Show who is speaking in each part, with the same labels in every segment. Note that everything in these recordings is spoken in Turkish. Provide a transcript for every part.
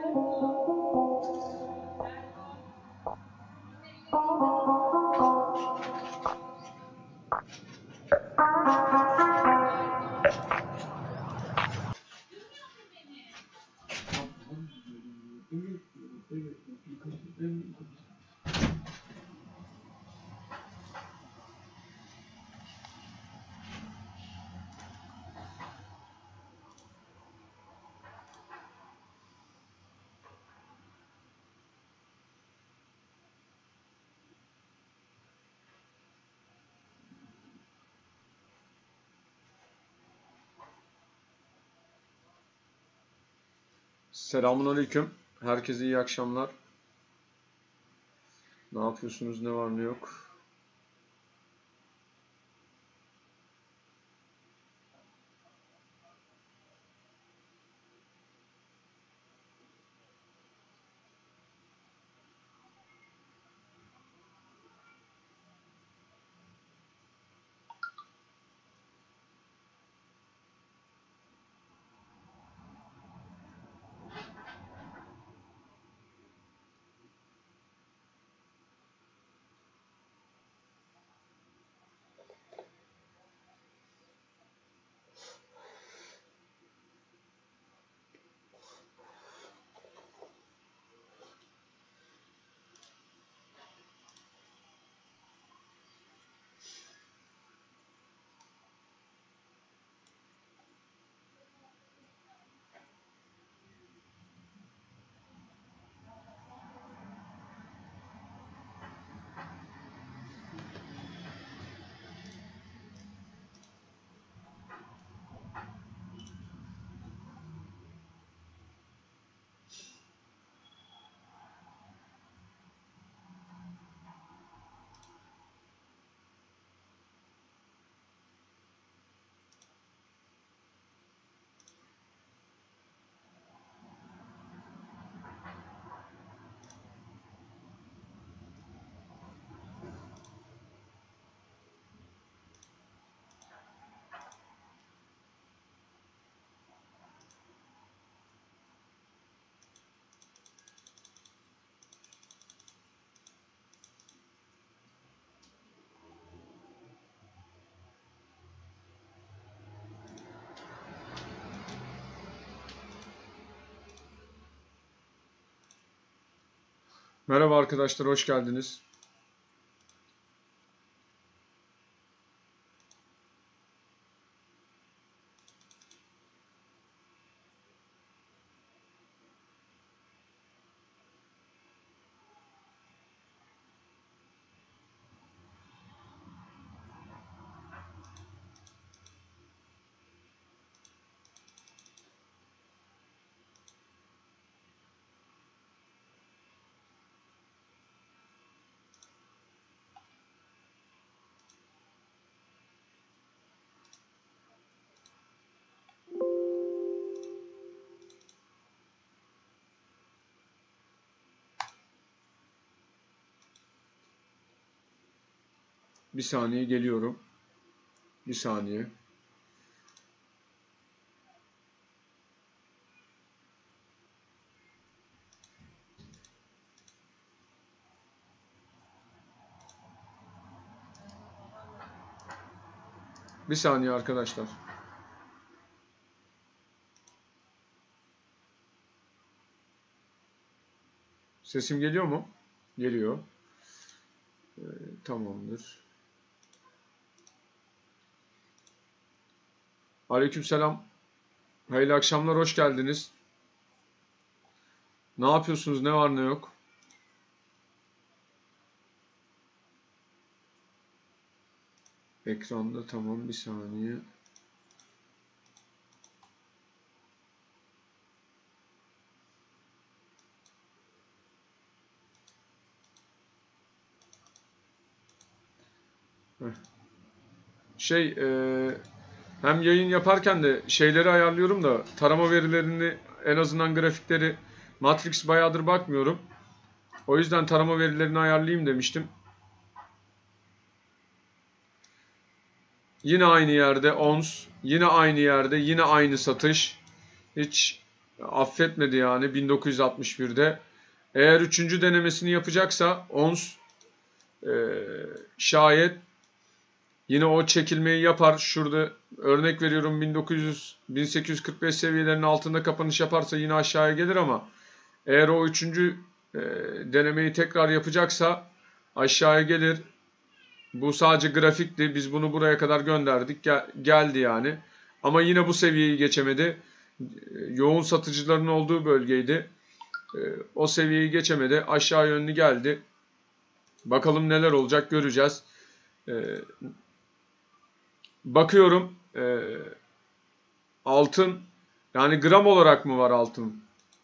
Speaker 1: Selamünaleyküm. Herkese iyi akşamlar. Ne yapıyorsunuz? Ne var ne yok? Merhaba arkadaşlar, hoş geldiniz. Bir saniye geliyorum. Bir saniye. Bir saniye arkadaşlar. Sesim geliyor mu? Geliyor. Tamamdır. Aleykümselam. Hayırlı akşamlar, hoş geldiniz. Ne yapıyorsunuz? Ne var ne yok? Ekranda tamam, bir saniye. Hem yayın yaparken de şeyleri ayarlıyorum da tarama verilerini, en azından grafikleri, Matrix bayağıdır bakmıyorum. O yüzden tarama verilerini ayarlayayım demiştim. Yine aynı yerde ons, yine aynı yerde, yine aynı satış. Hiç affetmedi yani 1961'de. Eğer 3. denemesini yapacaksa ons şayet yine o çekilmeyi yapar. Şurada örnek veriyorum 1845 seviyelerinin altında kapanış yaparsa yine aşağıya gelir ama eğer o 3. denemeyi tekrar yapacaksa aşağıya gelir. Bu sadece grafikti. Biz bunu buraya kadar gönderdik. Geldi yani. Ama yine bu seviyeyi geçemedi. Yoğun satıcıların olduğu bölgeydi. O seviyeyi geçemedi. Aşağı yönlü geldi. Bakalım neler olacak göreceğiz. Bakıyorum altın yani gram olarak mı var altın?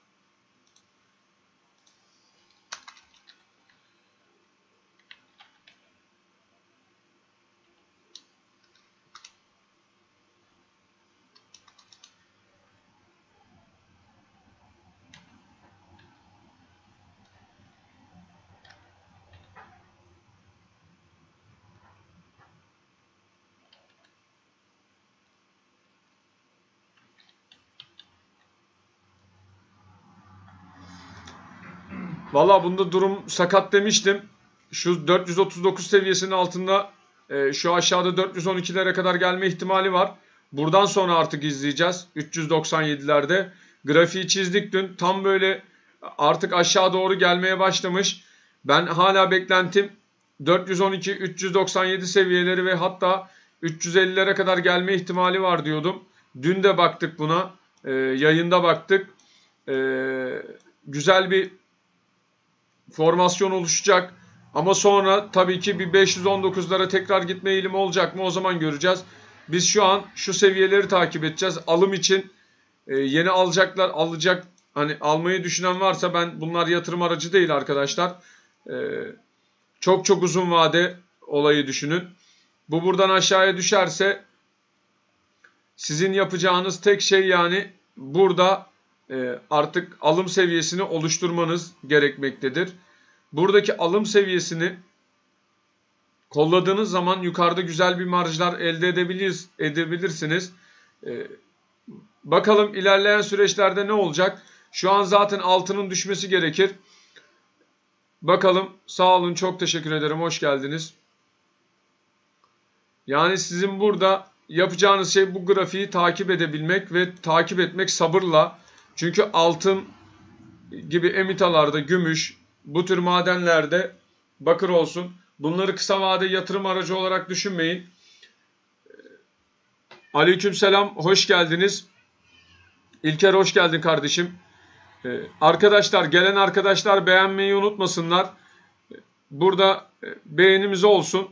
Speaker 1: Valla bunda durum sakat demiştim. Şu 439 seviyesinin altında şu aşağıda 412'lere kadar gelme ihtimali var. Buradan sonra artık izleyeceğiz. 397'lerde. Grafiği çizdik dün. Tam böyle artık aşağı doğru gelmeye başlamış. Ben hala beklentim 412, 397 seviyeleri ve hatta 350'lere kadar gelme ihtimali var diyordum. Dün de baktık buna. Yayında baktık. Güzel bir formasyon oluşacak. Ama sonra tabii ki bir 519'lara tekrar gitme eğilimi olacak mı? O zaman göreceğiz. Biz şu an şu seviyeleri takip edeceğiz. Alım için yeni alacak hani almayı düşünen varsa bunlar yatırım aracı değil arkadaşlar. Çok çok uzun vade olayı düşünün. Bu buradan aşağıya düşerse sizin yapacağınız tek şey yani burada artık alım seviyesini oluşturmanız gerekmektedir. Buradaki alım seviyesini kolladığınız zaman yukarıda güzel bir marjlar elde edebilirsiniz. Bakalım ilerleyen süreçlerde ne olacak? Şu an zaten altının düşmesi gerekir. Bakalım. Sağ olun. Çok teşekkür ederim. Hoş geldiniz. Yani sizin burada yapacağınız şey bu grafiği takip edebilmek ve takip etmek sabırla. Çünkü altın gibi emitalarda, gümüş, bu tür madenlerde bakır olsun. Bunları kısa vade yatırım aracı olarak düşünmeyin. Aleykümselam, hoş geldiniz. İlker hoş geldin kardeşim. Arkadaşlar, gelen arkadaşlar beğenmeyi unutmasınlar. Burada beğenimiz olsun.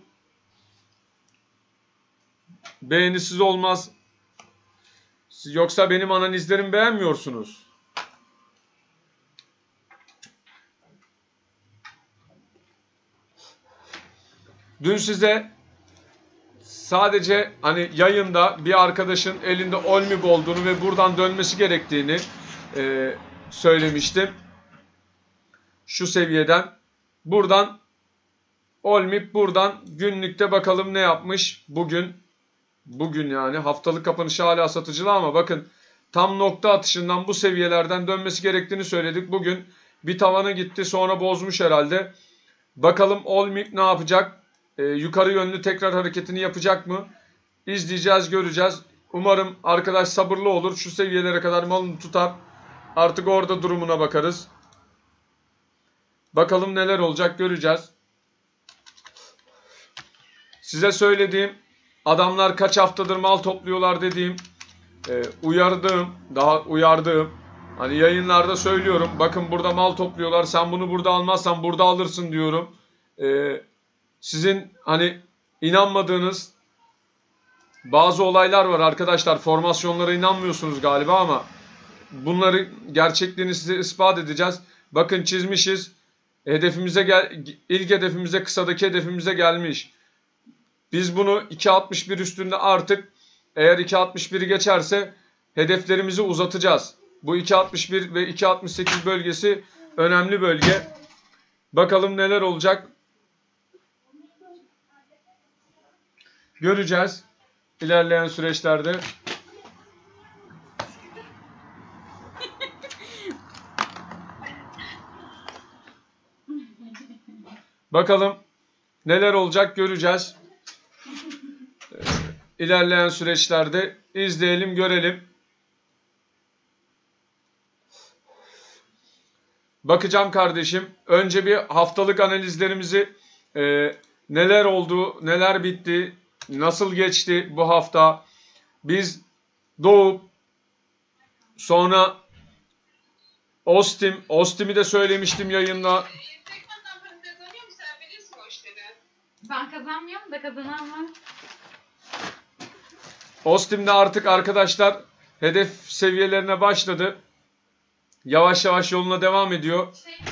Speaker 1: Beğenisiz olmaz. Yoksa benim analizlerimi beğenmiyorsunuz. Dün size sadece hani yayında bir arkadaşın elinde Olmib olduğunu ve buradan dönmesi gerektiğini söylemiştim. Şu seviyeden. Buradan Olmib buradan günlükte bakalım ne yapmış. Bugün yani haftalık kapanışı hala satıcılı ama bakın tam nokta atışından bu seviyelerden dönmesi gerektiğini söyledik. Bugün bir tavana gitti sonra bozmuş herhalde. Bakalım Olmib ne yapacak? Yukarı yönlü tekrar hareketini yapacak mı? İzleyeceğiz, göreceğiz. Umarım arkadaş sabırlı olur. Şu seviyelere kadar malını tutar. Artık orada durumuna bakarız. Bakalım neler olacak göreceğiz. Size söylediğim adamlar kaç haftadır mal topluyorlar dediğim uyardığım hani yayınlarda söylüyorum. Bakın burada mal topluyorlar. Sen bunu burada almazsan burada alırsın diyorum. Sizin hani inanmadığınız bazı olaylar var arkadaşlar. Formasyonlara inanmıyorsunuz galiba ama bunları gerçekliğini size ispat edeceğiz. Bakın çizmişiz. İlk hedefimize kısadaki hedefimize gelmiş. Biz bunu 2.61 üstünde artık eğer 2.61'i geçerse hedeflerimizi uzatacağız. Bu 2.61 ve 2.68 bölgesi önemli bölge. Bakalım neler olacak. Göreceğiz ilerleyen süreçlerde. Bakalım neler olacak göreceğiz. İlerleyen süreçlerde izleyelim, görelim. Bakacağım kardeşim. Önce bir haftalık analizlerimizi neler oldu, neler bitti, nasıl geçti bu hafta. Biz doğup sonra Ostim'i de söylemiştim yayında.
Speaker 2: Ben kazanmıyorum da kazanan var.
Speaker 1: Ostim'de artık arkadaşlar hedef seviyelerine başladı. Yavaş yavaş yoluna devam ediyor.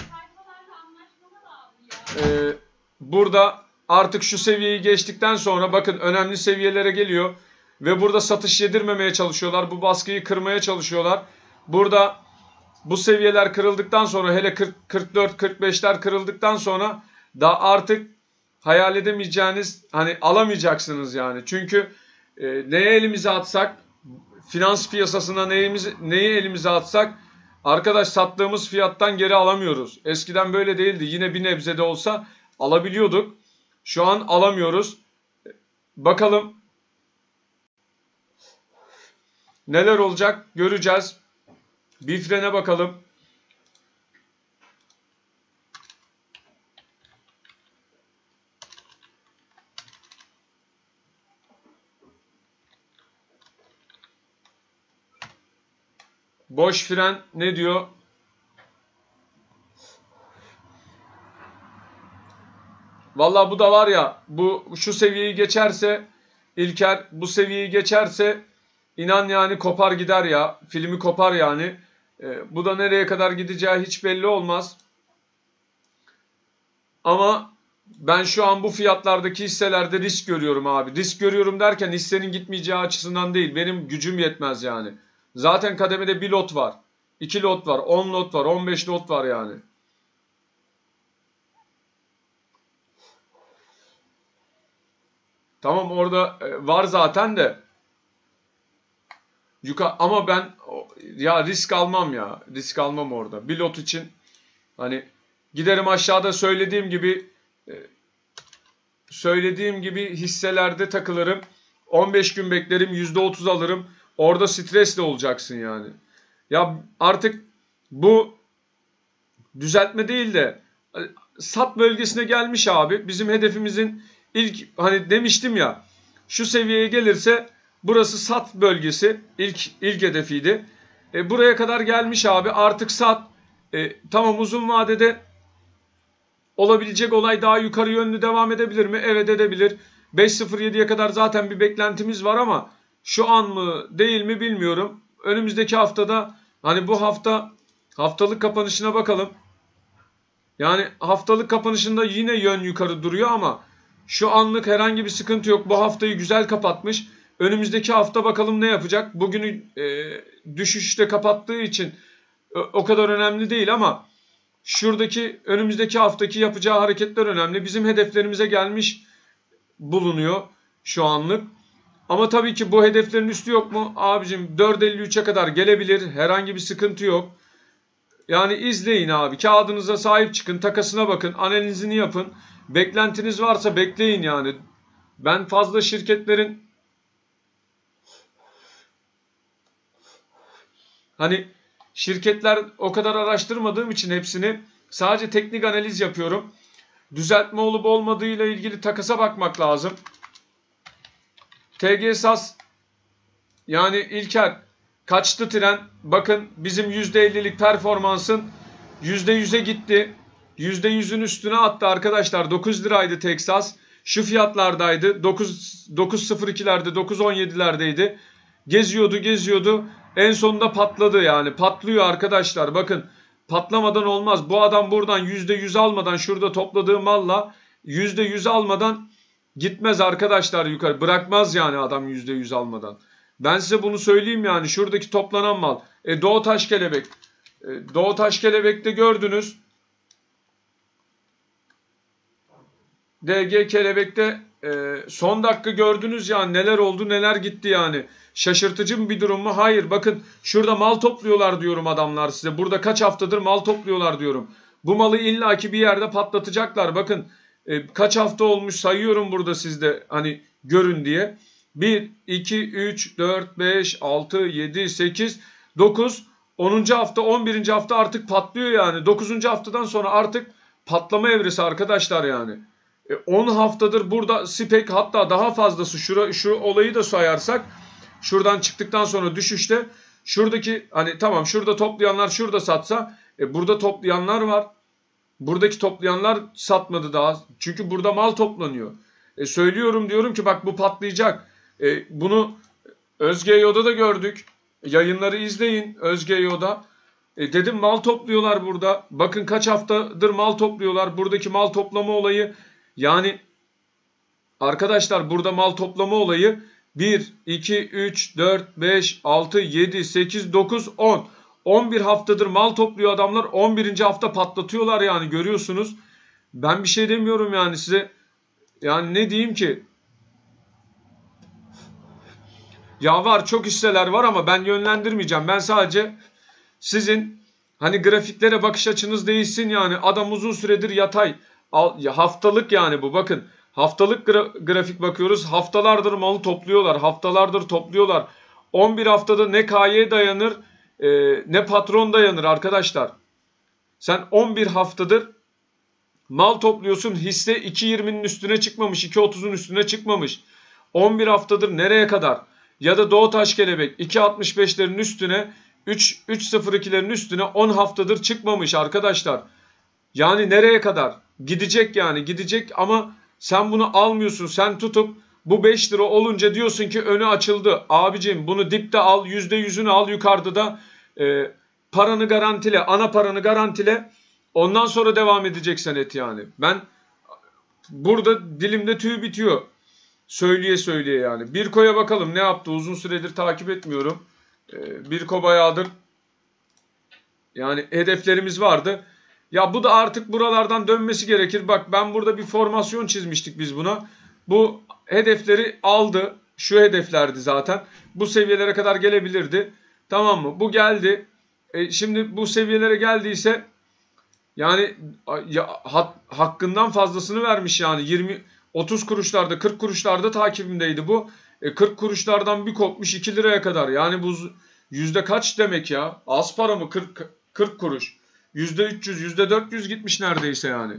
Speaker 1: Burada artık şu seviyeyi geçtikten sonra bakın önemli seviyelere geliyor. Ve burada satış yedirmemeye çalışıyorlar. Bu baskıyı kırmaya çalışıyorlar. Burada bu seviyeler kırıldıktan sonra hele 44-45'ler kırıldıktan sonra da artık hayal edemeyeceğiniz, hani alamayacaksınız yani. Çünkü neye elimize atsak, finans piyasasına neyi elimize atsak arkadaş sattığımız fiyattan geri alamıyoruz. Eskiden böyle değildi. Yine bir nebze de olsa alabiliyorduk. Şu an alamıyoruz. Bakalım neler olacak göreceğiz. Bir frene bakalım. Boş fren ne diyor? Vallahi bu da var ya, şu seviyeyi geçerse İlker, bu seviyeyi geçerse inan yani kopar gider ya. Filmi kopar yani. Bu da nereye kadar gideceği hiç belli olmaz. Ama ben şu an bu fiyatlardaki hisselerde risk görüyorum abi. Risk görüyorum derken hissenin gitmeyeceği açısından değil. Benim gücüm yetmez yani. Zaten kademede 1 lot var. 2 lot var. 10 lot var. 15 lot var yani. Tamam orada var zaten de. Ama ben ya risk almam ya. Risk almam orada. Bir lot için hani giderim aşağıda söylediğim gibi hisselerde takılırım. 15 gün beklerim, %30 alırım. Orada stresle olacaksın yani. Ya artık bu düzeltme değil de sat bölgesine gelmiş abi. Bizim hedefimizin ilk hani demiştim ya, şu seviyeye gelirse burası sat bölgesi. İlk hedefiydi. Buraya kadar gelmiş abi. Artık sat. Tamam uzun vadede olabilecek olay daha yukarı yönlü devam edebilir mi? Evet edebilir. 5.07'ye kadar zaten bir beklentimiz var ama şu an mı değil mi bilmiyorum. Önümüzdeki haftada hani bu haftalık kapanışına bakalım. Yani haftalık kapanışında yine yön yukarı duruyor ama şu anlık herhangi bir sıkıntı yok. Bu haftayı güzel kapatmış. Önümüzdeki hafta bakalım ne yapacak. Bugünü düşüşte kapattığı için o kadar önemli değil ama şuradaki önümüzdeki haftaki yapacağı hareketler önemli. Bizim hedeflerimize gelmiş bulunuyor şu anlık. Ama tabii ki bu hedeflerin üstü yok mu? Abicim 4.53'e kadar gelebilir. Herhangi bir sıkıntı yok. Yani izleyin abi. Kağıdınıza sahip çıkın. Takasına bakın. Analizini yapın. Beklentiniz varsa bekleyin yani. Ben fazla şirketlerin hani şirketler o kadar araştırmadığım için hepsini sadece teknik analiz yapıyorum. Düzeltme olup olmadığıyla ilgili takasa bakmak lazım. TGSAS yani İlker kaçtı tren? Bakın bizim %50'lik performansın %100'e gitti. %100'ün üstüne attı arkadaşlar. 9 liraydı Texas. Şu fiyatlardaydı. 9.02'lerde 9.17'lerdeydi. Geziyordu. En sonunda patladı yani. Patlıyor arkadaşlar. Bakın patlamadan olmaz. Bu adam buradan %100 almadan şurada topladığı malla %100 almadan gitmez arkadaşlar yukarı. Bırakmaz yani adam %100 almadan. Ben size bunu söyleyeyim yani. Şuradaki toplanan mal. Doğu Taşkelebek. Doğu Taşkelebek'te gördünüz. DG Kelebek'te son dakika gördünüz yani neler oldu neler gitti yani. Şaşırtıcı bir durum mu? Hayır. Bakın şurada mal topluyorlar diyorum adamlar size. Burada kaç haftadır mal topluyorlar diyorum. Bu malı illaki bir yerde patlatacaklar. Bakın Kaç hafta olmuş sayıyorum burada sizde hani görün diye. 1, 2, 3, 4, 5, 6, 7, 8, 9, 10. hafta, 11. hafta artık patlıyor yani. 9. haftadan sonra artık patlama evresi arkadaşlar yani. 10 haftadır burada spek, hatta daha fazlası, şu olayı da sayarsak şuradan çıktıktan sonra düşüşte şuradaki hani tamam şurada toplayanlar şurada satsa burada toplayanlar var. Buradaki toplayanlar satmadı daha. Çünkü burada mal toplanıyor. Söylüyorum diyorum ki bak bu patlayacak. Bunu Özgeyo'da da gördük. Yayınları izleyin Özgeyo'da. Dedim mal topluyorlar burada. Bakın kaç haftadır mal topluyorlar. Buradaki mal toplama olayı yani arkadaşlar burada mal toplama olayı 1, 2, 3, 4, 5, 6, 7, 8, 9, 10. 11 haftadır mal topluyor adamlar. 11. hafta patlatıyorlar yani görüyorsunuz. Ben bir şey demiyorum yani size. Yani ne diyeyim ki? Ya var çok hisseler var ama ben yönlendirmeyeceğim. Ben sadece sizin hani grafiklere bakış açınız değişsin yani. Adam uzun süredir yatay. Haftalık yani bu bakın. Haftalık grafik bakıyoruz. Haftalardır malı topluyorlar. Haftalardır topluyorlar. 11 haftada ne KY dayanır ne patron dayanır arkadaşlar. Sen 11 haftadır mal topluyorsun. Hisse 2.20'nin üstüne çıkmamış. 2.30'un üstüne çıkmamış. 11 haftadır nereye kadar? Ya da Doğu Taşkelebek 2.65'lerin üstüne 3.02'lerin üstüne 10 haftadır çıkmamış arkadaşlar. Yani nereye kadar? Gidecek yani gidecek ama sen bunu almıyorsun. Sen tutup bu 5 lira olunca diyorsun ki önü açıldı. Abicim bunu dipte al, %100'ünü al, yukarıda da paranı garantile, ana paranı garantile. Ondan sonra devam edecek senet yani. Ben burada dilimde tüy bitiyor. Söyleye söyleye yani. Birko'ya bakalım ne yaptı? Uzun süredir takip etmiyorum. Birko bayağıdır yani hedeflerimiz vardı. Ya bu da artık buralardan dönmesi gerekir. Bak ben burada bir formasyon çizmiştik biz buna. Bu hedefleri aldı. Şu hedeflerdi zaten. Bu seviyelere kadar gelebilirdi. Tamam mı? Bu geldi. Şimdi bu seviyelere geldiyse yani hakkından fazlasını vermiş yani 30 kuruşlarda 40 kuruşlarda takibimdeydi bu. 40 kuruşlardan bir kopmuş 2 liraya kadar. Yani bu yüzde kaç demek ya? Az para mı 40 kuruş? %300 %400 gitmiş neredeyse yani.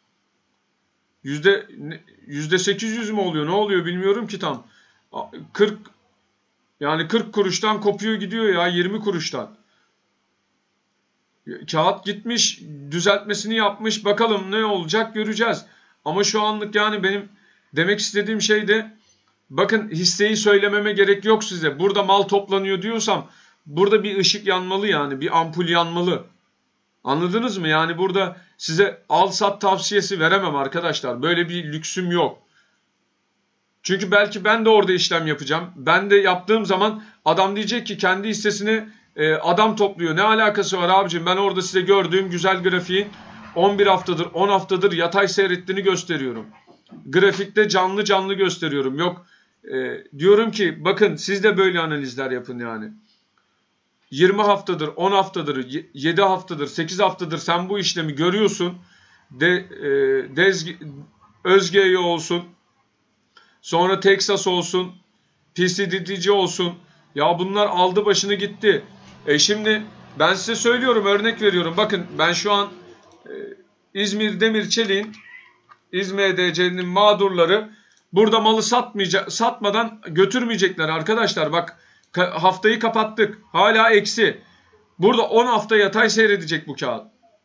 Speaker 1: %800 mü oluyor? Ne oluyor bilmiyorum ki tam. 40 yani 40 kuruştan kopuyor gidiyor ya 20 kuruştan. Kağıt gitmiş, düzeltmesini yapmış. Bakalım ne olacak göreceğiz. Ama şu anlık yani benim demek istediğim şey de bakın hisseyi söylememe gerek yok size. Burada mal toplanıyor diyorsam burada bir ışık yanmalı yani bir ampul yanmalı. Anladınız mı? Yani burada size al sat tavsiyesi veremem arkadaşlar. Böyle bir lüksüm yok. Çünkü belki ben de orada işlem yapacağım. Ben de yaptığım zaman adam diyecek ki kendi hissesini adam topluyor. Ne alakası var abicim? Ben orada size gördüğüm güzel grafiğin 11 haftadır 10 haftadır yatay seyrettiğini gösteriyorum. Grafikte canlı canlı gösteriyorum. Yok diyorum ki bakın siz de böyle analizler yapın yani. 20 haftadır, 10 haftadır, 7 haftadır, 8 haftadır sen bu işlemi görüyorsun. Özge olsun, sonra Texas olsun, PCDTC olsun. Ya bunlar aldı başını gitti. Şimdi ben size söylüyorum, örnek veriyorum. Bakın ben şu an İzmir Demirçelik'in, İzmir mağdurları burada malı satmadan götürmeyecekler arkadaşlar. Bak haftayı kapattık. Hala eksi. Burada 10 hafta yatay seyredecek bu kağıt.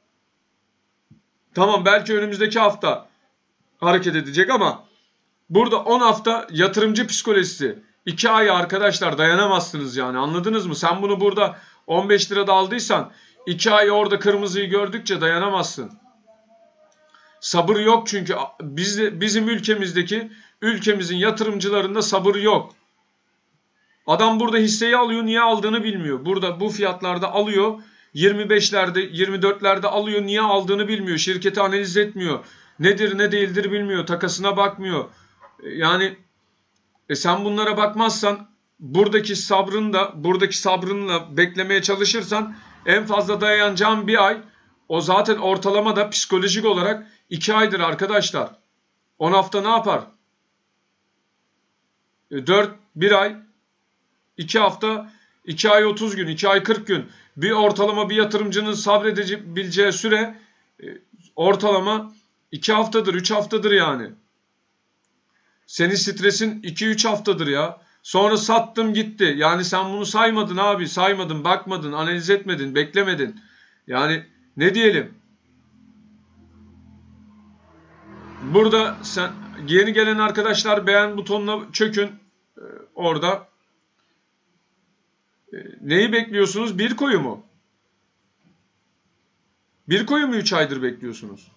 Speaker 1: Tamam belki önümüzdeki hafta hareket edecek ama burada 10 hafta yatırımcı psikolojisi. 2 ay arkadaşlar dayanamazsınız yani anladınız mı? Sen bunu burada 15 lirada aldıysan 2 ay orada kırmızıyı gördükçe dayanamazsın. Sabır yok çünkü bizim ülkemizin yatırımcılarında sabır yok. Adam burada hisseyi alıyor, niye aldığını bilmiyor. Burada bu fiyatlarda alıyor, 25'lerde 24'lerde alıyor, niye aldığını bilmiyor. Şirketi analiz etmiyor. Nedir ne değildir bilmiyor, takasına bakmıyor. Yani sen bunlara bakmazsan buradaki sabrınla beklemeye çalışırsan en fazla dayanacağın bir ay. O zaten ortalamada psikolojik olarak 2 aydır arkadaşlar. 10 hafta ne yapar? 1 ay, 2 hafta, 2 ay 30 gün, 2 ay 40 gün. Bir ortalama bir yatırımcının sabredebileceği süre ortalama 2 haftadır, 3 haftadır yani. Senin stresin 2-3 haftadır ya. Sonra sattım gitti. Yani sen bunu saymadın abi. Saymadın, bakmadın, analiz etmedin, beklemedin. Yani ne diyelim? Burada sen yeni gelen arkadaşlar beğen butonuna çökün. Orada. Neyi bekliyorsunuz? Bir koyu mu? Bir koyu mu 3 aydır bekliyorsunuz?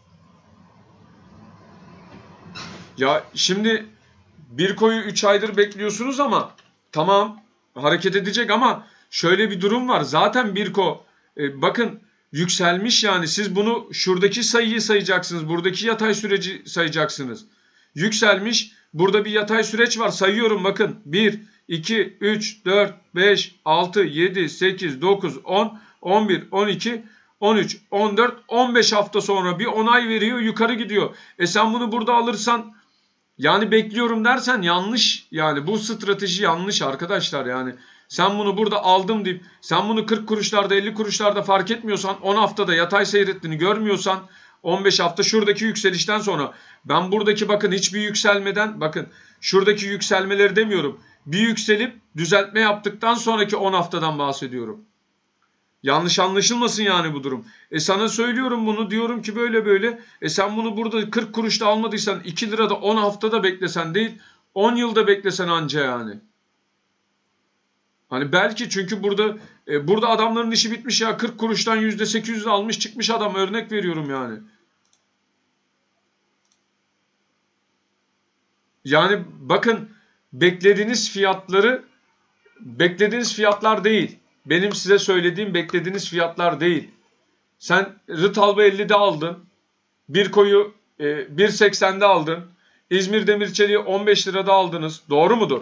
Speaker 1: Ya şimdi bir koyu 3 aydır bekliyorsunuz ama tamam hareket edecek ama şöyle bir durum var. Zaten Birko bakın yükselmiş yani siz bunu şuradaki sayıyı sayacaksınız. Buradaki yatay süreci sayacaksınız. Yükselmiş burada bir yatay süreç var sayıyorum bakın 1, 2, 3, 4, 5, 6, 7, 8, 9, 10, 11, 12, 13, 14, 15 hafta sonra bir onay veriyor yukarı gidiyor. Sen bunu burada alırsan yani bekliyorum dersen yanlış yani bu strateji yanlış arkadaşlar yani. Sen bunu burada aldım deyip sen bunu 40 kuruşlarda 50 kuruşlarda fark etmiyorsan 10 haftada yatay seyrettiğini görmüyorsan 15 hafta şuradaki yükselişten sonra ben buradaki bakın hiçbir yükselmeden bakın şuradaki yükselmeleri demiyorum. Bir yükselip düzeltme yaptıktan sonraki 10 haftadan bahsediyorum. Yanlış anlaşılmasın yani bu durum. Sana söylüyorum bunu diyorum ki böyle böyle. Sen bunu burada 40 kuruşta almadıysan 2 lirada 10 haftada beklesen değil 10 yılda beklesen anca yani. Hani belki çünkü burada adamların işi bitmiş ya 40 kuruştan %800 almış çıkmış adam örnek veriyorum yani. Yani bakın beklediğiniz fiyatlar değil. Benim size söylediğim beklediğiniz fiyatlar değil. Sen Rıtalb'ı 50'de aldın. Birko'yu 1.80'de aldın. İzmir Demirçelik'i 15 lirada aldınız. Doğru mudur?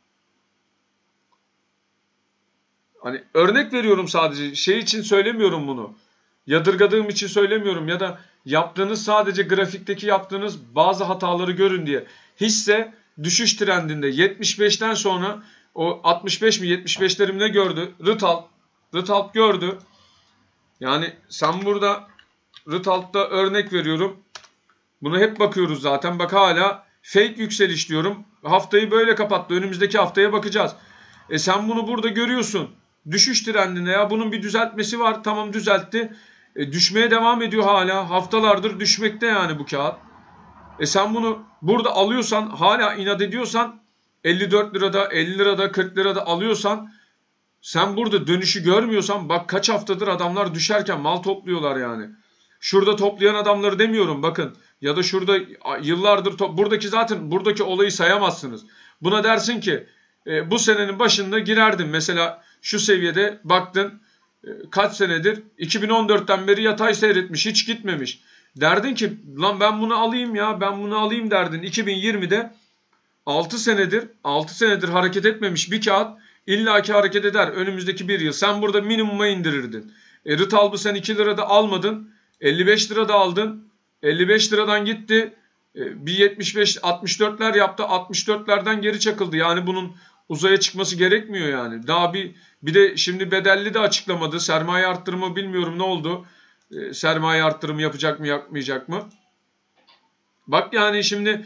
Speaker 1: Hani örnek veriyorum sadece. Şey için söylemiyorum bunu. Yadırgadığım için söylemiyorum ya da yaptığınız sadece grafikteki yaptığınız bazı hataları görün diye. Hisse düşüş trendinde 75'ten sonra o 65 mi 75'lerim ne gördü? Rıtalp gördü. Yani sen burada Rıtalp'ta örnek veriyorum. Bunu hep bakıyoruz zaten. Bak hala fake yükseliş diyorum. Haftayı böyle kapattı. Önümüzdeki haftaya bakacağız. Sen bunu burada görüyorsun. Düşüş trendinde ya bunun bir düzeltmesi var. Tamam düzeltti. Düşmeye devam ediyor hala. Haftalardır düşmekte yani bu kağıt. Sen bunu burada alıyorsan hala inat ediyorsan 54 lirada 50 lirada 40 lirada alıyorsan sen burada dönüşü görmüyorsan bak kaç haftadır adamlar düşerken mal topluyorlar yani. Şurada toplayan adamları demiyorum bakın ya da şurada yıllardır buradaki olayı sayamazsınız. Buna dersin ki bu senenin başında girerdin mesela şu seviyede baktın kaç senedir 2014'ten beri yatay seyretmiş hiç gitmemiş. Derdin ki lan ben bunu alayım ya ben bunu alayım derdin 2020'de 6 senedir hareket etmemiş bir kağıt illaki hareket eder önümüzdeki bir yıl. Sen burada minimuma indirirdin. Rıtalb'ı sen 2 lirada almadın 55 lirada aldın 55 liradan gitti bir 75-64'ler yaptı 64'lerden geri çakıldı. Yani bunun uzaya çıkması gerekmiyor yani. Daha bir de şimdi bedelli de açıklamadı. Sermaye arttırımı bilmiyorum ne oldu. Sermaye arttırımı yapacak mı yapmayacak mı? Bak yani şimdi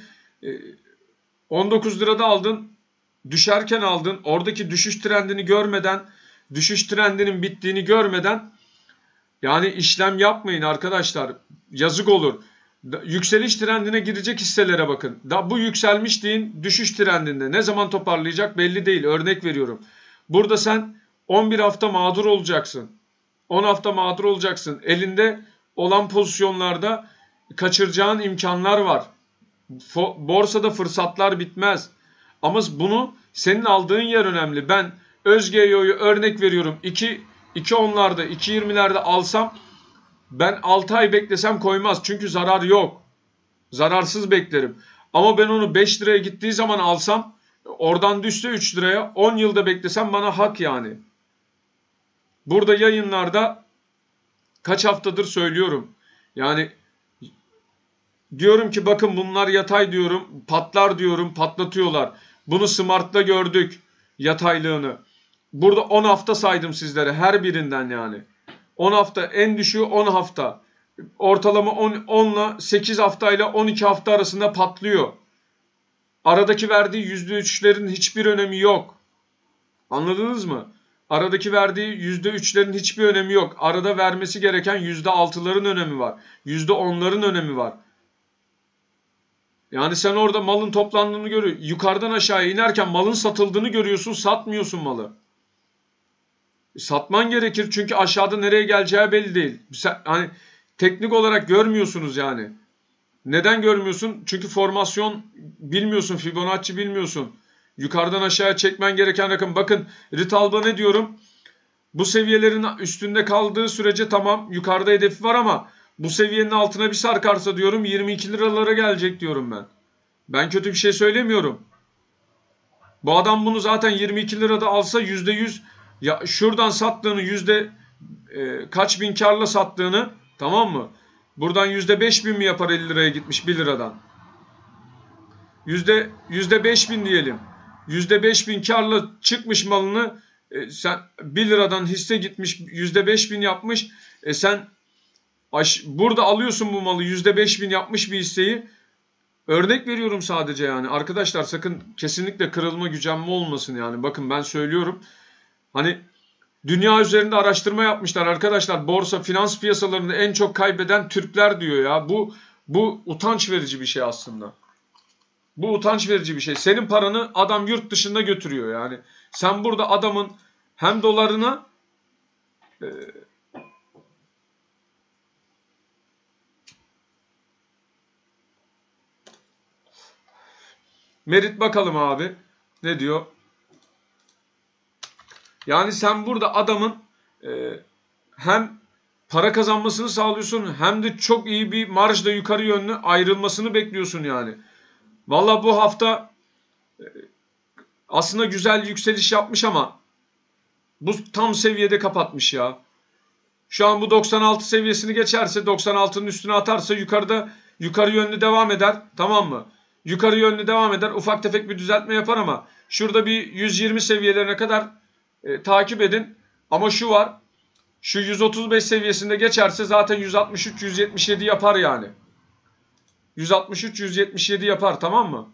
Speaker 1: 19 lirada aldın. Düşerken aldın. Oradaki düşüş trendini görmeden, düşüş trendinin bittiğini görmeden yani işlem yapmayın arkadaşlar. Yazık olur. Yükseliş trendine girecek hisselere bakın. Bu yükselmiş deyin düşüş trendinde. Ne zaman toparlayacak belli değil. Örnek veriyorum. Burada sen 11 hafta mağdur olacaksın. 10 hafta mağdur olacaksın. Elinde olan pozisyonlarda kaçıracağın imkanlar var. Borsada fırsatlar bitmez. Ama bunu senin aldığın yer önemli. Ben Özgeyo'yu örnek veriyorum. 2.10'larda 2.20'lerde alsam ben 6 ay beklesem koymaz. Çünkü zarar yok. Zararsız beklerim. Ama ben onu 5 liraya gittiği zaman alsam oradan düşse 3 liraya 10 yılda beklesem bana hak yani. Burada yayınlarda kaç haftadır söylüyorum. Yani Diyorum ki bakın bunlar yatay diyorum. Patlar diyorum. Patlatıyorlar. Bunu Smart'ta gördük. Yataylığını. Burada 10 hafta saydım sizlere. Her birinden yani. 10 hafta en düşüğü 10 hafta. Ortalama 10 ile 8 haftayla 12 hafta arasında patlıyor. Aradaki verdiği %3'lerin hiçbir önemi yok. Anladınız mı? Aradaki verdiği %3'lerin hiçbir önemi yok. Arada vermesi gereken %6'ların önemi var. %10'ların önemi var. Yani sen orada malın toplandığını görüyorsun. Yukarıdan aşağıya inerken malın satıldığını görüyorsun. Satmıyorsun malı. Satman gerekir çünkü aşağıda nereye geleceği belli değil. Sen, hani teknik olarak görmüyorsunuz yani. Neden görmüyorsun? Çünkü formasyon bilmiyorsun. Fibonacci bilmiyorsun. Yukarıdan aşağıya çekmen gereken rakam. Bakın Ritalb'a ne diyorum? Bu seviyelerin üstünde kaldığı sürece tamam yukarıda hedefi var ama bu seviyenin altına bir sarkarsa diyorum 22 liralara gelecek diyorum ben. Ben kötü bir şey söylemiyorum. Bu adam bunu zaten 22 lirada alsa %100 ya şuradan sattığını kaç bin karla sattığını tamam mı? Buradan %5.000 mi yapar 50 liraya gitmiş 1 liradan? %5.000 diyelim. %5.000 karla çıkmış malını sen 1 liradan hisse gitmiş %5.000 yapmış. Sen burada alıyorsun bu malı %5.000 yapmış bir hisseyi. Örnek veriyorum sadece yani. Arkadaşlar sakın kesinlikle kırılma gücenme olmasın yani. Bakın ben söylüyorum. Hani dünya üzerinde araştırma yapmışlar arkadaşlar. Borsa, finans piyasalarında en çok kaybeden Türkler diyor ya. Bu utanç verici bir şey aslında. Bu utanç verici bir şey. Senin paranı adam yurt dışında götürüyor yani. Sen burada adamın hem dolarına Merit bakalım abi. Ne diyor? Yani sen burada adamın hem para kazanmasını sağlıyorsun hem de çok iyi bir marjla yukarı yönlü ayrılmasını bekliyorsun yani. Valla bu hafta aslında güzel yükseliş yapmış ama bu tam seviyede kapatmış ya. Şu an bu 96 seviyesini geçerse 96'nın üstüne atarsa yukarı yönlü devam eder. Tamam mı? Yukarı yönlü devam eder. Ufak tefek bir düzeltme yapar ama şurada bir 120 seviyelerine kadar takip edin. Ama şu var. Şu 135 seviyesinde geçerse zaten 163-177 yapar yani. 163-177 yapar tamam mı?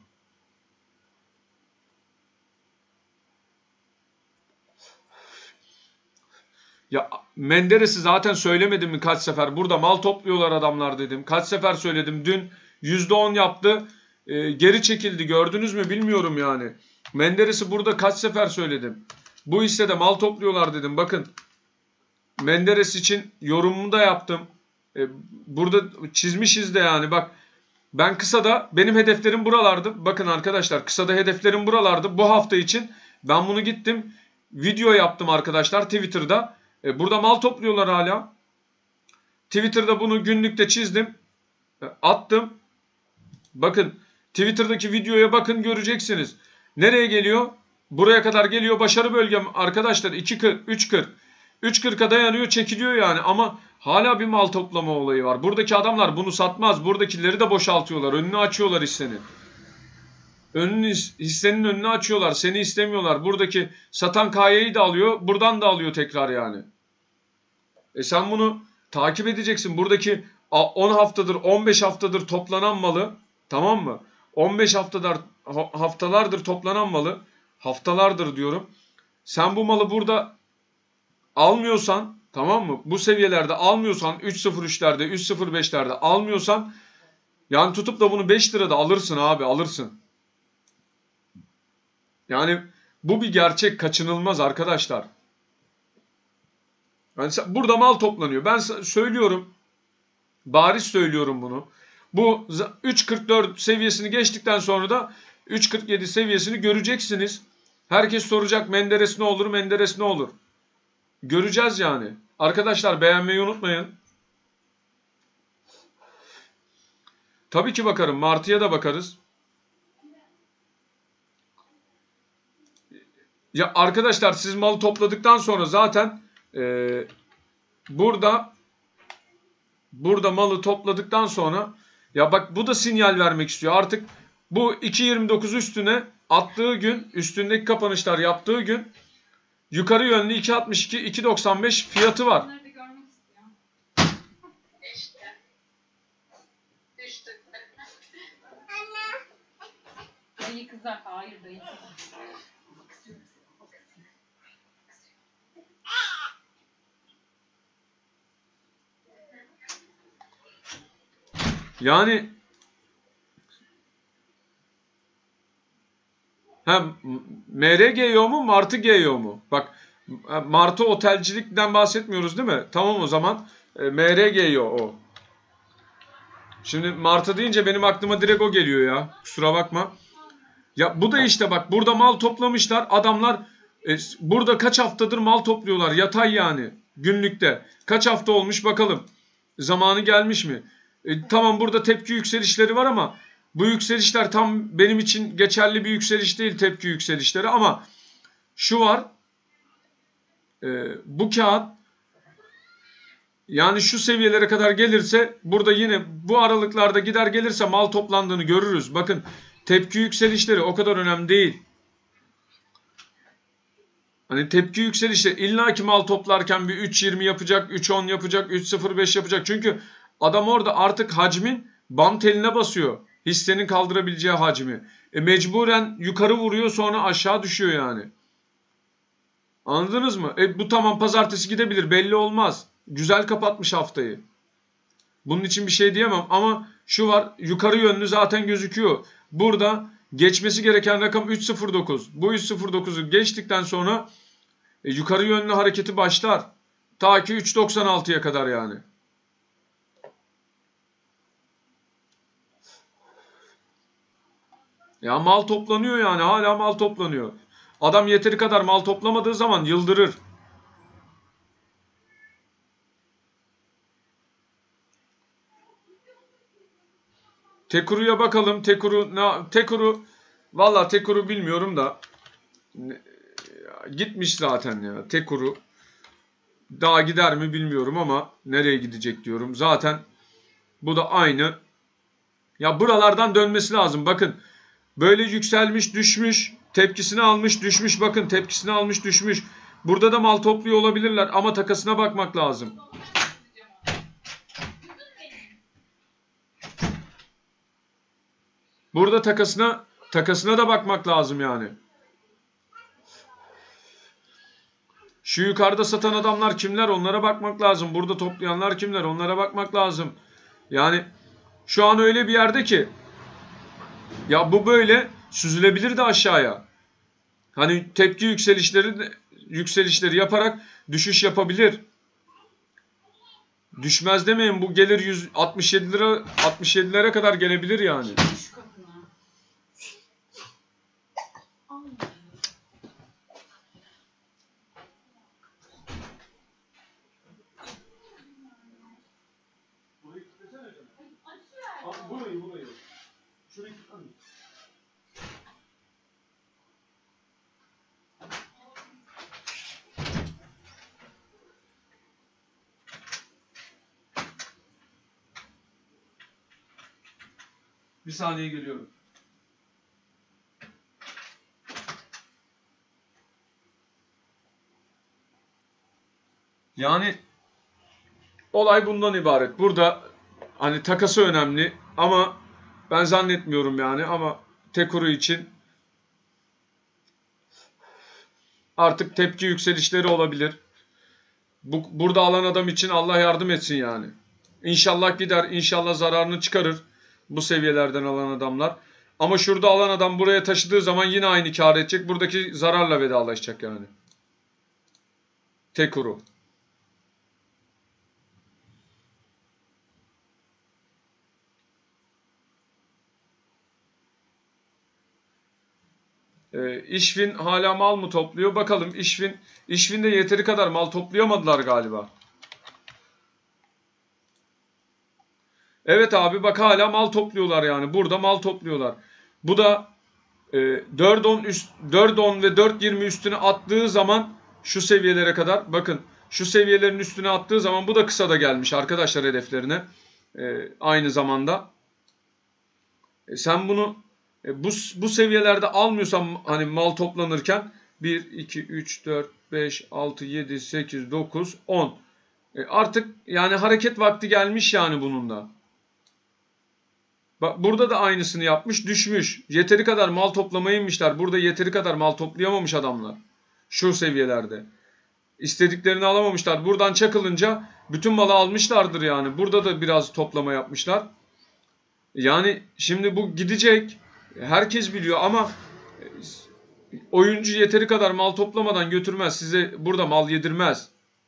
Speaker 1: Ya Menderes'i zaten söylemedim mi kaç sefer? Burada mal topluyorlar adamlar dedim. Kaç sefer söyledim. Dün %10 yaptı. Geri çekildi. Gördünüz mü bilmiyorum yani. Menderes'i burada kaç sefer söyledim. Bu hissede mal topluyorlar dedim. Bakın Menderes için yorumumu da yaptım. Burada çizmişiz de yani. Bak ben kısada benim hedeflerim buralardı. Bakın arkadaşlar kısada hedeflerim buralardı. Bu hafta için ben bunu gittim. Video yaptım arkadaşlar Twitter'da. Burada mal topluyorlar hala. Twitter'da bunu günlükte çizdim. Attım. Bakın Twitter'daki videoya bakın göreceksiniz. Nereye geliyor? Buraya kadar geliyor. Başarı bölgem arkadaşlar 2.40, 3.40. 3.40'a dayanıyor çekiliyor yani ama hala bir mal toplama olayı var. Buradaki adamlar bunu satmaz. Buradakileri de boşaltıyorlar. Önünü açıyorlar hissenin. Hissenin önünü açıyorlar. Seni istemiyorlar. Buradaki satan KY'yi de alıyor. Buradan da alıyor tekrar yani. Sen bunu takip edeceksin. Buradaki 10 haftadır 15 haftadır toplanan malı tamam mı? 15 haftalardır toplanan malı haftalardır diyorum. Sen bu malı burada almıyorsan tamam mı? Bu seviyelerde almıyorsan 3.03'lerde 3.05'lerde almıyorsan yani tutup da bunu 5 lirada alırsın abi alırsın. Yani bu bir gerçek kaçınılmaz arkadaşlar. Yani burada mal toplanıyor. Ben söylüyorum. Bariz söylüyorum bunu. Bu 3.44 seviyesini geçtikten sonra da 3.47 seviyesini göreceksiniz. Herkes soracak Menderes ne olur, Menderes ne olur? Göreceğiz yani. Arkadaşlar beğenmeyi unutmayın. Tabii ki bakarım. Martı'ya da bakarız. Ya arkadaşlar siz malı topladıktan sonra zaten burada malı topladıktan sonra Ya bak bu da sinyal vermek istiyor. Artık bu 2.29 üstüne attığı gün, üstündeki kapanışlar yaptığı gün yukarı yönlü 2.62, 2.95 fiyatı var.
Speaker 2: Bunları da görmek istiyor.
Speaker 3: İşte. Düştük.
Speaker 2: Dayı kızar. Hayır dayı kızar.
Speaker 1: Yani MRGO mu Martı GO mu? Bak Martı otelcilikten bahsetmiyoruz değil mi? Tamam o zaman MRGO o. Şimdi Martı deyince benim aklıma direkt o geliyor ya. Kusura bakma. Ya bu da işte bak burada mal toplamışlar. Adamlar burada kaç haftadır mal topluyorlar. Yatay yani günlükte. Kaç hafta olmuş bakalım. Zamanı gelmiş mi? Tamam burada tepki yükselişleri var ama bu yükselişler tam benim için geçerli bir yükseliş değil tepki yükselişleri ama şu var bu kağıt yani şu seviyelere kadar gelirse burada yine bu aralıklarda gider gelirse mal toplandığını görürüz. Bakın tepki yükselişleri o kadar önemli değil. Hani tepki yükselişleri illaki mal toplarken bir 3.20 yapacak, 3.10 yapacak, 3.05 yapacak. Çünkü adam orada artık hacmin bant teline basıyor. Hissenin kaldırabileceği hacmi. Mecburen yukarı vuruyor sonra aşağı düşüyor yani. Anladınız mı? Bu tamam pazartesi gidebilir belli olmaz. Güzel kapatmış haftayı. Bunun için bir şey diyemem ama şu var yukarı yönlü zaten gözüküyor. Burada geçmesi gereken rakam 3.09. Bu 3.09'u geçtikten sonra yukarı yönlü hareketi başlar. Ta ki 3.96'ya kadar yani. Ya mal toplanıyor yani hala mal toplanıyor. Adam yeteri kadar mal toplamadığı zaman yıldırır. Tekuru'ya bakalım. Tekuru valla Tekuru bilmiyorum da gitmiş zaten ya. Tekuru daha gider mi bilmiyorum ama nereye gidecek diyorum. Zaten bu da aynı. Ya buralardan dönmesi lazım. Bakın böyle yükselmiş düşmüş. Tepkisini almış düşmüş. Bakın tepkisini almış düşmüş. Burada da mal topluyor olabilirler ama takasına bakmak lazım. Burada takasına da bakmak lazım yani. Şu yukarıda satan adamlar kimler onlara bakmak lazım. Burada toplayanlar kimler onlara bakmak lazım. Yani şu an öyle bir yerde ki ya bu böyle süzülebilir de aşağıya. Hani tepki yükselişleri yaparak düşüş yapabilir. Düşmez demeyin bu gelir 167 lira 67'lere kadar gelebilir yani.
Speaker 2: Şu kapına. Allah.
Speaker 1: Burayı. Bir saniye geliyorum. Yani olay bundan ibaret. Burada hani takası önemli ama ben zannetmiyorum yani ama Tekuru için artık tepki yükselişleri olabilir. Burada alan adam için Allah yardım etsin yani. İnşallah gider, inşallah zararını çıkarır bu seviyelerden alan adamlar. Ama şurada alan adam buraya taşıdığı zaman yine aynı kâr edecek. Buradaki zararla vedalaşacak yani. Tekuru. İşvin hala mal mı topluyor? Bakalım İşvin'de yeteri kadar mal toplayamadılar galiba. Evet abi bak hala mal topluyorlar yani. Burada mal topluyorlar. Bu da 4.10 ve 4.20 üstüne attığı zaman şu seviyelere kadar bakın şu seviyelerin üstüne attığı zaman bu da kısa da gelmiş arkadaşlar hedeflerine. Aynı zamanda Sen bunu bu seviyelerde almıyorsan hani mal toplanırken 1, 2, 3, 4, 5, 6, 7, 8, 9, 10. Artık yani hareket vakti gelmiş yani bunun da. Bak burada da aynısını yapmış, düşmüş. Yeteri kadar mal toplamaya inmişler. Burada yeteri kadar mal toplayamamış adamlar. Şu seviyelerde. İstediklerini alamamışlar. Buradan çakılınca bütün malı almışlardır yani. Burada da biraz toplama yapmışlar. Yani şimdi bu gidecek. Herkes biliyor ama oyuncu yeteri kadar mal toplamadan götürmez. Size burada mal yedirmez.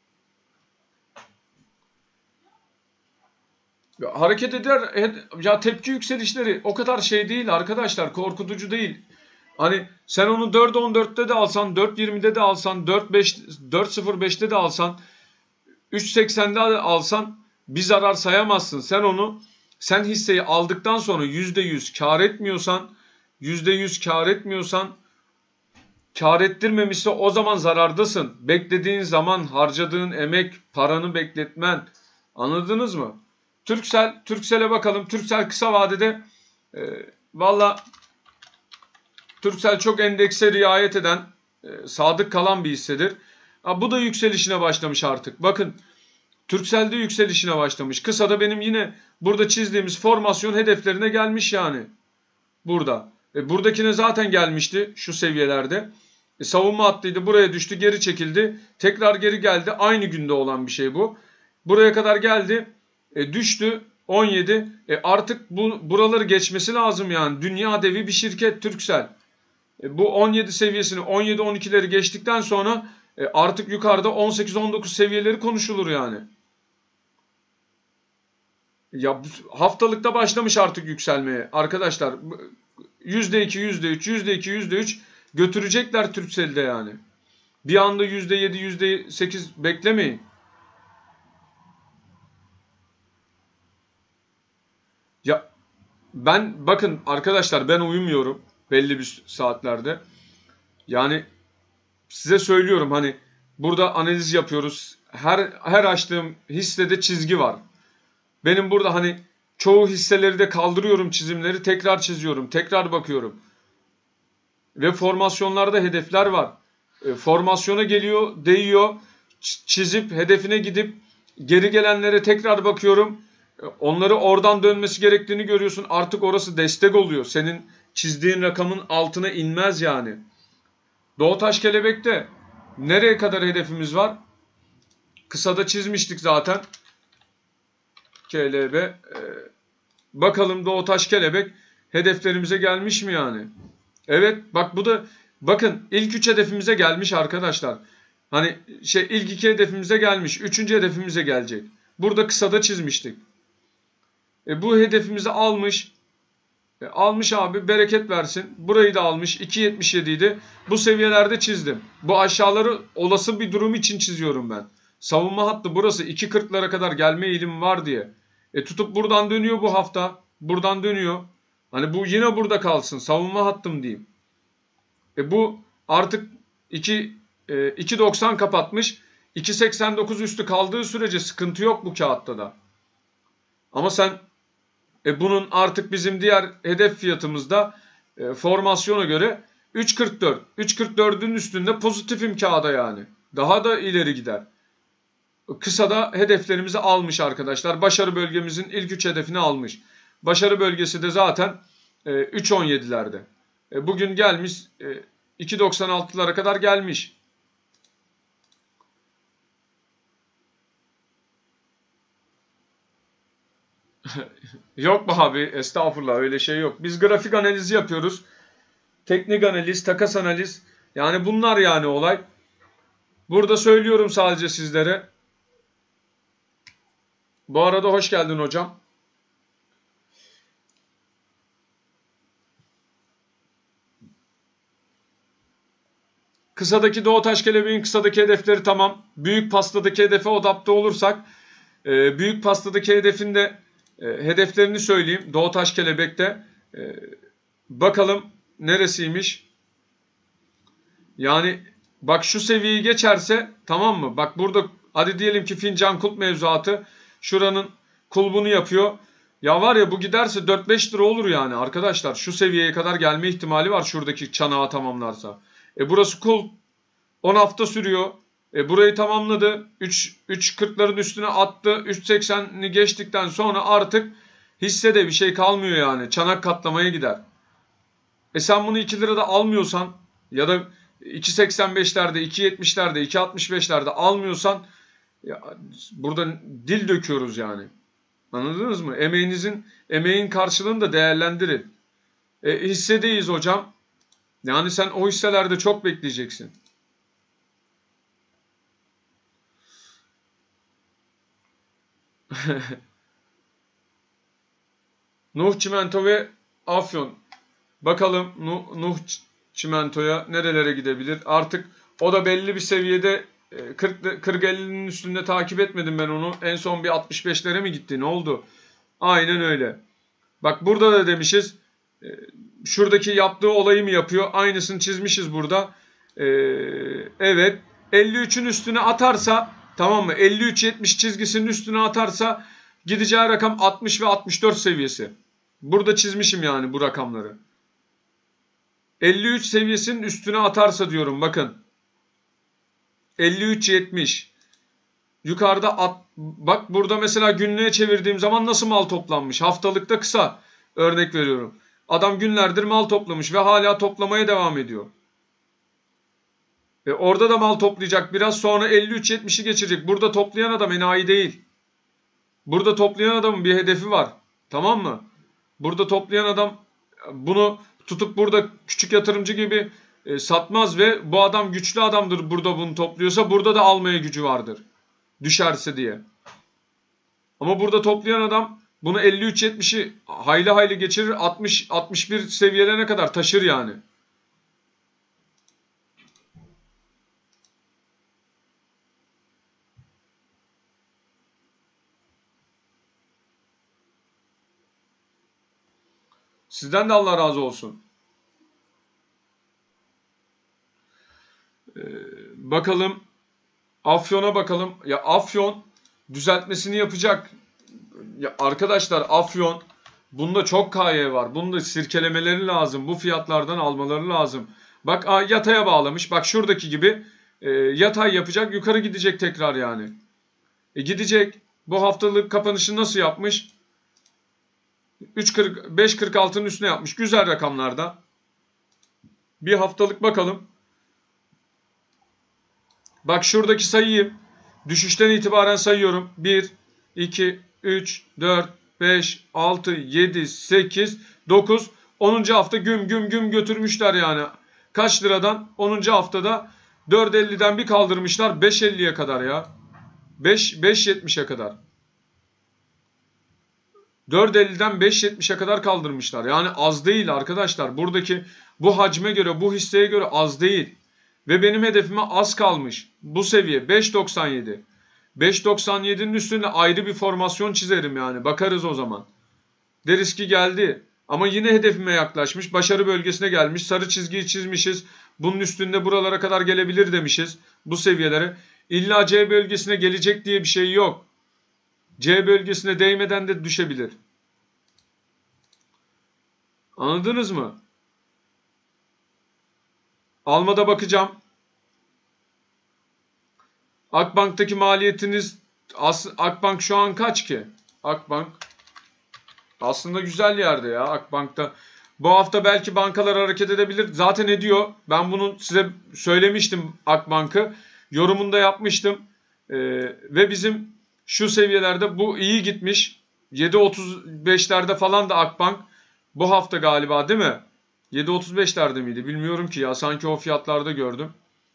Speaker 1: Ya hareket eder. Ya tepki yükselişleri o kadar şey değil arkadaşlar. Korkutucu değil. Hani sen onu 4.14'te de alsan, 4.20'de de alsan, 4.05'te de alsan, 3.80'de de alsan bir zarar sayamazsın. Sen hisseyi aldıktan sonra %100 kar etmiyorsan, %100 kar etmiyorsan, kar ettirmemişse o zaman zarardasın. Beklediğin zaman harcadığın emek, paranı bekletmen. Anladınız mı? Turkcell'e bakalım. Turkcell kısa vadede valla Turkcell çok endekse riayet eden, sadık kalan bir hissedir. Bu da yükselişine başlamış artık. Bakın Turkcell'de yükselişine başlamış. Kısada benim yine burada çizdiğimiz formasyon hedeflerine gelmiş yani. Burada. Buradakine zaten gelmişti şu seviyelerde. Savunma hattıydı. Buraya düştü. Geri çekildi. Tekrar geri geldi. Aynı günde olan bir şey bu. Buraya kadar geldi. Düştü. 17. Artık buraları geçmesi lazım yani. Dünya devi bir şirket Turkcell. Bu 17 seviyesini 17-12'leri geçtikten sonra artık yukarıda 18-19 seviyeleri konuşulur yani. Ya haftalıkta başlamış artık yükselmeye. Arkadaşlar %2, %3, %2, %3 götürecekler Turkcell'de yani. Bir anda %7, %8 beklemeyin. Ya bakın arkadaşlar ben uyumuyorum belli bir saatlerde. Yani size söylüyorum hani burada analiz yapıyoruz. Her açtığım hissede çizgi var. Benim burada hani çoğu hisseleri de kaldırıyorum çizimleri, tekrar çiziyorum, tekrar bakıyorum. Ve formasyonlarda hedefler var. Formasyona geliyor, değiyor, çizip hedefine gidip geri gelenlere tekrar bakıyorum. Onları oradan dönmesi gerektiğini görüyorsun. Artık orası destek oluyor. Senin çizdiğin rakamın altına inmez yani. Doğutaş Kelebek'te nereye kadar hedefimiz var? Kısada çizmiştik zaten. Kelebek. Bakalım Doğutaş Kelebek hedeflerimize gelmiş mi yani? Evet bak bu da bakın ilk 3 hedefimize gelmiş arkadaşlar. Hani ilk 2 hedefimize gelmiş. 3. hedefimize gelecek. Burada kısada çizmiştik. Bu hedefimizi almış. Almış abi bereket versin. Burayı da almış. 2.77 idi. Bu seviyelerde çizdim. Bu aşağıları olası bir durum için çiziyorum ben. Savunma hattı burası 2.40'lara kadar gelme eğilimi var diye. Tutup buradan dönüyor bu hafta. Buradan dönüyor. Hani bu yine burada kalsın. Savunma hattım diyeyim. Bu artık 2.90 kapatmış. 2.89 üstü kaldığı sürece sıkıntı yok bu kağıtta da. Ama sen bunun artık bizim diğer hedef fiyatımızda formasyona göre 3.44. 3.44'ün üstünde pozitifim kağıda yani. Daha da ileri gider. Kısada hedeflerimizi almış arkadaşlar. Başarı bölgemizin ilk 3 hedefini almış. Başarı bölgesi de zaten 3.17'lerde. Bugün gelmiş 2.96'lara kadar gelmiş. Yok mu abi? Estağfurullah öyle şey yok. Biz grafik analizi yapıyoruz. Teknik analiz, takas analiz. Yani bunlar yani olay. Burada söylüyorum sadece sizlere. Bu arada hoş geldin hocam. Kısadaki Doğutaş Kelebeğin kısadaki hedefleri tamam. Büyük pastadaki hedefe adapte olursak büyük pastadaki hedefin de hedeflerini söyleyeyim. Doğutaş Kelebek'te bakalım neresiymiş? Yani bak şu seviyeyi geçerse tamam mı? Bak burada hadi diyelim ki fincan kulp mevzuatı şuranın kulbunu yapıyor. Ya var ya bu giderse 4-5 lira olur yani arkadaşlar. Şu seviyeye kadar gelme ihtimali var şuradaki çanağı tamamlarsa. Burası cool. 10 hafta sürüyor. Burayı tamamladı. 3.40'ların üstüne attı. 3.80'ni geçtikten sonra artık hissede bir şey kalmıyor yani. Çanak katlamaya gider. Sen bunu 2 lirada almıyorsan ya da 2.85'lerde, 2.70'lerde, 2.65'lerde almıyorsan ya, burada dil döküyoruz yani. Anladınız mı? Emeğin karşılığını da değerlendirin. Hissedeyiz hocam. Yani sen o hisselerde çok bekleyeceksin. Nuh Çimento ve Afyon. Bakalım Nuh Çimento'ya nerelere gidebilir? Artık o da belli bir seviyede 40-50'nin üstünde takip etmedim ben onu. En son bir 65'lere mi gitti? Ne oldu? Aynen öyle. Bak burada da demişiz. Şuradaki yaptığı olayı mı yapıyor? Aynısını çizmişiz burada. Evet. 53'ün üstüne atarsa, tamam mı? 53-70 çizgisinin üstüne atarsa gideceği rakam 60 ve 64 seviyesi. Burada çizmişim yani bu rakamları. 53 seviyesinin üstüne atarsa diyorum bakın. 53-70. Yukarıda bak burada mesela günlüğe çevirdiğim zaman nasıl mal toplanmış? Haftalıkta kısa örnek veriyorum. Adam günlerdir mal toplamış ve hala toplamaya devam ediyor. Orada da mal toplayacak. Biraz sonra 53-70'i geçecek. Burada toplayan adam enayi değil. Burada toplayan adamın bir hedefi var. Tamam mı? Burada toplayan adam bunu tutup burada küçük yatırımcı gibi satmaz ve bu adam güçlü adamdır burada bunu topluyorsa burada da almaya gücü vardır. Düşerse diye. Ama burada toplayan adam bunu 53-70'i hayli hayli geçirir, 60-61 seviyelerine kadar taşır yani. Sizden de Allah razı olsun. Bakalım. Afyon'a bakalım. Ya Afyon düzeltmesini yapacak. Ya arkadaşlar Afyon bunda çok KY var. Bunu da sirkelemeleri lazım. Bu fiyatlardan almaları lazım. Bak yataya bağlamış. Bak şuradaki gibi yatay yapacak. Yukarı gidecek tekrar yani. Gidecek. Bu haftalık kapanışı nasıl yapmış? 3.40, 5.46'nın üstüne yapmış. Güzel rakamlarda. Bir haftalık bakalım. Bak şuradaki sayıyı düşüşten itibaren sayıyorum. 1, 2, 3, 4, 5, 6, 7, 8, 9. 10. hafta güm götürmüşler yani. Kaç liradan? 10. haftada 4.50'den bir kaldırmışlar 5.50'ye kadar ya. 5.70'e kadar. 4.50'den 5.70'e kadar kaldırmışlar. Yani az değil arkadaşlar. Buradaki bu hacme göre, bu hisseye göre az değil. Ve benim hedefime az kalmış. Bu seviye 5.97. 5.97'nin üstünde ayrı bir formasyon çizerim yani. Bakarız o zaman. Deriz ki geldi. Ama yine hedefime yaklaşmış. Başarı bölgesine gelmiş. Sarı çizgiyi çizmişiz. Bunun üstünde buralara kadar gelebilir demişiz. Bu seviyelere. İlla C bölgesine gelecek diye bir şey yok. C bölgesine değmeden de düşebilir. Anladınız mı? Almada bakacağım. Akbank'taki maliyetiniz Akbank şu an kaç ki? Akbank aslında güzel yerde ya Akbank'ta. Bu hafta belki bankalar hareket edebilir. Zaten ediyor. Ben bunu size söylemiştim Akbank'ı. Yorumunda yapmıştım. Ve bizim şu seviyelerde bu iyi gitmiş. 7.35'lerde falan da Akbank. Bu hafta galiba değil mi? 7.35'lerde miydi? Bilmiyorum ki ya. Sanki o fiyatlarda gördüm.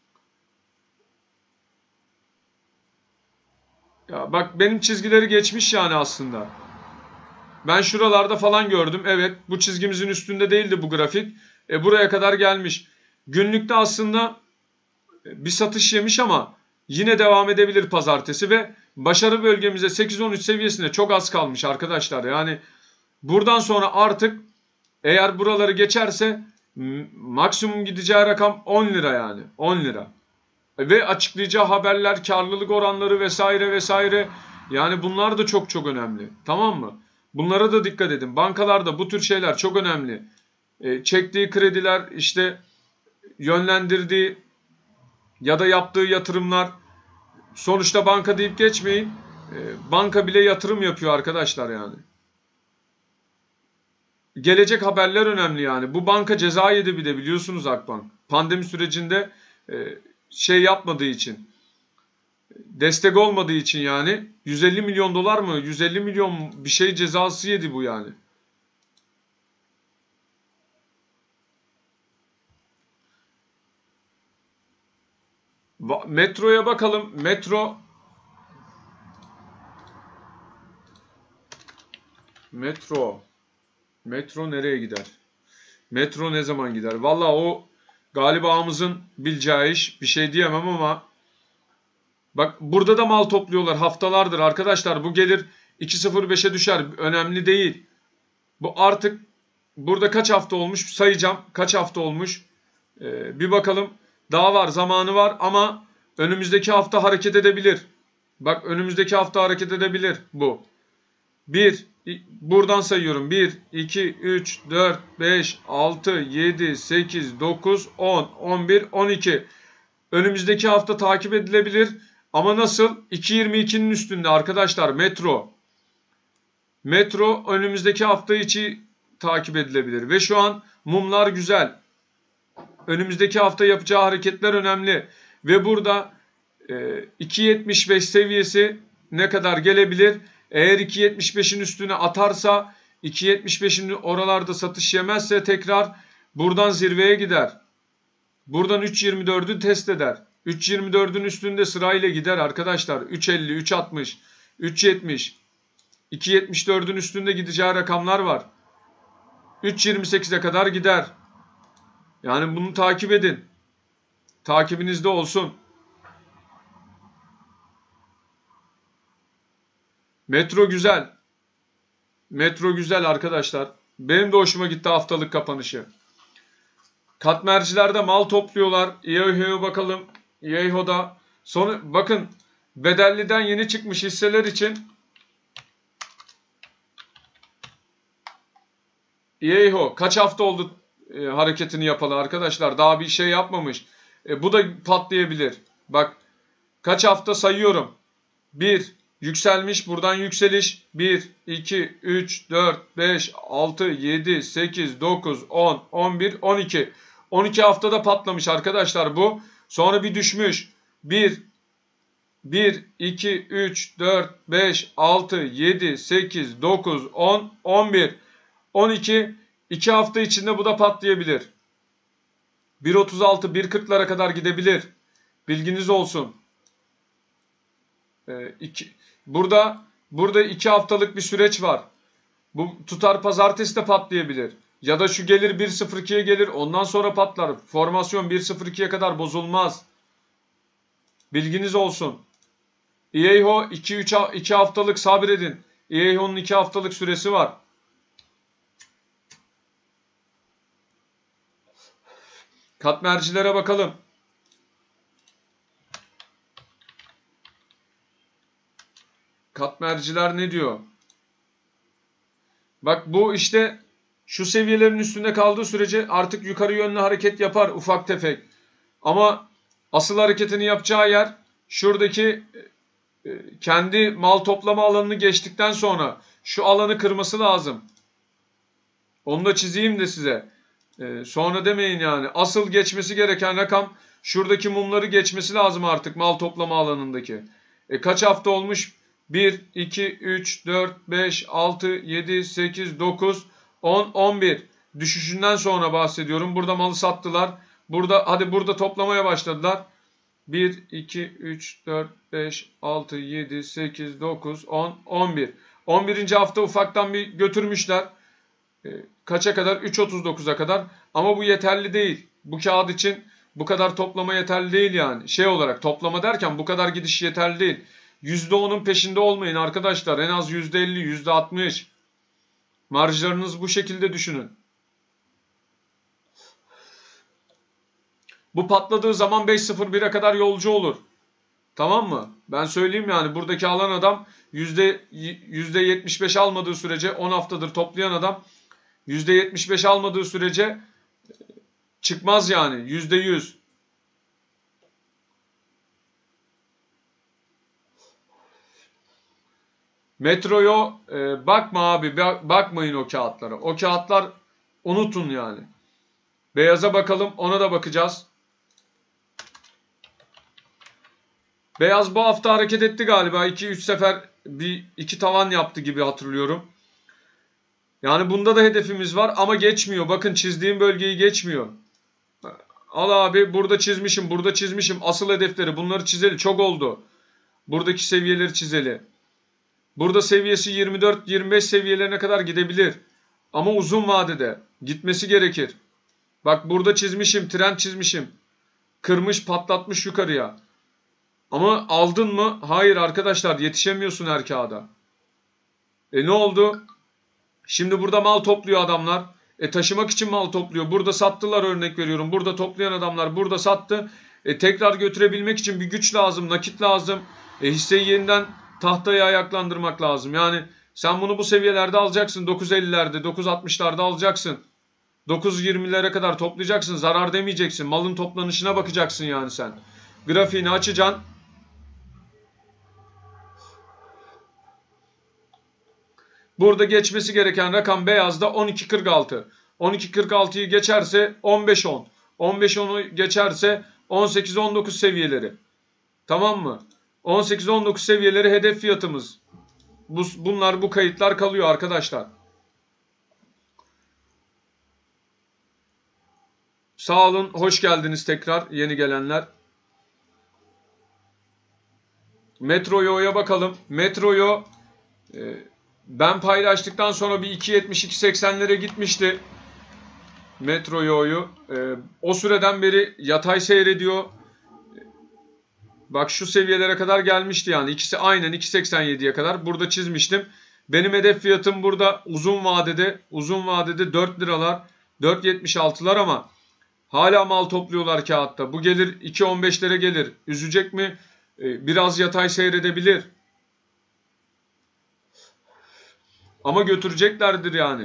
Speaker 1: Ya bak benim çizgileri geçmiş yani aslında. Ben şuralarda falan gördüm. Evet bu çizgimizin üstünde değildi bu grafik. Buraya kadar gelmiş. Günlükte aslında bir satış yemiş ama yine devam edebilir pazartesi ve başarı bölgemize 8-13 seviyesinde çok az kalmış arkadaşlar. Yani buradan sonra artık eğer buraları geçerse maksimum gideceği rakam 10 lira yani. 10 lira. Ve açıklayacağı haberler, karlılık oranları vesaire vesaire. Yani bunlar da çok çok önemli. Tamam mı? Bunlara da dikkat edin. Bankalarda bu tür şeyler çok önemli. Çektiği krediler, işte yönlendirdiği ya da yaptığı yatırımlar. Sonuçta banka deyip geçmeyin. Banka bile yatırım yapıyor arkadaşlar yani. Gelecek haberler önemli yani. Bu banka ceza yedi bir de, biliyorsunuz Akbank. Pandemi sürecinde şey yapmadığı için, destek olmadığı için yani 150 milyon dolar mı? 150 milyon bir şey cezası yedi bu yani. Metroya bakalım. Metro nereye gider? Metro ne zaman gider? Valla o galiba ağamızın bileceği iş. Bir şey diyemem ama bak burada da mal topluyorlar haftalardır arkadaşlar. Bu gelir 2.05'e düşer. Önemli değil. Bu artık burada kaç hafta olmuş sayacağım. Kaç hafta olmuş? Bir bakalım. Daha var, zamanı var ama önümüzdeki hafta hareket edebilir. Bak önümüzdeki hafta hareket edebilir bu. Buradan sayıyorum. 1, 2, 3, 4, 5, 6, 7, 8, 9, 10, 11, 12. Önümüzdeki hafta takip edilebilir. Ama nasıl? 2.22'nin üstünde arkadaşlar metro. Metro önümüzdeki hafta içi takip edilebilir. Ve şu an mumlar güzel. Önümüzdeki hafta yapacağı hareketler önemli. Ve burada 2.75 seviyesi ne kadar gelebilir? Eğer 2.75'in üstüne atarsa, 2.75'in oralarda satış yemezse tekrar buradan zirveye gider. Buradan 3.24'ü test eder. 3.24'ün üstünde sırayla gider arkadaşlar. 3.50, 3.60, 3.70, 2.74'ün üstünde gideceği rakamlar var. 3.28'e kadar gider. Yani bunu takip edin. Takibinizde olsun. Metro güzel. Metro güzel arkadaşlar. Benim de hoşuma gitti haftalık kapanışı. Katmercilerde mal topluyorlar. İEHO'ya bakalım. İEHO'da. Sonra bakın bedelliden yeni çıkmış hisseler için İEHO kaç hafta oldu hareketini yapalı arkadaşlar. Daha bir şey yapmamış. Bu da patlayabilir. Bak kaç hafta sayıyorum. 1. Yükselmiş. Buradan yükseliş. 1, 2, 3, 4, 5, 6, 7, 8, 9, 10, 11, 12. 12 haftada patlamış arkadaşlar bu. Sonra bir düşmüş. 1, 2, 3, 4, 5, 6, 7, 8, 9, 10, 11, 12. 2 hafta içinde bu da patlayabilir. 1.36, 1.40'lara kadar gidebilir. Bilginiz olsun. Burada 2 haftalık bir süreç var. Bu tutar pazartesi de patlayabilir. Ya da şu gelir 1.02'ye gelir ondan sonra patlar. Formasyon 1.02'ye kadar bozulmaz. Bilginiz olsun. İEHO 2 haftalık sabredin. İEHO'nun 2 haftalık süresi var. Katmercilere bakalım. Katmerciler ne diyor? Bak bu işte şu seviyelerin üstünde kaldığı sürece artık yukarı yönlü hareket yapar ufak tefek. Ama asıl hareketini yapacağı yer şuradaki kendi mal toplama alanını geçtikten sonra şu alanı kırması lazım. Onu da çizeyim de size. Sonra demeyin yani. Asıl geçmesi gereken rakam şuradaki mumları geçmesi lazım artık mal toplama alanındaki. Kaç hafta olmuş? 1, 2, 3, 4, 5, 6, 7, 8, 9, 10, 11. Düşüşünden sonra bahsediyorum. Burada malı sattılar. Burada toplamaya başladılar. 1, 2, 3, 4, 5, 6, 7, 8, 9, 10, 11. 11. hafta ufaktan bir götürmüşler. Kaça kadar? 3.39'a kadar. Ama bu yeterli değil. Bu kağıt için bu kadar toplama yeterli değil yani. Şey olarak toplama derken bu kadar gidiş yeterli değil. %10'un peşinde olmayın arkadaşlar. En az %50, %60. Marjlarınız bu şekilde düşünün. Bu patladığı zaman 5.01'e kadar yolcu olur. Tamam mı? Ben söyleyeyim yani buradaki alan adam %75 almadığı sürece 10 haftadır toplayan adam %75 almadığı sürece çıkmaz yani. %100. Metro'ya bakma abi. Bakmayın o kağıtlara. O kağıtlar unutun yani. Beyaza bakalım. Ona da bakacağız. Beyaz bu hafta hareket etti galiba. 2-3 sefer iki tavan yaptı gibi hatırlıyorum. Yani bunda da hedefimiz var ama geçmiyor. Bakın çizdiğim bölgeyi geçmiyor. Al abi burada çizmişim. Burada çizmişim. Asıl hedefleri bunları çizeli. Çok oldu. Buradaki seviyeleri çizeli. Burada seviyesi 24-25 seviyelerine kadar gidebilir. Ama uzun vadede gitmesi gerekir. Bak burada çizmişim. Trend çizmişim. Kırmış patlatmış yukarıya. Ama aldın mı? Hayır arkadaşlar yetişemiyorsun her kağıda. Ne oldu? Şimdi burada mal topluyor adamlar. Taşımak için mal topluyor. Burada sattılar örnek veriyorum. Burada toplayan adamlar burada sattı. Tekrar götürebilmek için bir güç lazım. Nakit lazım. Hisseyi yeniden tahtaya ayaklandırmak lazım. Yani sen bunu bu seviyelerde alacaksın. 9.50'lerde 9.60'larda alacaksın. 9.20'lere kadar toplayacaksın. Zarar demeyeceksin. Malın toplanışına bakacaksın yani sen. Grafiğini açacaksın. Burada geçmesi gereken rakam beyazda 12.46. 12.46'yı geçerse 15.10. 15.10'u geçerse 18-19 seviyeleri. Tamam mı? 18-19 seviyeleri hedef fiyatımız. Bu kayıtlar kalıyor arkadaşlar. Sağ olun. Hoş geldiniz tekrar yeni gelenler. Metro'ya bakalım. Metro'ya ben paylaştıktan sonra bir 2.70-2.80'lere gitmişti. Metro'yu. O süreden beri yatay seyrediyor. Bak şu seviyelere kadar gelmişti yani. İkisi aynen 2.87'ye kadar. Burada çizmiştim. Benim hedef fiyatım burada uzun vadede 4 liralar, 4.76'lar ama hala mal topluyorlar kağıtta. Bu gelir 2.15'lere gelir. Üzecek mi? Biraz yatay seyredebilir. Ama götüreceklerdir yani.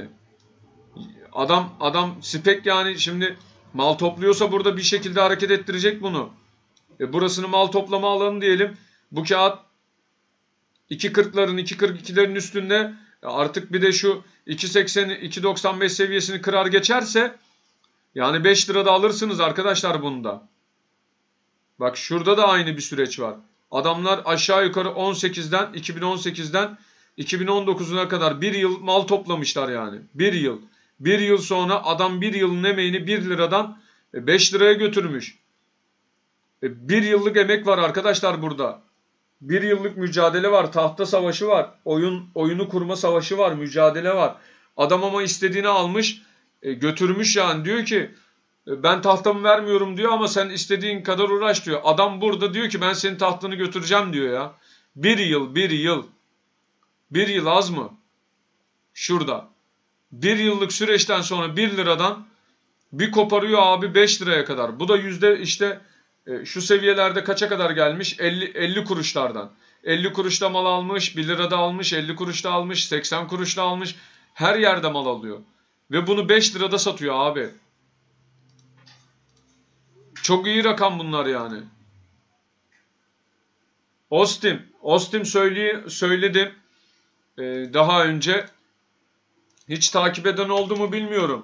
Speaker 1: Adam spek yani şimdi mal topluyorsa burada bir şekilde hareket ettirecek bunu. Burasını mal toplama alanı diyelim. Bu kağıt 2.40'ların 2.42'lerin üstünde artık bir de şu 2.80 2.95 seviyesini kırar geçerse yani 5 lirada alırsınız arkadaşlar bunu da. Bak şurada da aynı bir süreç var. Adamlar aşağı yukarı 2018'den 2019'una kadar bir yıl mal toplamışlar yani. Bir yıl. Bir yıl sonra adam bir yılın emeğini 1 liradan 5 liraya götürmüş. Bir yıllık emek var arkadaşlar burada. Bir yıllık mücadele var. Tahta savaşı var. Oyunu kurma savaşı var. Mücadele var. Adam ama istediğini almış. Götürmüş yani. Diyor ki ben tahtamı vermiyorum diyor ama sen istediğin kadar uğraş diyor. Adam burada diyor ki ben senin tahtını götüreceğim diyor ya. Bir yıl. Bir yıl az mı? Şurada. Bir yıllık süreçten sonra 1 liradan bir koparıyor abi 5 liraya kadar. Bu da işte şu seviyelerde kaça kadar gelmiş? 50 kuruşlardan. 50 kuruşta mal almış, 1 lirada almış, 50 kuruşta almış, 80 kuruşta almış. Her yerde mal alıyor. Ve bunu 5 lirada satıyor abi. Çok iyi rakam bunlar yani. Ostim söyledim daha önce. Hiç takip eden oldu mu bilmiyorum.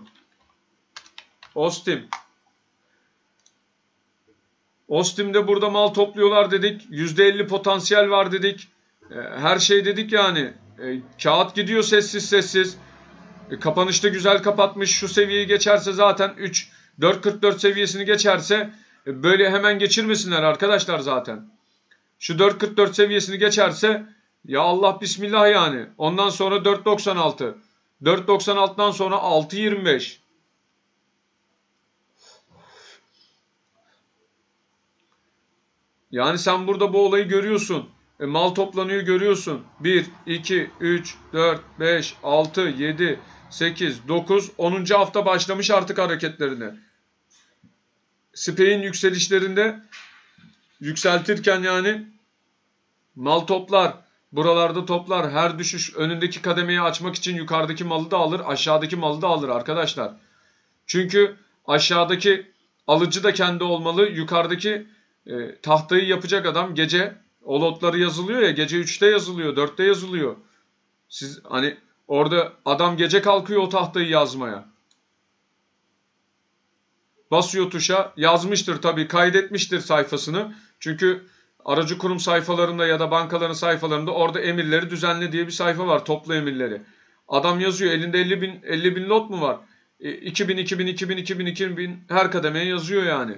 Speaker 1: Ostim'de burada mal topluyorlar dedik. %50 potansiyel var dedik. Her şey dedik yani. Kağıt gidiyor sessiz. Kapanışta güzel kapatmış. Şu seviyeyi geçerse zaten 4.44 seviyesini geçerse böyle hemen geçirmesinler arkadaşlar zaten. Şu 4.44 seviyesini geçerse ya Allah bismillah yani. Ondan sonra 4.96. 4.96'dan sonra 6.25. Yani sen burada bu olayı görüyorsun. Mal toplanıyor görüyorsun. 1, 2, 3, 4, 5, 6, 7, 8, 9, 10. hafta başlamış artık hareketlerine. Spey'in yükselişlerinde yükseltirken yani Mal toplar. Buralarda toplar. Her düşüş önündeki kademeyi açmak için yukarıdaki malı da alır. Aşağıdaki malı da alır arkadaşlar. Çünkü aşağıdaki alıcı da kendi olmalı. Yukarıdaki tahtayı yapacak adam gece o lotları yazılıyor ya. Gece 3'te yazılıyor. 4'te yazılıyor. Siz hani orada adam gece kalkıyor o tahtayı yazmaya. Basıyor tuşa, yazmıştır tabii, kaydetmiştir sayfasını. Çünkü aracı kurum sayfalarında ya da bankaların sayfalarında orada emirleri düzenle diye bir sayfa var, toplu emirleri. Adam yazıyor, elinde 50 bin lot mu var? 2000, 2000, 2000, 2000, 2000 her kademeye yazıyor yani.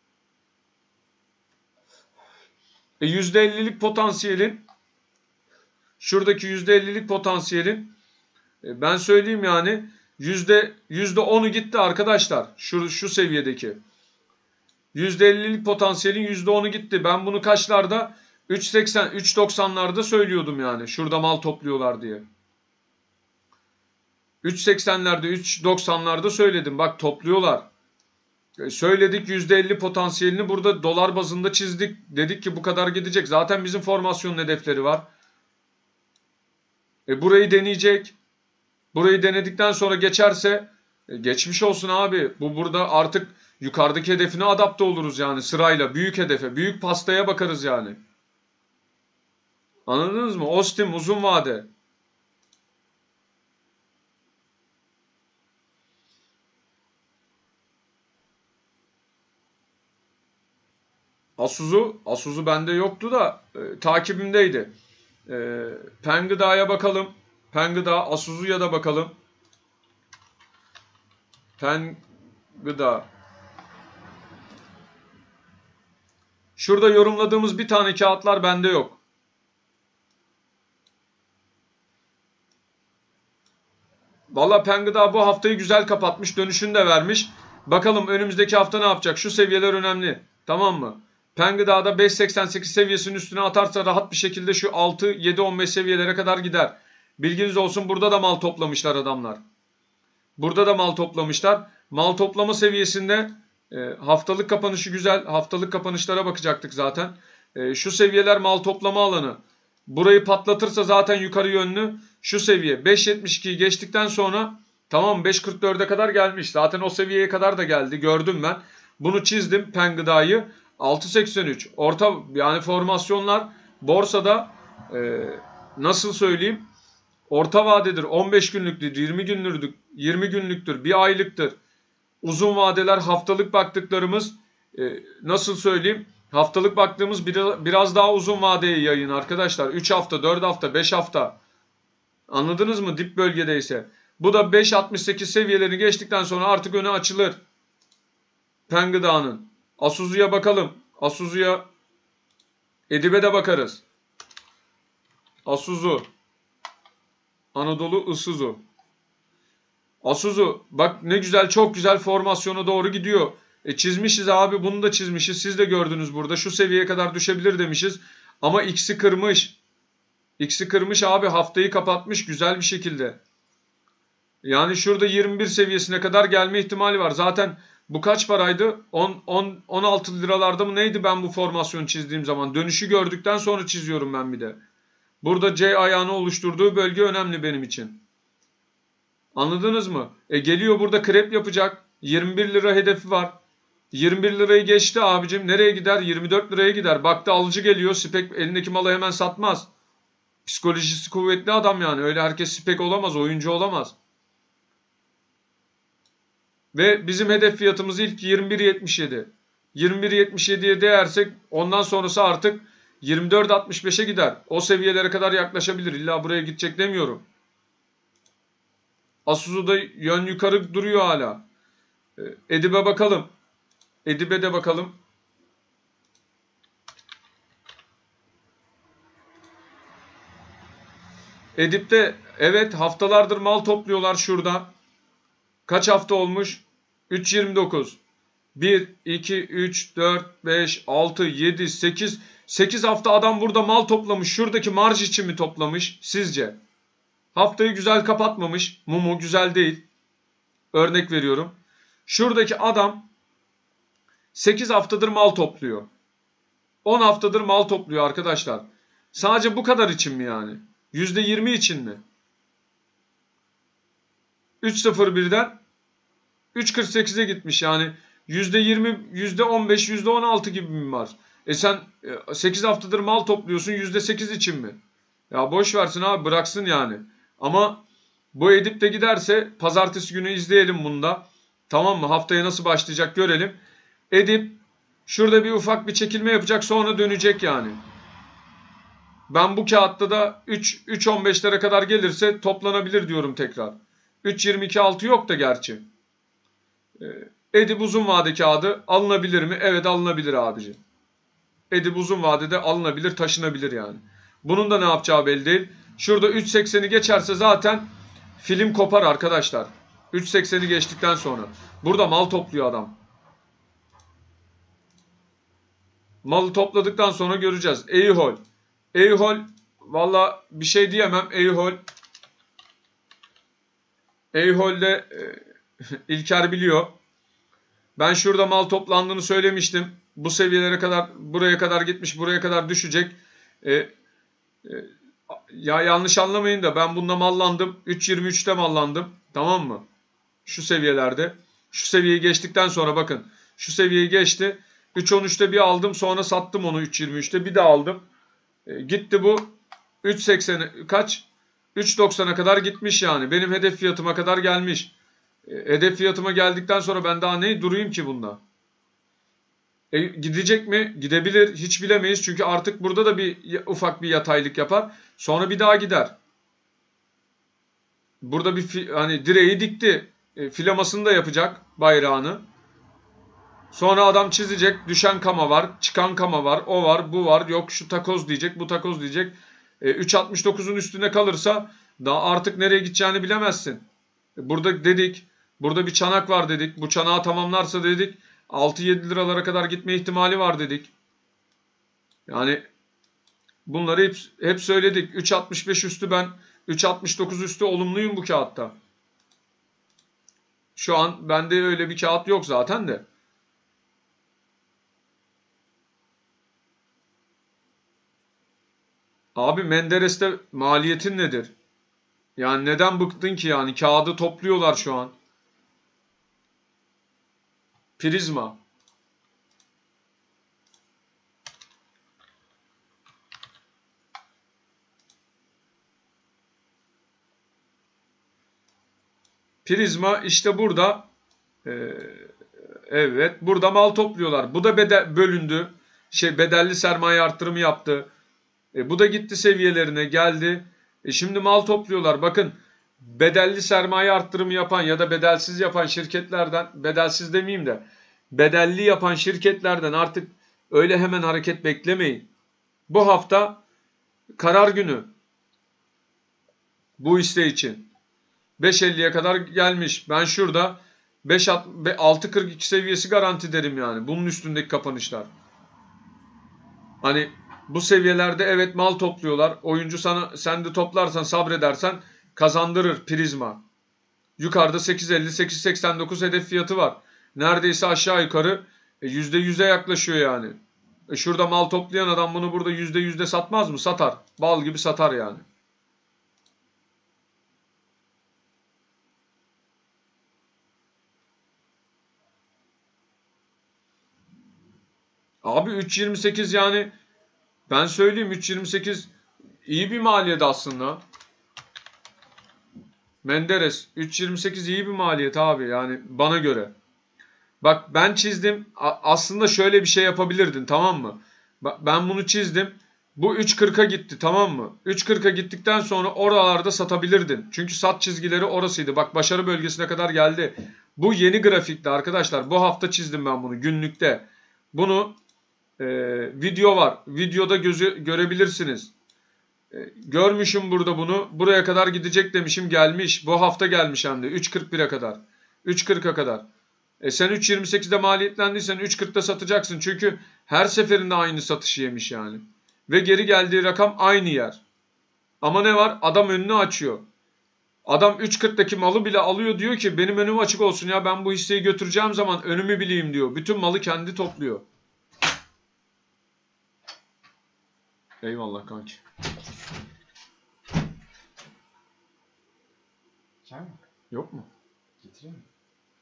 Speaker 1: %50'lik potansiyelin, şuradaki %50'lik potansiyelin ben söyleyeyim yani %10'u gitti arkadaşlar. Şu seviyedeki. %50'lik potansiyelin %10'u gitti. Ben bunu kaçlarda? 3.80, 3.90'larda söylüyordum yani. Şurada mal topluyorlar diye. 3.80'lerde, 3.90'larda söyledim. Bak topluyorlar. Söyledik, %50 potansiyelini burada dolar bazında çizdik. Dedik ki bu kadar gidecek. Zaten bizim formasyonun hedefleri var. Burayı deneyecek. Burayı denedikten sonra geçerse geçmiş olsun abi. Bu burada artık yukarıdaki hedefine adapte oluruz yani sırayla. Büyük hedefe, büyük pastaya bakarız yani. Anladınız mı? Ostim uzun vade. Asuzu bende yoktu da takibimdeydi. Pengıda'ya bakalım. Pengıda, Asuzu'ya da bakalım. Pengıda. Şurada yorumladığımız bir tane kağıtlar bende yok. Valla Pengıda bu haftayı güzel kapatmış. Dönüşünü de vermiş. Bakalım önümüzdeki hafta ne yapacak? Şu seviyeler önemli. Tamam mı? Pengıda'da 5.88 seviyesinin üstüne atarsa rahat bir şekilde şu 6, 7, 15 seviyelere kadar gider. Bilginiz olsun, burada da mal toplamışlar adamlar. Burada da mal toplamışlar. Mal toplama seviyesinde haftalık kapanışı güzel. Haftalık kapanışlara bakacaktık zaten. Şu seviyeler mal toplama alanı. Burayı patlatırsa zaten yukarı yönlü. Şu seviye 5.72'yi geçtikten sonra tamam 5.44'e kadar gelmiş. Zaten o seviyeye kadar da geldi. Gördüm ben. Bunu çizdim Pengıda'yı. 6.83. Orta yani formasyonlar borsada nasıl söyleyeyim? Orta vadedir. 15 günlüktür, 20 günlüktür, bir aylıktır. Uzun vadeler, haftalık baktıklarımız nasıl söyleyeyim? Haftalık baktığımız biraz daha uzun vadeye yayın arkadaşlar. 3 hafta, 4 hafta, 5 hafta. Anladınız mı? Dip bölgedeyse. Bu da 5.68 seviyelerini geçtikten sonra artık öne açılır. Pengıda'nın. Asuzu'ya bakalım. Asuzu'ya, Edib'e de bakarız. Asuzu. Anadolu Isuzu. Asuzu bak ne güzel, çok güzel formasyona doğru gidiyor. Çizmişiz abi, bunu da çizmişiz. Siz de gördünüz burada. Şu seviyeye kadar düşebilir demişiz. Ama X'i kırmış. X'i kırmış abi, haftayı kapatmış güzel bir şekilde. Yani şurada 21 seviyesine kadar gelme ihtimali var. Zaten bu kaç paraydı? 16 liralarda mı neydi ben bu formasyonu çizdiğim zaman? Dönüşü gördükten sonra çiziyorum ben bir de. Burada C ayağını oluşturduğu bölge önemli benim için. Anladınız mı? Geliyor burada krep yapacak. 21 lira hedefi var. 21 lirayı geçti abicim. Nereye gider? 24 liraya gider. Baktı alıcı geliyor. Spek elindeki malı hemen satmaz. Psikolojisi kuvvetli adam yani. Öyle herkes spek olamaz. Oyuncu olamaz. Ve bizim hedef fiyatımız ilk 21.77. 21.77'ye değersek ondan sonrası artık 24.65'e gider. O seviyelere kadar yaklaşabilir. İlla buraya gidecek demiyorum. Asuzu'da yön yukarı duruyor hala. Edib'e bakalım. Edib'e de bakalım. Edip'te evet haftalardır mal topluyorlar şurada. Kaç hafta olmuş? 3.29. 1, 2, 3, 4, 5, 6, 7, 8. 8 hafta adam burada mal toplamış. Şuradaki marj için mi toplamış sizce? Haftayı güzel kapatmamış. Mumu güzel değil. Örnek veriyorum. Şuradaki adam 8 haftadır mal topluyor. 10 haftadır mal topluyor arkadaşlar. Sadece bu kadar için mi yani? %20 için mi? 3.01'den 3.48'e gitmiş yani. %20, %15, %16 gibi mi var? Sen 8 haftadır mal topluyorsun, %8 için mi? Ya boş versin abi, bıraksın yani. Ama bu Edip de giderse pazartesi günü izleyelim bunu da. Tamam mı? Haftaya nasıl başlayacak görelim. Edip şurada bir ufak bir çekilme yapacak, sonra dönecek yani. Ben bu kağıtta da 3.15'lere kadar gelirse toplanabilir diyorum tekrar. 3.22.6 yok da gerçi. Edip uzun vade kağıdı alınabilir mi? Evet, alınabilir abici. Edip uzun vadede alınabilir, taşınabilir yani. Bunun da ne yapacağı belli değil. Şurada 3.80'i geçerse zaten film kopar arkadaşlar. 3.80'i geçtikten sonra. Burada mal topluyor adam. Malı topladıktan sonra göreceğiz. Eyhol. Eyhol valla bir şey diyemem. Eyhol'de İlker biliyor. Ben şurada mal toplandığını söylemiştim. Bu seviyelere kadar, buraya kadar gitmiş, buraya kadar düşecek. Ya yanlış anlamayın da ben bunda mallandım. 3.23'te mallandım. Tamam mı? Şu seviyelerde. Şu seviyeyi geçtikten sonra bakın. Şu seviyeyi geçti. 3.13'te bir aldım. Sonra sattım onu 3.23'te. Bir de aldım. Gitti bu 3.80 kaç? 3.90'a kadar gitmiş yani. Benim hedef fiyatıma kadar gelmiş. Hedef fiyatıma geldikten sonra ben daha ne durayım ki bunda? Gidecek mi? Gidebilir. Hiç bilemeyiz. Çünkü artık burada da ufak bir yataylık yapar. Sonra bir daha gider. Burada bir hani direği dikti. Filamasını da yapacak, bayrağını. Sonra adam çizecek. Düşen kama var. Çıkan kama var. O var. Bu var. Yok şu takoz diyecek. Bu takoz diyecek. 3.69'un üstüne kalırsa daha artık nereye gideceğini bilemezsin. Burada dedik. Burada bir çanak var dedik. Bu çanağı tamamlarsa dedik 6-7 liralara kadar gitme ihtimali var dedik. Yani bunları hep söyledik. 3.65 üstü, ben 3.69 üstü olumluyum bu kağıtta. Şu an bende öyle bir kağıt yok zaten de. Abi Menderes'te maliyetin nedir? Yani neden bıktın ki yani? Kağıdı topluyorlar şu an. Prizma. Prizma işte burada. Evet. Burada mal topluyorlar. Bu da bölündü. Bedelli sermaye arttırımı yaptı. Bu da gitti seviyelerine geldi. Şimdi mal topluyorlar. Bakın bedelli sermaye arttırımı yapan ya da bedelsiz yapan şirketlerden, bedelsiz demeyeyim de bedelli yapan şirketlerden artık öyle hemen hareket beklemeyin. Bu hafta karar günü bu hisse için. 5.50'ye kadar gelmiş. Ben şurada 6.42 seviyesi garanti derim yani. Bunun üstündeki kapanışlar. Hani bu seviyelerde evet mal topluyorlar. Oyuncu sen de toplarsan, sabredersen kazandırır Prizma. Yukarıda 8.50, 8.89 hedef fiyatı var. Neredeyse aşağı yukarı %100'e yaklaşıyor yani. Şurada mal toplayan adam bunu burada %100'de satmaz mı? Satar. Bal gibi satar yani. Abi 3.28 yani ben söyleyeyim 3.28 iyi bir maliyet aslında. Menderes 3.28 iyi bir maliyet abi yani bana göre. Bak ben çizdim. Aslında şöyle bir şey yapabilirdin, tamam mı? Bak ben bunu çizdim. Bu 3.40'a gitti, tamam mı? 3.40'a gittikten sonra oralarda satabilirdin. Çünkü sat çizgileri orasıydı. Bak başarı bölgesine kadar geldi. Bu yeni grafikte arkadaşlar. Bu hafta çizdim ben bunu günlükte. Bunu video var. Videoda görebilirsiniz. Görmüşüm burada bunu. Buraya kadar gidecek demişim, gelmiş. Bu hafta gelmiş hem de 3.41'e kadar. 3.40'a kadar. Sen 3.28'de maliyetlendiysen 3.40'da satacaksın. Çünkü her seferinde aynı satışı yemiş yani. Ve geri geldiği rakam aynı yer. Ama ne var? Adam önünü açıyor. Adam 3.40'daki malı bile alıyor, diyor ki benim önüm açık olsun ya, ben bu hisseyi götüreceğim zaman önümü bileyim diyor. Bütün malı kendi topluyor. Eyvallah kanki.
Speaker 4: Çay mı?
Speaker 1: Yok mu?
Speaker 4: Getireyim mi?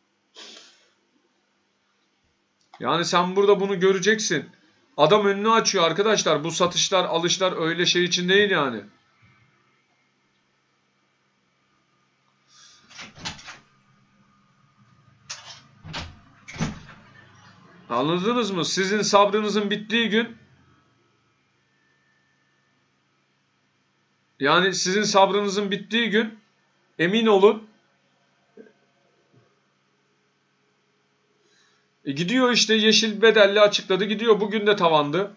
Speaker 1: Yani sen burada bunu göreceksin. Adam önünü açıyor arkadaşlar. Bu satışlar, alışlar öyle şey için değil yani. Anladınız mı? Sizin sabrınızın bittiği gün, yani sizin sabrınızın bittiği gün emin olun gidiyor işte, yeşil bedelli açıkladı, gidiyor. Bugün de tavandı.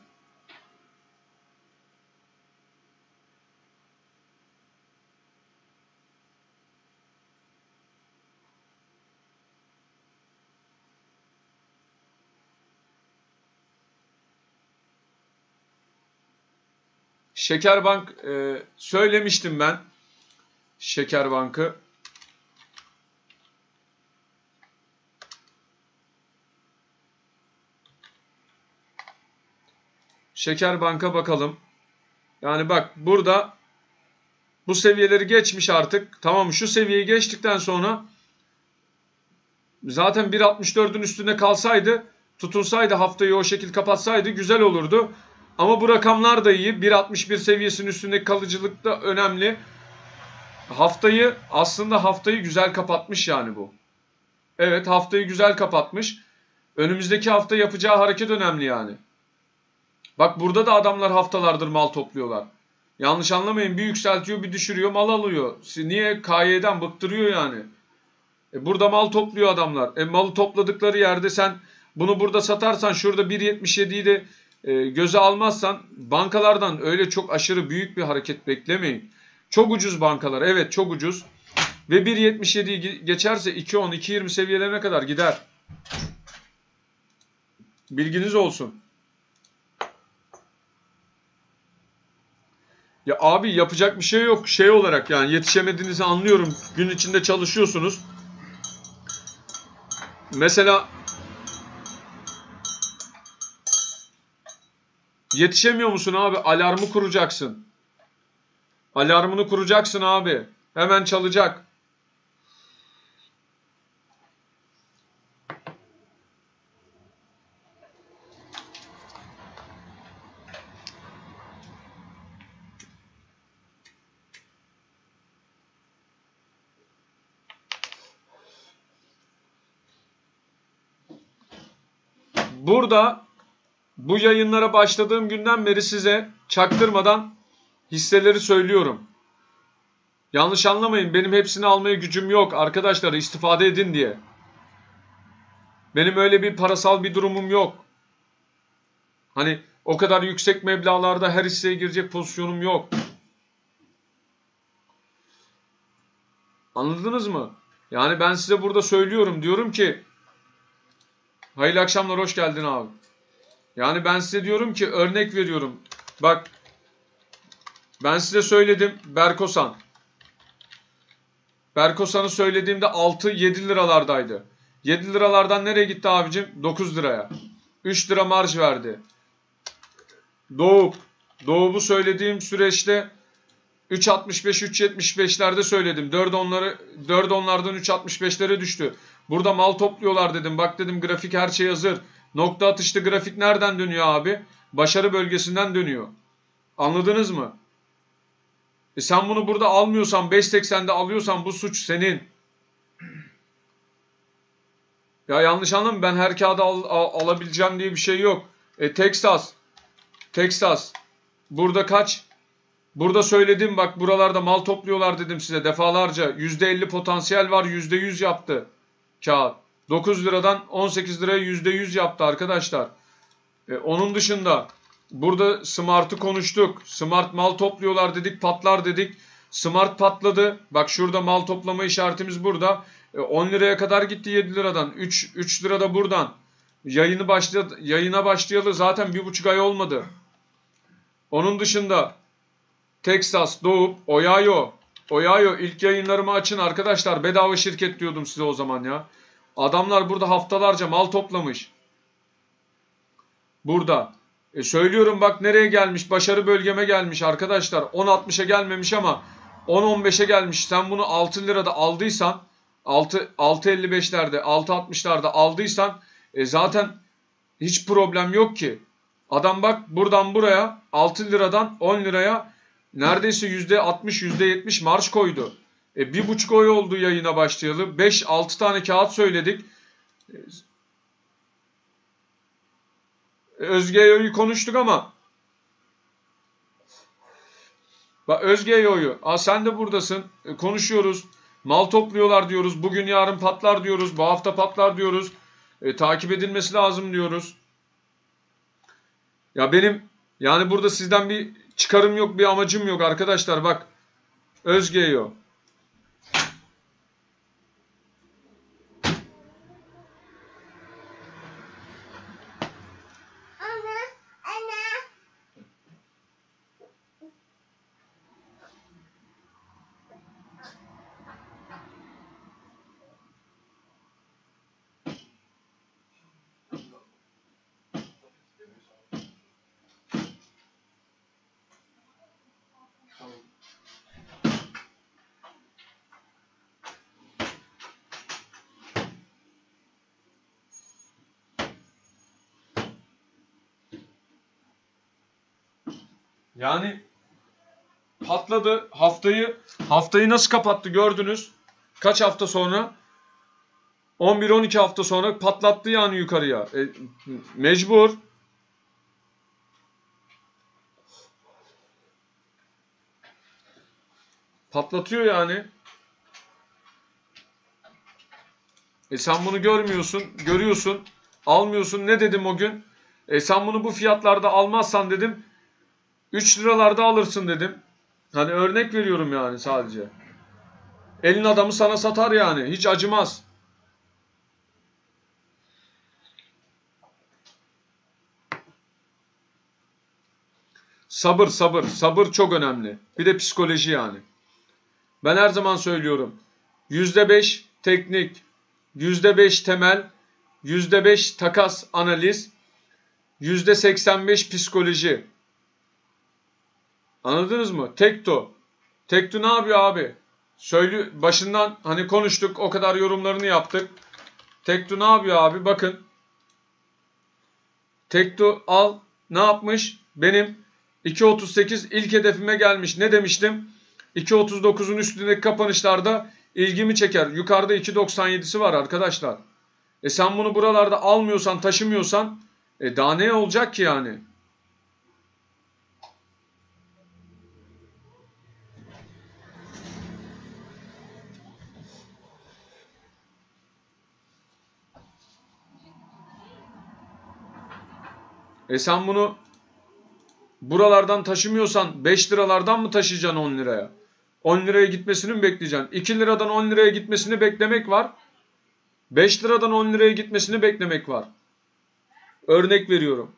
Speaker 1: Şekerbank söylemiştim ben. Şekerbank'ı. Şekerbank'a bakalım. Yani bak burada bu seviyeleri geçmiş artık. Tamam mı? Şu seviyeyi geçtikten sonra zaten 1.64'ün üstüne kalsaydı, tutunsaydı, haftayı o şekilde kapatsaydı güzel olurdu. Ama bu rakamlar da iyi. 1.61 seviyesinin üstündeki kalıcılık da önemli. Haftayı güzel kapatmış yani bu. Evet, haftayı güzel kapatmış. Önümüzdeki hafta yapacağı hareket önemli yani. Bak burada da adamlar haftalardır mal topluyorlar. Yanlış anlamayın, bir yükseltiyor bir düşürüyor, mal alıyor. Niye? KY'den bıktırıyor yani. Burada mal topluyor adamlar. Malı topladıkları yerde sen bunu burada satarsan, şurada 1.77'yi de göze almazsan, bankalardan öyle çok aşırı büyük bir hareket beklemeyin. Çok ucuz bankalar, evet çok ucuz. Ve 1.77'yi geçerse 2.10, 2.20 seviyelerine kadar gider. Bilginiz olsun. Ya abi yapacak bir şey yok. Şey olarak yani yetişemediğinizi anlıyorum. Gün içinde çalışıyorsunuz. Mesela yetişemiyor musun abi? Alarmı kuracaksın. Alarmını kuracaksın abi. Hemen çalacak. Burada bu yayınlara başladığım günden beri size çaktırmadan hisseleri söylüyorum. Yanlış anlamayın, benim hepsini almaya gücüm yok. Arkadaşlar istifade edin diye. Benim öyle bir parasal bir durumum yok. Hani o kadar yüksek meblağlarda her hisseye girecek pozisyonum yok. Anladınız mı? Yani ben size burada söylüyorum. Diyorum ki hayırlı akşamlar, hoş geldin abi. Yani ben size diyorum ki, örnek veriyorum. Bak ben size söyledim Berkosan. Berkosan'ı söylediğimde 6-7 liralardaydı. 7 liralardan nereye gitti abicim? 9 liraya. 3 lira marj verdi. Doğu'yu söylediğim süreçte 3.65-3.75'lerde söyledim. 4.10'lardan 3.65'lere düştü. Burada mal topluyorlar dedim. Bak dedim, grafik her şey hazır. Nokta atışlı grafik nereden dönüyor abi? Başarı bölgesinden dönüyor. Anladınız mı? Sen bunu burada almıyorsan, 5.80'de alıyorsan bu suç senin. Ya yanlış anlama, ben her kağıdı alabileceğim diye bir şey yok. Texas. Burada kaç? Burada söyledim bak, buralarda mal topluyorlar dedim size defalarca. %50 potansiyel var, %100 yaptı kağıt. 9 liradan 18 liraya %100 yaptı arkadaşlar. Onun dışında burada Smart'ı konuştuk. Smart mal topluyorlar dedik, patlar dedik. Smart patladı. Bak şurada mal toplama işaretimiz burada. 10 liraya kadar gitti 7 liradan. 3 lira da buradan. Yayına başlayalı zaten 1,5 ay olmadı. Onun dışında Texas, Doğu, Ohio ilk yayınlarımı açın arkadaşlar. Bedava şirket diyordum size o zaman ya. Adamlar burada haftalarca mal toplamış. Burada. Söylüyorum bak nereye gelmiş. Başarı bölgeme gelmiş arkadaşlar. 10.60'a gelmemiş ama 10.15'e gelmiş. Sen bunu 6 lirada aldıysan 6.55'lerde 6.60'larda aldıysan zaten hiç problem yok ki. Adam bak buradan buraya 6 liradan 10 liraya neredeyse %60 %70 marş koydu. 1,5 ay oldu yayına başlayalı. 5-6 tane kağıt söyledik. Özge'yi konuştuk ama bak Özge'yi sen de buradasın. Konuşuyoruz. Mal topluyorlar diyoruz. Bugün yarın patlar diyoruz. Bu hafta patlar diyoruz. Takip edilmesi lazım diyoruz. Ya benim yani burada sizden bir çıkarım yok, bir amacım yok arkadaşlar. Bak Özge'yi. Yani patladı. Haftayı nasıl kapattı gördünüz. Kaç hafta sonra? 11-12 hafta sonra patlattı yani yukarıya. Mecbur. Patlatıyor yani. Sen bunu görmüyorsun, görüyorsun, almıyorsun. Ne dedim o gün? Sen bunu bu fiyatlarda almazsan dedim, 3 liralarda alırsın dedim. Hani örnek veriyorum yani sadece. Elin adamı sana satar yani. Hiç acımaz. Sabır, sabır. Sabır çok önemli. Bir de psikoloji yani. Ben her zaman söylüyorum. %5 teknik, %5 temel, %5 takas analiz, %85 psikoloji. Anladınız mı? Tekto. Tekto ne yapıyor abi? Başından hani konuştuk, o kadar yorumlarını yaptık. Tekto ne yapıyor abi? Bakın. Tekto al ne yapmış? Benim 2.38 ilk hedefime gelmiş. Ne demiştim? 2.39'un üstündeki kapanışlarda ilgimi çeker. Yukarıda 2.97'si var arkadaşlar. Sen bunu buralarda almıyorsan, taşımıyorsan daha ne olacak ki yani? Sen bunu buralardan taşımıyorsan 5 liralardan mı taşıyacaksın 10 liraya? 10 liraya gitmesini mi bekleyeceksin? 2 liradan 10 liraya gitmesini beklemek var. 5 liradan 10 liraya gitmesini beklemek var. Örnek veriyorum.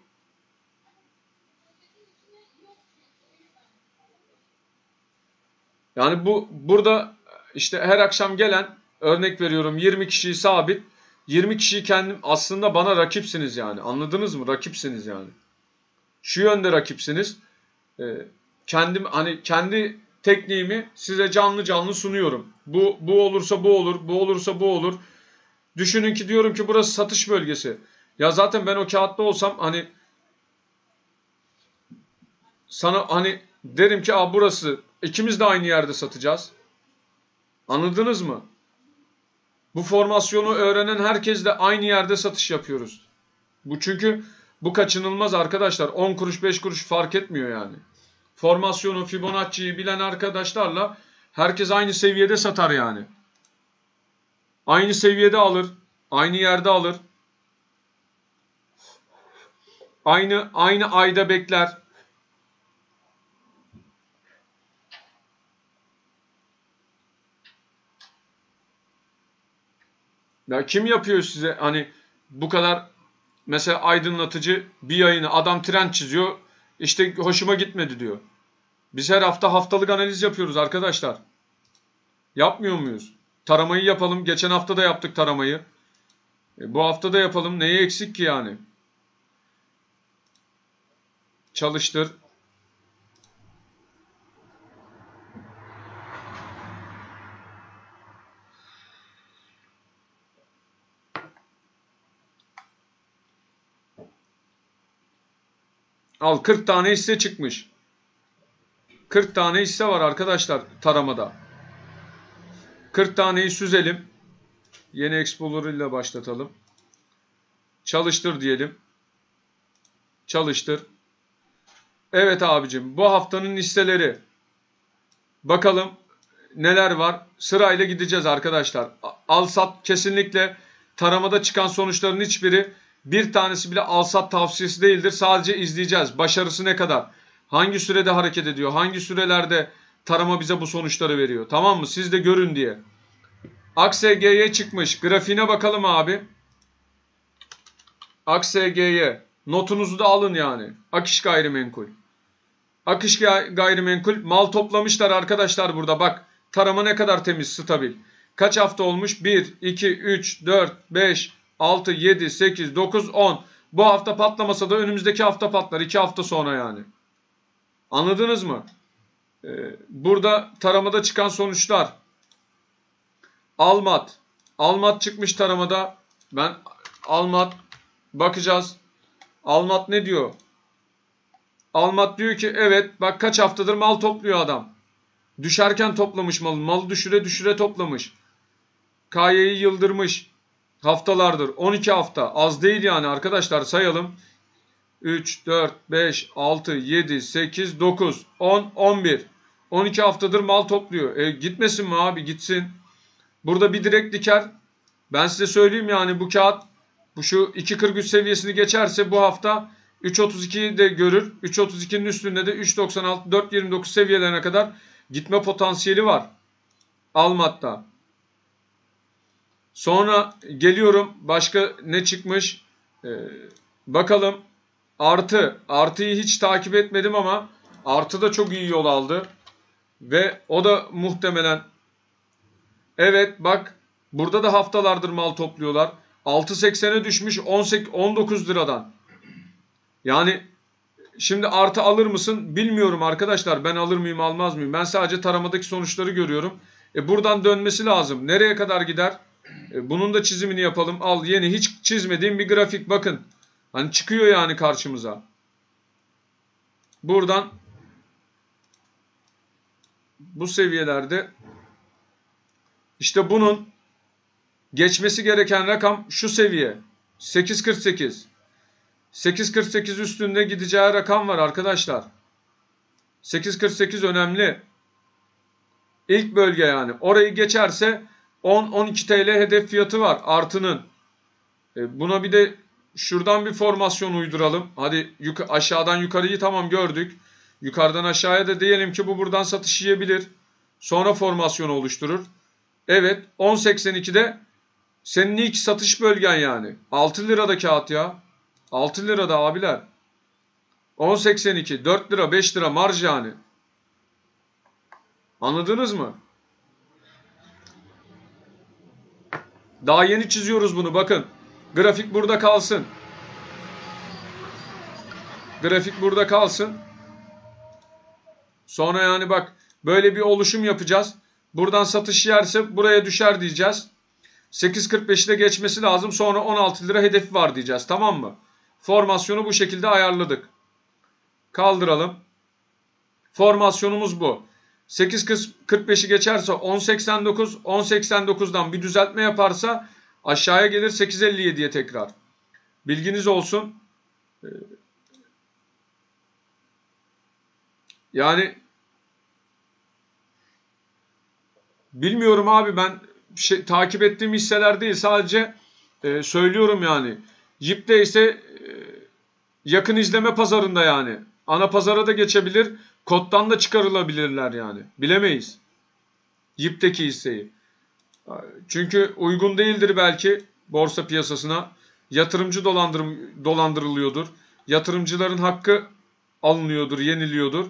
Speaker 1: Yani burada işte her akşam gelen örnek veriyorum 20 kişiyi sabit. 20 kişiyi kendim aslında bana rakipsiniz yani. Anladınız mı? Rakipsiniz yani. Şu yönde rakipsiniz. Kendim hani kendi tekniğimi size canlı canlı sunuyorum. Bu olursa bu olur, bu olursa bu olur. Düşünün ki diyorum ki burası satış bölgesi. Ya zaten ben o kağıtta olsam hani sana hani derim ki burası ikimiz de aynı yerde satacağız. Anladınız mı? Bu formasyonu öğrenen herkesle aynı yerde satış yapıyoruz. Çünkü bu kaçınılmaz arkadaşlar. 10 kuruş 5 kuruş fark etmiyor yani. Formasyonu Fibonacci'yi bilen arkadaşlarla herkes aynı seviyede satar yani. Aynı seviyede alır. Aynı yerde alır. Aynı ayda bekler. Ya kim yapıyor size hani bu kadar mesela aydınlatıcı bir yayını adam trend çiziyor işte hoşuma gitmedi diyor. Biz her hafta haftalık analiz yapıyoruz arkadaşlar. Yapmıyor muyuz? Taramayı yapalım. Geçen hafta da yaptık taramayı. Bu hafta da yapalım. Neye eksik ki yani? Çalıştır. Al 40 tane hisse çıkmış. 40 tane hisse var arkadaşlar taramada. 40 taneyi süzelim. Yeni Explorer ile başlatalım. Çalıştır diyelim. Çalıştır. Evet abicim, bu haftanın listeleri. Bakalım neler var. Sırayla gideceğiz arkadaşlar. Al sat kesinlikle taramada çıkan sonuçların hiçbiri, bir tanesi bile al sat tavsiyesi değildir. Sadece izleyeceğiz. Başarısı ne kadar? Hangi sürede hareket ediyor? Hangi sürelerde tarama bize bu sonuçları veriyor? Tamam mı? Siz de görün diye. AKSG'ye çıkmış. Grafiğine bakalım abi. AKSG'ye. Notunuzu da alın yani. Akış gayrimenkul. Akış gayrimenkul. Mal toplamışlar arkadaşlar burada. Bak tarama ne kadar temiz, stabil. Kaç hafta olmuş? 1, 2, 3, 4, 5, 6, 7, 8, 9, 10. Bu hafta patlamasa da önümüzdeki hafta patlar. 2 hafta sonra yani. Anladınız mı? Burada taramada çıkan sonuçlar. Almat. Almat çıkmış taramada. Ben Almat bakacağız. Almat ne diyor? Almat diyor ki evet bak kaç haftadır mal topluyor adam. Düşerken toplamış malı. Malı düşüre düşüre toplamış. KY'yi yıldırmış. Haftalardır. 12 hafta. Az değil yani arkadaşlar, sayalım. 3, 4, 5, 6, 7, 8, 9, 10, 11. 12 haftadır mal topluyor. Gitmesin mi abi? Gitsin. Burada bir direk diker. Ben size söyleyeyim yani bu kağıt bu şu 2.43 seviyesini geçerse bu hafta 3.32'yi de görür. 3.32'nin üstünde de 3.96, 4.29 seviyelerine kadar gitme potansiyeli var. Almat'ta. Sonra geliyorum. Başka ne çıkmış? Bakalım. Artı. Artıyı hiç takip etmedim ama Artı da çok iyi yol aldı. Ve o da muhtemelen, evet bak burada da haftalardır mal topluyorlar. 6.80'e düşmüş 19 liradan. Yani şimdi Artı alır mısın bilmiyorum arkadaşlar. Ben alır mıyım almaz mıyım? Ben sadece taramadaki sonuçları görüyorum. Buradan dönmesi lazım. Nereye kadar gider? Bunun da çizimini yapalım. Al yeni hiç çizmediğim bir grafik bakın. Hani çıkıyor yani karşımıza. Buradan bu seviyelerde işte bunun geçmesi gereken rakam şu seviye. 8.48. 8.48 üstünde gideceği rakam var arkadaşlar. 8.48 önemli. İlk bölge yani. Orayı geçerse 10-12 TL hedef fiyatı var Artı'nın. Buna bir de şuradan bir formasyon uyduralım. Hadi aşağıdan yukarıyı tamam gördük. Yukarıdan aşağıya da diyelim ki bu buradan satış yiyebilir. Sonra formasyonu oluşturur. Evet 10.82'de senin ilk satış bölgen yani. 6 lirada kağıt ya. 6 lirada abiler. 10.82 4 lira 5 lira marj yani. Anladınız mı? Daha yeni çiziyoruz bunu bakın. Grafik burada kalsın. Grafik burada kalsın. Sonra yani bak böyle bir oluşum yapacağız. Buradan satış yerse buraya düşer diyeceğiz. 8.45'i de geçmesi lazım. Sonra 16 lira hedefi var diyeceğiz. Tamam mı? Formasyonu bu şekilde ayarladık. Kaldıralım. Formasyonumuz bu. 8.45'i geçerse 10.89. 10.89'dan bir düzeltme yaparsa aşağıya gelir 8.57'ye tekrar. Bilginiz olsun. Yani bilmiyorum abi, ben takip ettiğim hisseler değil, sadece söylüyorum yani. JIP'te ise yakın izleme pazarında yani. Ana pazara da geçebilir, koddan da çıkarılabilirler yani. Bilemeyiz. JIP'teki hisseyi. Çünkü uygun değildir belki borsa piyasasına. Yatırımcı dolandırılıyordur. Yatırımcıların hakkı alınıyordur, yeniliyordur.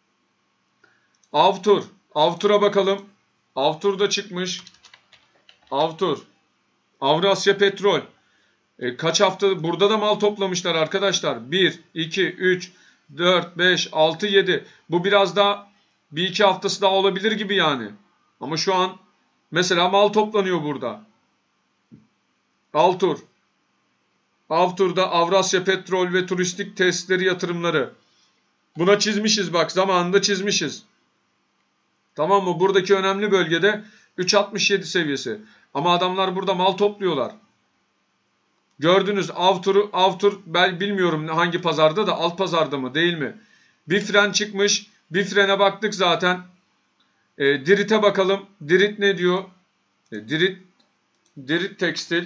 Speaker 1: Avtur. Avtur'a bakalım. Avtur da çıkmış. Avtur. Avrasya Petrol. Kaç hafta burada da mal toplamışlar arkadaşlar. 1, 2, 3, 4, 5, 6, 7. Bu biraz daha bir iki haftası daha olabilir gibi yani. Ama şu an mesela mal toplanıyor burada. Altur. Avtur'da Avrasya Petrol ve Turistik Tesisleri yatırımları. Buna çizmişiz bak, zamanında çizmişiz. Tamam mı? Buradaki önemli bölgede 3.67 seviyesi. Ama adamlar burada mal topluyorlar. Gördünüz Avtur ben bilmiyorum hangi pazarda da, alt pazarda mı değil mi? Bir fren çıkmış. Bir frene baktık zaten. Dirit'e bakalım. Dirit ne diyor? Dirit Tekstil.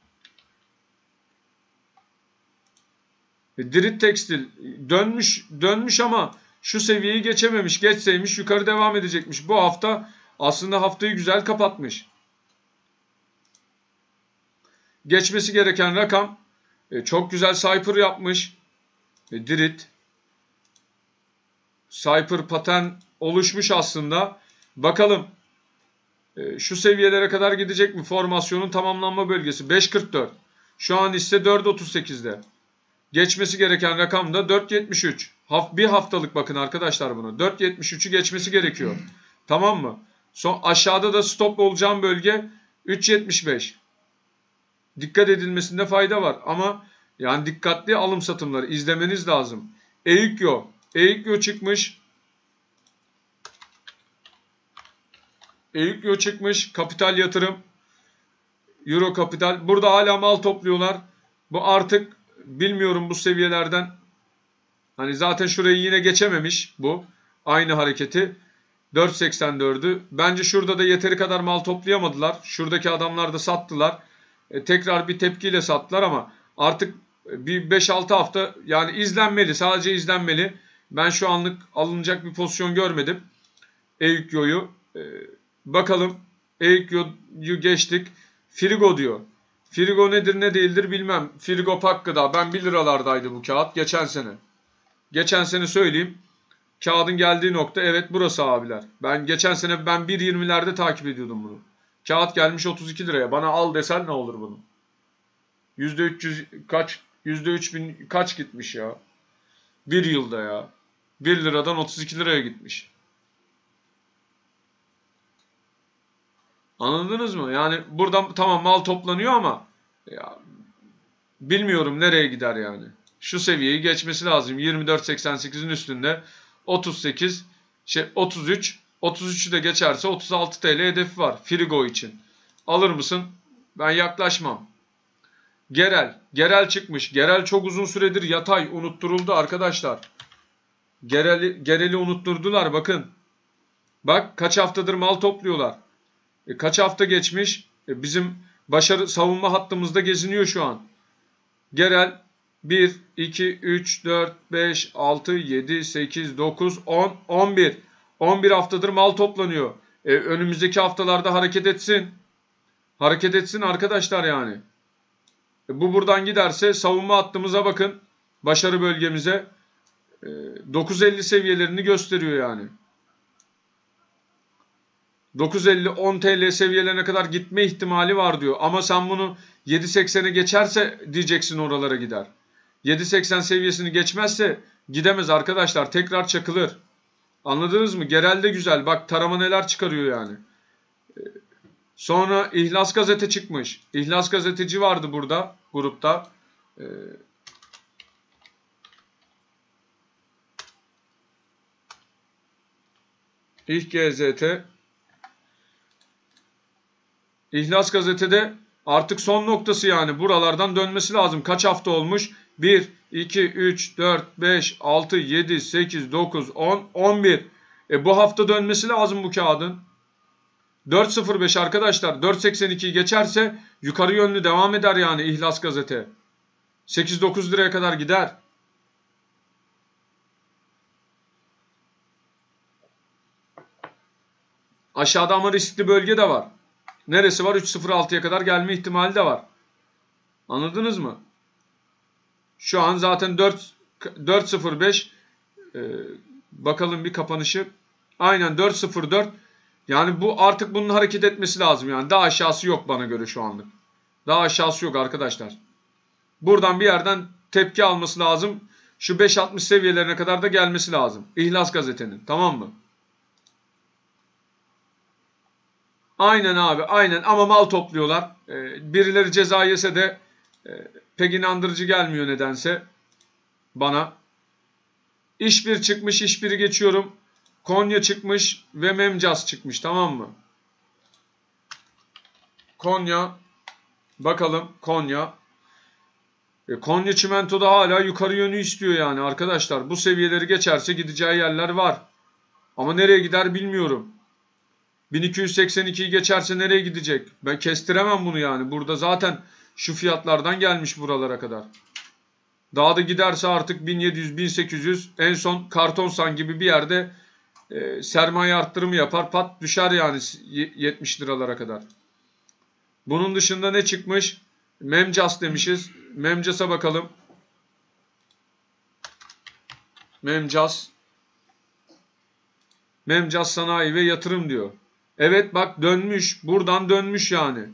Speaker 1: Dirit Tekstil dönmüş ama şu seviyeyi geçememiş. Geçseymiş yukarı devam edecekmiş. Bu hafta aslında haftayı güzel kapatmış. Geçmesi gereken rakam çok güzel Cypher yapmış. Dirit. Cypher patern oluşmuş aslında. Bakalım şu seviyelere kadar gidecek mi? Formasyonun tamamlanma bölgesi 5.44. Şu an ise 4.38'de. Geçmesi gereken rakam da 4.73. Bir haftalık bakın arkadaşlar bunu. 4.73'ü geçmesi gerekiyor. Tamam mı? Aşağıda da stop olacağım bölge 3.75. Dikkat edilmesinde fayda var. Ama yani dikkatli alım satımları izlemeniz lazım. EÜKYO çıkmış. EÜKYO çıkmış. Kapital yatırım. Euro Kapital. Burada hala mal topluyorlar. Bu artık bilmiyorum bu seviyelerden. Hani zaten şurayı yine geçememiş bu. Aynı hareketi. 4.84'ü. Bence şurada da yeteri kadar mal toplayamadılar. Şuradaki adamlar da sattılar. Tekrar bir tepkiyle sattılar ama artık bir 5-6 hafta yani izlenmeli. Sadece izlenmeli. Ben şu anlık alınacak bir pozisyon görmedim. EÜKYO'yu. Bakalım. EÜKYO'yu geçtik. Frigo diyor. Frigo nedir ne değildir bilmem. Frigo Pakkı'da. Ben 1 liralardaydı bu kağıt geçen sene. Geçen sene söyleyeyim. Kağıdın geldiği nokta evet burası abiler. Geçen sene 1.20'lerde takip ediyordum bunu. Kağıt gelmiş 32 liraya. Bana al desen ne olur bunu? %300 kaç? %3000 kaç gitmiş ya? Bir yılda ya. 1 liradan 32 liraya gitmiş. Anladınız mı? Yani buradan tamam mal toplanıyor ama ya, bilmiyorum nereye gider yani. Şu seviyeyi geçmesi lazım. 24.88'in üstünde 38 33 33'ü de geçerse 36 TL hedefi var Frigo için. Alır mısın? Ben yaklaşmam. Gerel çıkmış. Gerel çok uzun süredir yatay unutturuldu arkadaşlar. Gerel'i unutturdular bakın. Bak kaç haftadır mal topluyorlar. Kaç hafta geçmiş? Bizim savunma hattımızda geziniyor şu an. Gerel 1, 2, 3, 4, 5, 6, 7, 8, 9, 10, 11. 11 haftadır mal toplanıyor. Önümüzdeki haftalarda hareket etsin. Hareket etsin arkadaşlar yani. Bu buradan giderse savunma hattımıza bakın. Başarı bölgemize 9.50 seviyelerini gösteriyor yani. 9.50-10 TL seviyelerine kadar gitme ihtimali var diyor. Ama sen bunu 7.80'e geçerse diyeceksin oralara gider. 7.80 seviyesini geçmezse gidemez arkadaşlar. Tekrar çakılır. Anladınız mı? Gerel de güzel. Bak tarama neler çıkarıyor yani. Sonra İhlas Gazete çıkmış. İhlas Gazeteci vardı burada grupta. İHGZT. İhlas Gazete'de artık son noktası yani. Buralardan dönmesi lazım. Kaç hafta olmuş? 1, 2, 3, 4, 5, 6, 7, 8, 9, 10, 11. Bu hafta dönmesi lazım bu kağıdın. 4.05 arkadaşlar. 4.82'yi geçerse yukarı yönlü devam eder yani İhlas Gazete. 8-9 liraya kadar gider. Aşağıda ama riskli bölge de var. Neresi var? 3.06'ya kadar gelme ihtimali de var. Anladınız mı? Şu an zaten 4.05 bakalım bir kapanışı. Aynen 4.04. Yani bu artık bunun hareket etmesi lazım yani. Daha aşağısı yok bana göre şu anlık. Daha aşağısı yok arkadaşlar. Buradan bir yerden tepki alması lazım. Şu 5.60 seviyelerine kadar da gelmesi lazım. İhlas Gazete'nin. Tamam mı? Aynen abi. Aynen. Ama mal topluyorlar. Birileri ceza yese de pek inandırıcı gelmiyor nedense bana. İş1 çıkmış. İş1'i geçiyorum. Konya çıkmış ve Memcas çıkmış. Tamam mı? Konya. Bakalım. Konya. Konya Çimento'da hala yukarı yönü istiyor yani arkadaşlar. Bu seviyeleri geçerse gideceği yerler var. Ama nereye gider bilmiyorum. 1282'yi geçerse nereye gidecek? Ben kestiremem bunu yani. Burada zaten şu fiyatlardan gelmiş buralara kadar. Daha da giderse artık 1700, 1800 en son Kartonsan gibi bir yerde sermaye arttırımı yapar. Pat düşer yani 70 liralara kadar. Bunun dışında ne çıkmış? Memcas demişiz. Memcas'a bakalım. Memcas. Memcas sanayi ve yatırım diyor. Evet bak dönmüş. Buradan dönmüş yani.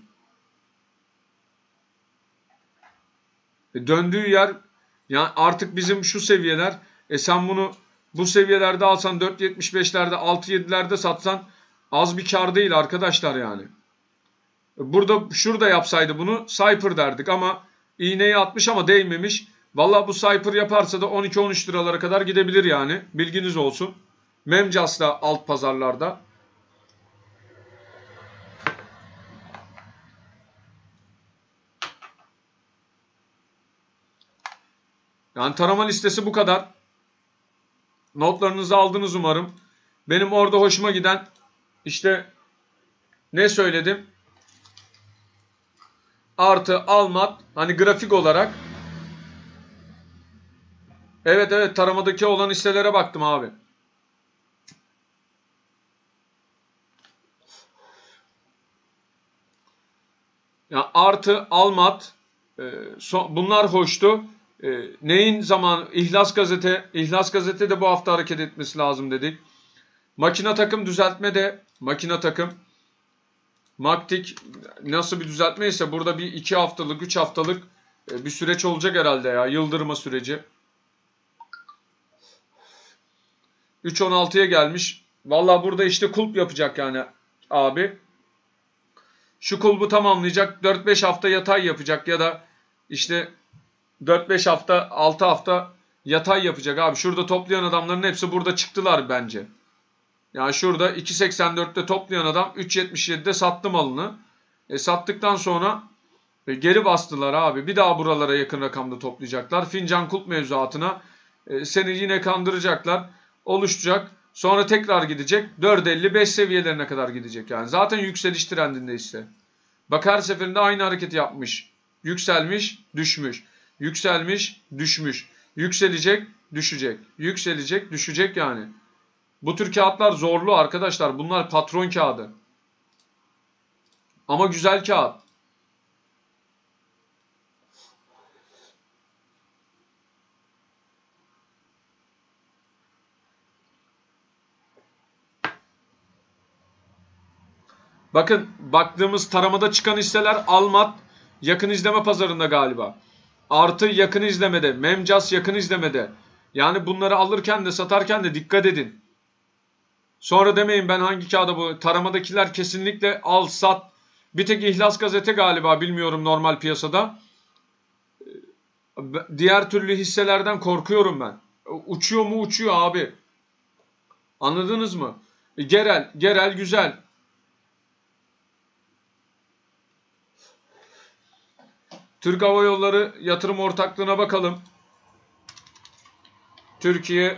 Speaker 1: Döndüğü yer yani artık bizim şu seviyeler. Sen bunu bu seviyelerde alsan 4.75'lerde 6.7'lerde satsan az bir kar değil arkadaşlar yani. Burada şurada yapsaydı bunu Cypher derdik ama iğneyi atmış ama değmemiş. Vallahi bu Cypher yaparsa da 12-13 liralara kadar gidebilir yani. Bilginiz olsun. Memcas da alt pazarlarda. Yani tarama listesi bu kadar. Notlarınızı aldınız umarım. Benim orada hoşuma giden işte ne söyledim? Artı Almat hani grafik olarak. Evet taramadaki olan hisselere baktım abi. Yani artı Almat bunlar hoştu. Neyin zamanı? İhlas Gazete. İhlas Gazete de bu hafta hareket etmesi lazım dedik. Makina takım düzeltme de. Makina takım. Maktik nasıl bir düzeltme ise burada bir 2 haftalık 3 haftalık bir süreç olacak herhalde ya. Yıldırma süreci. 3.16'ya gelmiş. Vallahi burada işte kulp yapacak yani abi. Şu kulbu tamamlayacak. 4-5 hafta yatay yapacak ya da işte 4-5 hafta 6 hafta yatay yapacak abi. Şurada toplayan adamların hepsi burada çıktılar bence. Yani şurada 2.84'te toplayan adam 3.77'de sattı malını. Sattıktan sonra geri bastılar abi. Bir daha buralara yakın rakamda toplayacaklar. Fincan kulp mevzuatına seni yine kandıracaklar. Oluşacak. Sonra tekrar gidecek. 4.55 seviyelerine kadar gidecek yani. Zaten yükseliş trendinde ise. Bak her seferinde aynı hareketi yapmış. Yükselmiş, düşmüş. Yükselmiş, düşmüş. Yükselecek, düşecek. Yükselecek, düşecek yani. Bu tür kağıtlar zorlu arkadaşlar. Bunlar patron kağıdı. Ama güzel kağıt. Bakın baktığımız taramada çıkan hisseler Almat yakın izleme pazarında galiba. Artı yakın izlemede. Memcas yakın izlemede. Yani bunları alırken de satarken de dikkat edin. Sonra demeyin ben hangi kağıda bu. Taramadakiler kesinlikle al sat. Bir tek İhlas Gazete galiba bilmiyorum normal piyasada. Diğer türlü hisselerden korkuyorum ben. Uçuyor mu uçuyor abi. Anladınız mı? Gerel güzel. Türk Hava Yolları yatırım ortaklığına bakalım. Türkiye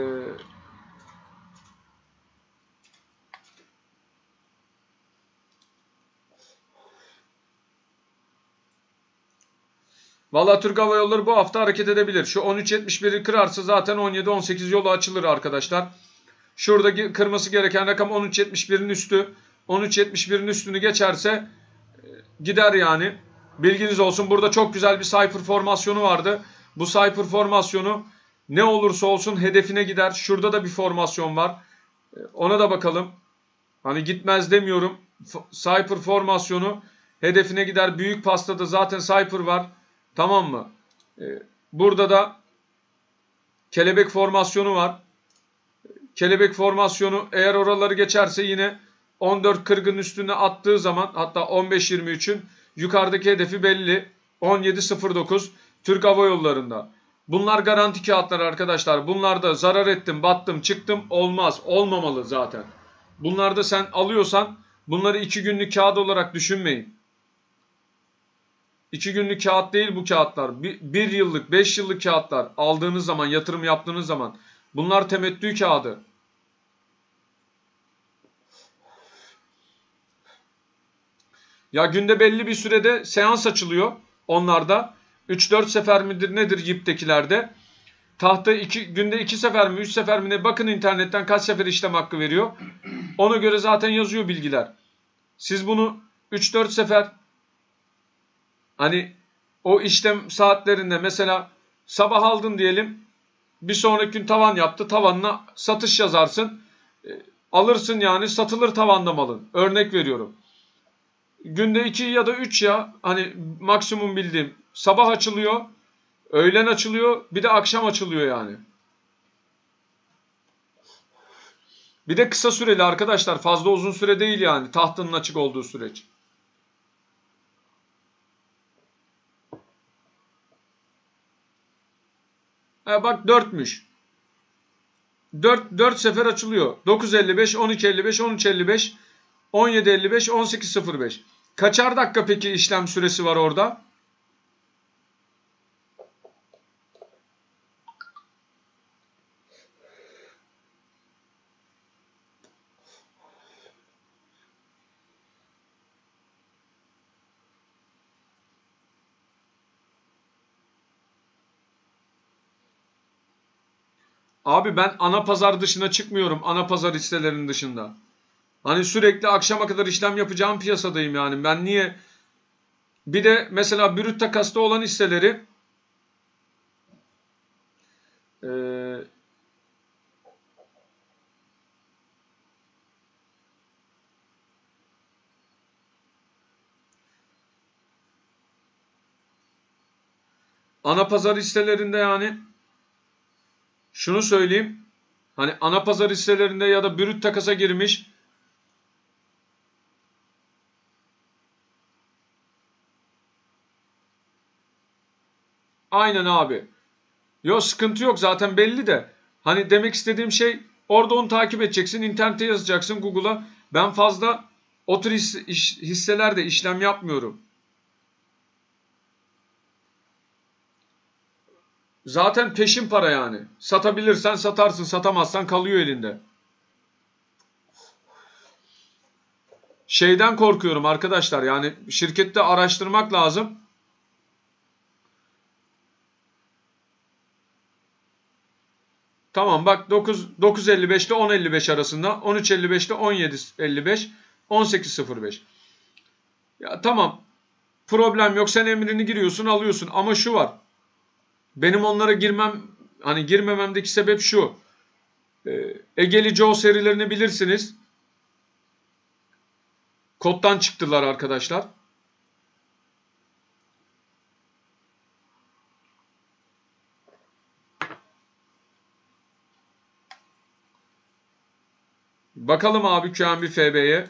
Speaker 1: Vallahi Türk Hava Yolları bu hafta hareket edebilir. Şu 13.71'i kırarsa zaten 17-18 yolu açılır arkadaşlar. Şurada kırması gereken rakam 13.71'in üstü. 13.71'in üstünü geçerse gider yani. Bilginiz olsun. Burada çok güzel bir Cypher formasyonu vardı. Bu Cypher formasyonu ne olursa olsun hedefine gider. Şurada da bir formasyon var. Ona da bakalım. Hani gitmez demiyorum. Cypher formasyonu hedefine gider. Büyük pastada zaten Cypher var. Tamam mı? Burada da kelebek formasyonu var. Kelebek formasyonu eğer oraları geçerse yine 14.40'ın üstüne attığı zaman, hatta 15.23'ün yukarıdaki hedefi belli. 17.09 Türk Hava Yolları'nda. Bunlar garanti kağıtlar arkadaşlar. Bunlarda zarar ettim, battım, çıktım olmaz. Olmamalı zaten. Bunlarda sen alıyorsan bunları 2 günlük kağıt olarak düşünmeyin. 2 günlük kağıt değil bu kağıtlar. 1 yıllık, 5 yıllık kağıtlar aldığınız zaman, yatırım yaptığınız zaman. Bunlar temettü kağıdı. Ya günde belli bir sürede seans açılıyor onlarda. 3-4 sefer midir nedir YİP'tekilerde. Tahta günde 2 sefer mi 3 sefer mi ne, bakın internetten kaç sefer işlem hakkı veriyor. Ona göre zaten yazıyor bilgiler. Siz bunu 3-4 sefer, hani o işlem saatlerinde mesela sabah aldın diyelim, bir sonraki gün tavan yaptı, tavanına satış yazarsın. Alırsın yani, satılır tavanda malın. Örnek veriyorum. Günde 2 ya da 3 ya, hani maksimum bildiğim, sabah açılıyor, öğlen açılıyor, bir de akşam açılıyor yani. Bir de kısa süreli arkadaşlar, fazla uzun süre değil yani tahtının açık olduğu süreç. Bak 4'müş. 4 sefer açılıyor. 9.55, 12.55, 13.55, 17.55, 18.05. Kaçar dakika peki işlem süresi var orada? Abi ben ana pazar dışına çıkmıyorum. Ana pazar hisselerinin dışında. Hani sürekli akşama kadar işlem yapacağım piyasadayım yani. Ben niye? Bir de mesela brüt takasta olan hisseleri ana pazar hisselerinde yani şunu söyleyeyim. Hani ana pazar hisselerinde ya da brüt takasa girmiş, aynen abi. Yok, sıkıntı yok zaten belli de. Hani demek istediğim şey, orada onu takip edeceksin. İnternete yazacaksın, Google'a. Ben fazla o tür hisselerde işlem yapmıyorum. Zaten peşin para yani. Satabilirsen satarsın, satamazsan kalıyor elinde. Şeyden korkuyorum arkadaşlar, yani şirkette araştırmak lazım. Tamam bak, 9.55 ile 10.55 arasında, 13.55 ile 17.55, 18.05. Ya tamam, problem yok, sen emrini giriyorsun, alıyorsun, ama şu var. Benim onlara girmememdeki sebep şu. Egeli Joe serilerini bilirsiniz. Koddan çıktılar arkadaşlar. Bakalım abi QNB FB'ye.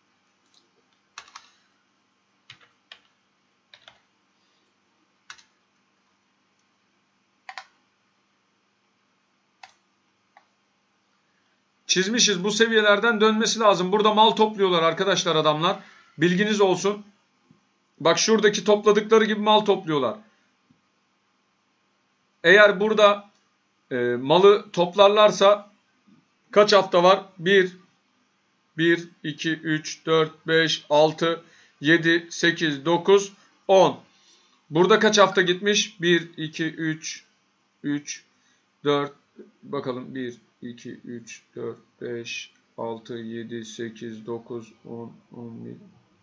Speaker 1: Çizmişiz, bu seviyelerden dönmesi lazım. Burada mal topluyorlar arkadaşlar adamlar. Bilginiz olsun. Bak şuradaki topladıkları gibi mal topluyorlar. Eğer burada malı toplarlarsa kaç hafta var? 1, 2, 3, 4, 5, 6, 7, 8, 9, 10. Burada kaç hafta gitmiş? 1, 2, 3, 4, bakalım 1, 2, 3, 4, 5, 6, 7, 8, 9, 10, 11,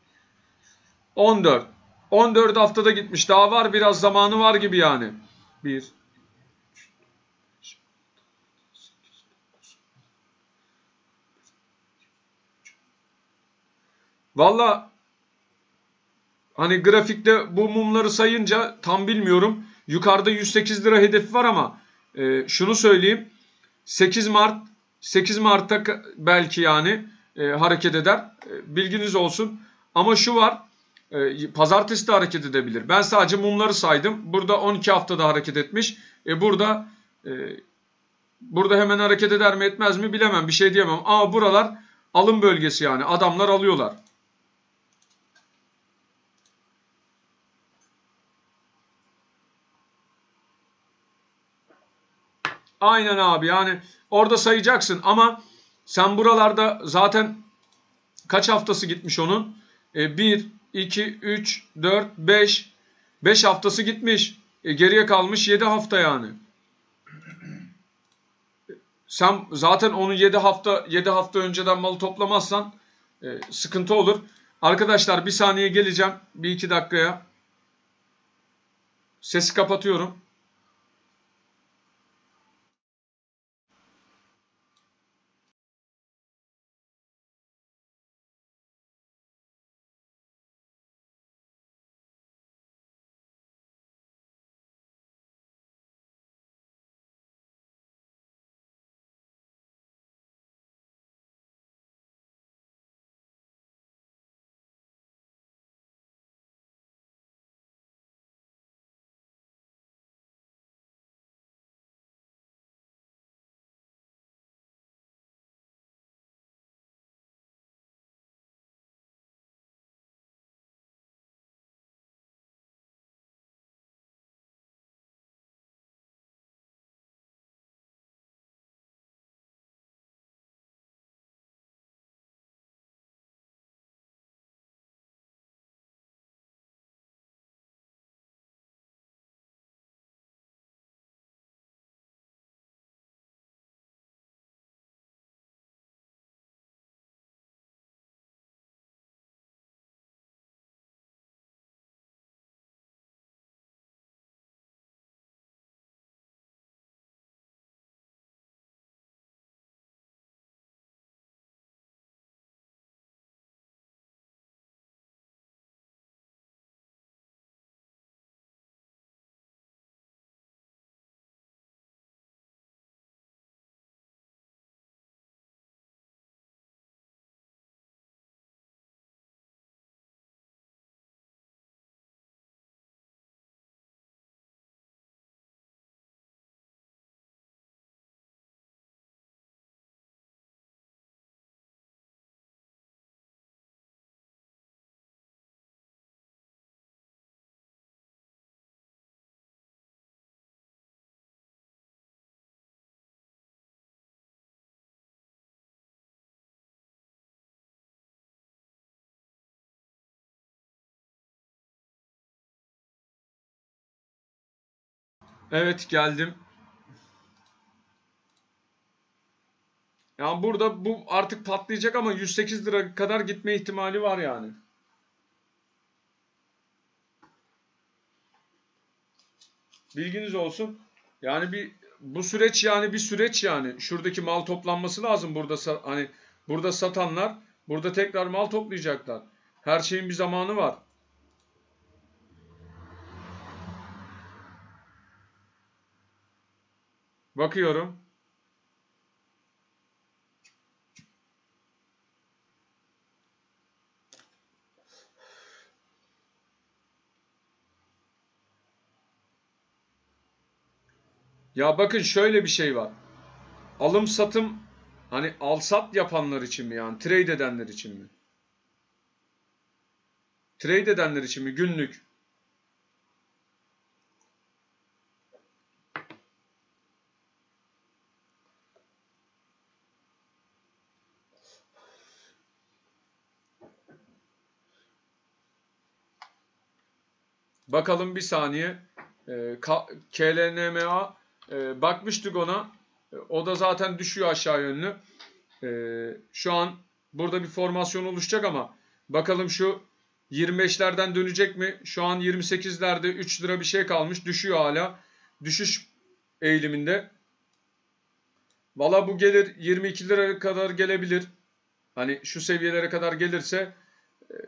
Speaker 1: 14. 14 haftada gitmiş. Daha var, biraz zamanı var gibi yani. 1, valla hani grafikte bu mumları sayınca tam bilmiyorum. Yukarıda 108 lira hedefi var ama Şunu söyleyeyim. 8 Mart'ta belki yani hareket eder. Bilginiz olsun. Ama şu var. Pazartesi de hareket edebilir. Ben sadece mumları saydım. Burada 12 haftada hareket etmiş. Burada hemen hareket eder mi etmez mi bilemem. Bir şey diyemem. Ama buralar alım bölgesi yani. Adamlar alıyorlar. Aynen abi, yani orada sayacaksın ama sen buralarda zaten kaç haftası gitmiş onun? 1, 2, 3, 4, 5. 5 haftası gitmiş. Geriye kalmış 7 hafta yani. Sen zaten onu 7 hafta önceden malı toplamazsan sıkıntı olur. Arkadaşlar bir saniye geleceğim. 1-2 dakikaya. Sesi kapatıyorum. Evet, geldim. Yani burada bu artık patlayacak ama 108 lira kadar gitme ihtimali var yani. Bilginiz olsun. Yani bu süreç yani bir süreç yani. Şuradaki mal toplanması lazım. Hani burada satanlar burada tekrar mal toplayacaklar. Her şeyin bir zamanı var. Bakıyorum. Ya bakın, şöyle bir şey var. Alım satım, hani al sat yapanlar için mi yani? Trade edenler için mi? Trade edenler için mi? Günlük. Bakalım bir saniye. KLNMA bakmıştık ona. O da zaten düşüyor aşağı yönlü. Şu an burada bir formasyon oluşacak ama bakalım şu 25'lerden dönecek mi? Şu an 28'lerde 3 lira bir şey kalmış. Düşüyor hala. Düşüş eğiliminde. Valla bu gelir 22 lira kadar gelebilir. Hani şu seviyelere kadar gelirse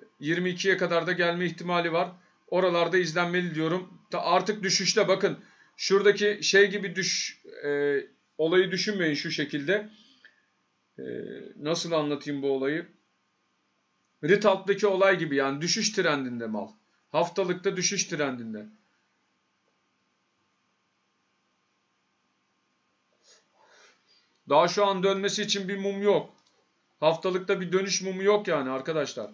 Speaker 1: 22'ye kadar da gelme ihtimali var. Oralarda izlenmeli diyorum. Artık düşüşte bakın. şuradaki şey gibi olayı düşünmeyin şu şekilde. Nasıl anlatayım bu olayı? Ritald'daki olay gibi, yani düşüş trendinde mal. Haftalıkta düşüş trendinde. Daha şu an dönmesi için bir mum yok. Haftalıkta bir dönüş mumu yok yani arkadaşlar.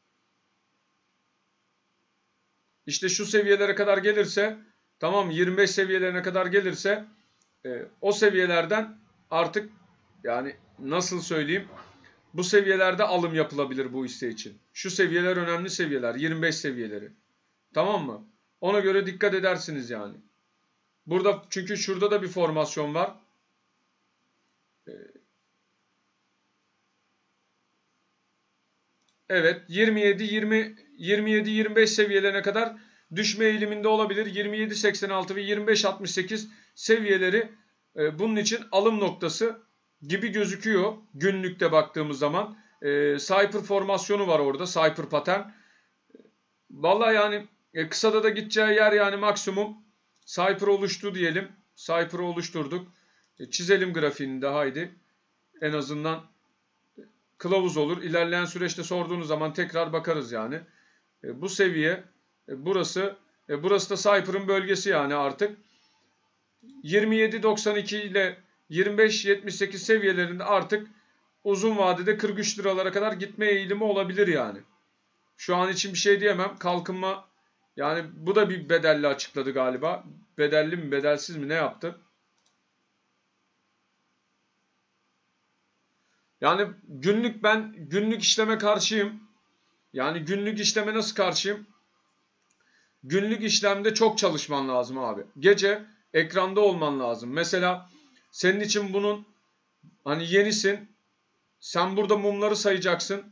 Speaker 1: İşte şu seviyelere kadar gelirse, tamam, 25 seviyelerine kadar gelirse o seviyelerden artık, yani nasıl söyleyeyim, bu seviyelerde alım yapılabilir bu hisse için. Şu seviyeler önemli seviyeler, 25 seviyeleri. Tamam mı? Ona göre dikkat edersiniz yani. Burada çünkü şurada da bir formasyon var. Evet, 27-25 seviyelerine kadar düşme eğiliminde olabilir. 27.86 ve 25.68 seviyeleri bunun için alım noktası gibi gözüküyor günlükte baktığımız zaman. Cypher formasyonu var orada, Cypher patern. Vallahi yani kısada da gideceği yer yani maksimum Cypher oluştu diyelim. Cypher'ı oluşturduk. Çizelim grafiğini de haydi. En azından kılavuz olur. İlerleyen süreçte sorduğunuz zaman tekrar bakarız yani. Bu seviye burası. Burası da Cypher'ın bölgesi yani artık. 27.92 ile 25.78 seviyelerinde artık uzun vadede 43 liralara kadar gitme eğilimi olabilir yani. Şu an için bir şey diyemem. Kalkınma, yani bu da bir bedelle açıkladı galiba. Bedelli mi bedelsiz mi ne yaptı? Yani ben günlük işleme karşıyım. Yani günlük işleme nasıl karşıyım? Günlük işlemde çok çalışman lazım abi. Gece ekranda olman lazım. Mesela senin için bunun, hani yenisin. Sen burada mumları sayacaksın.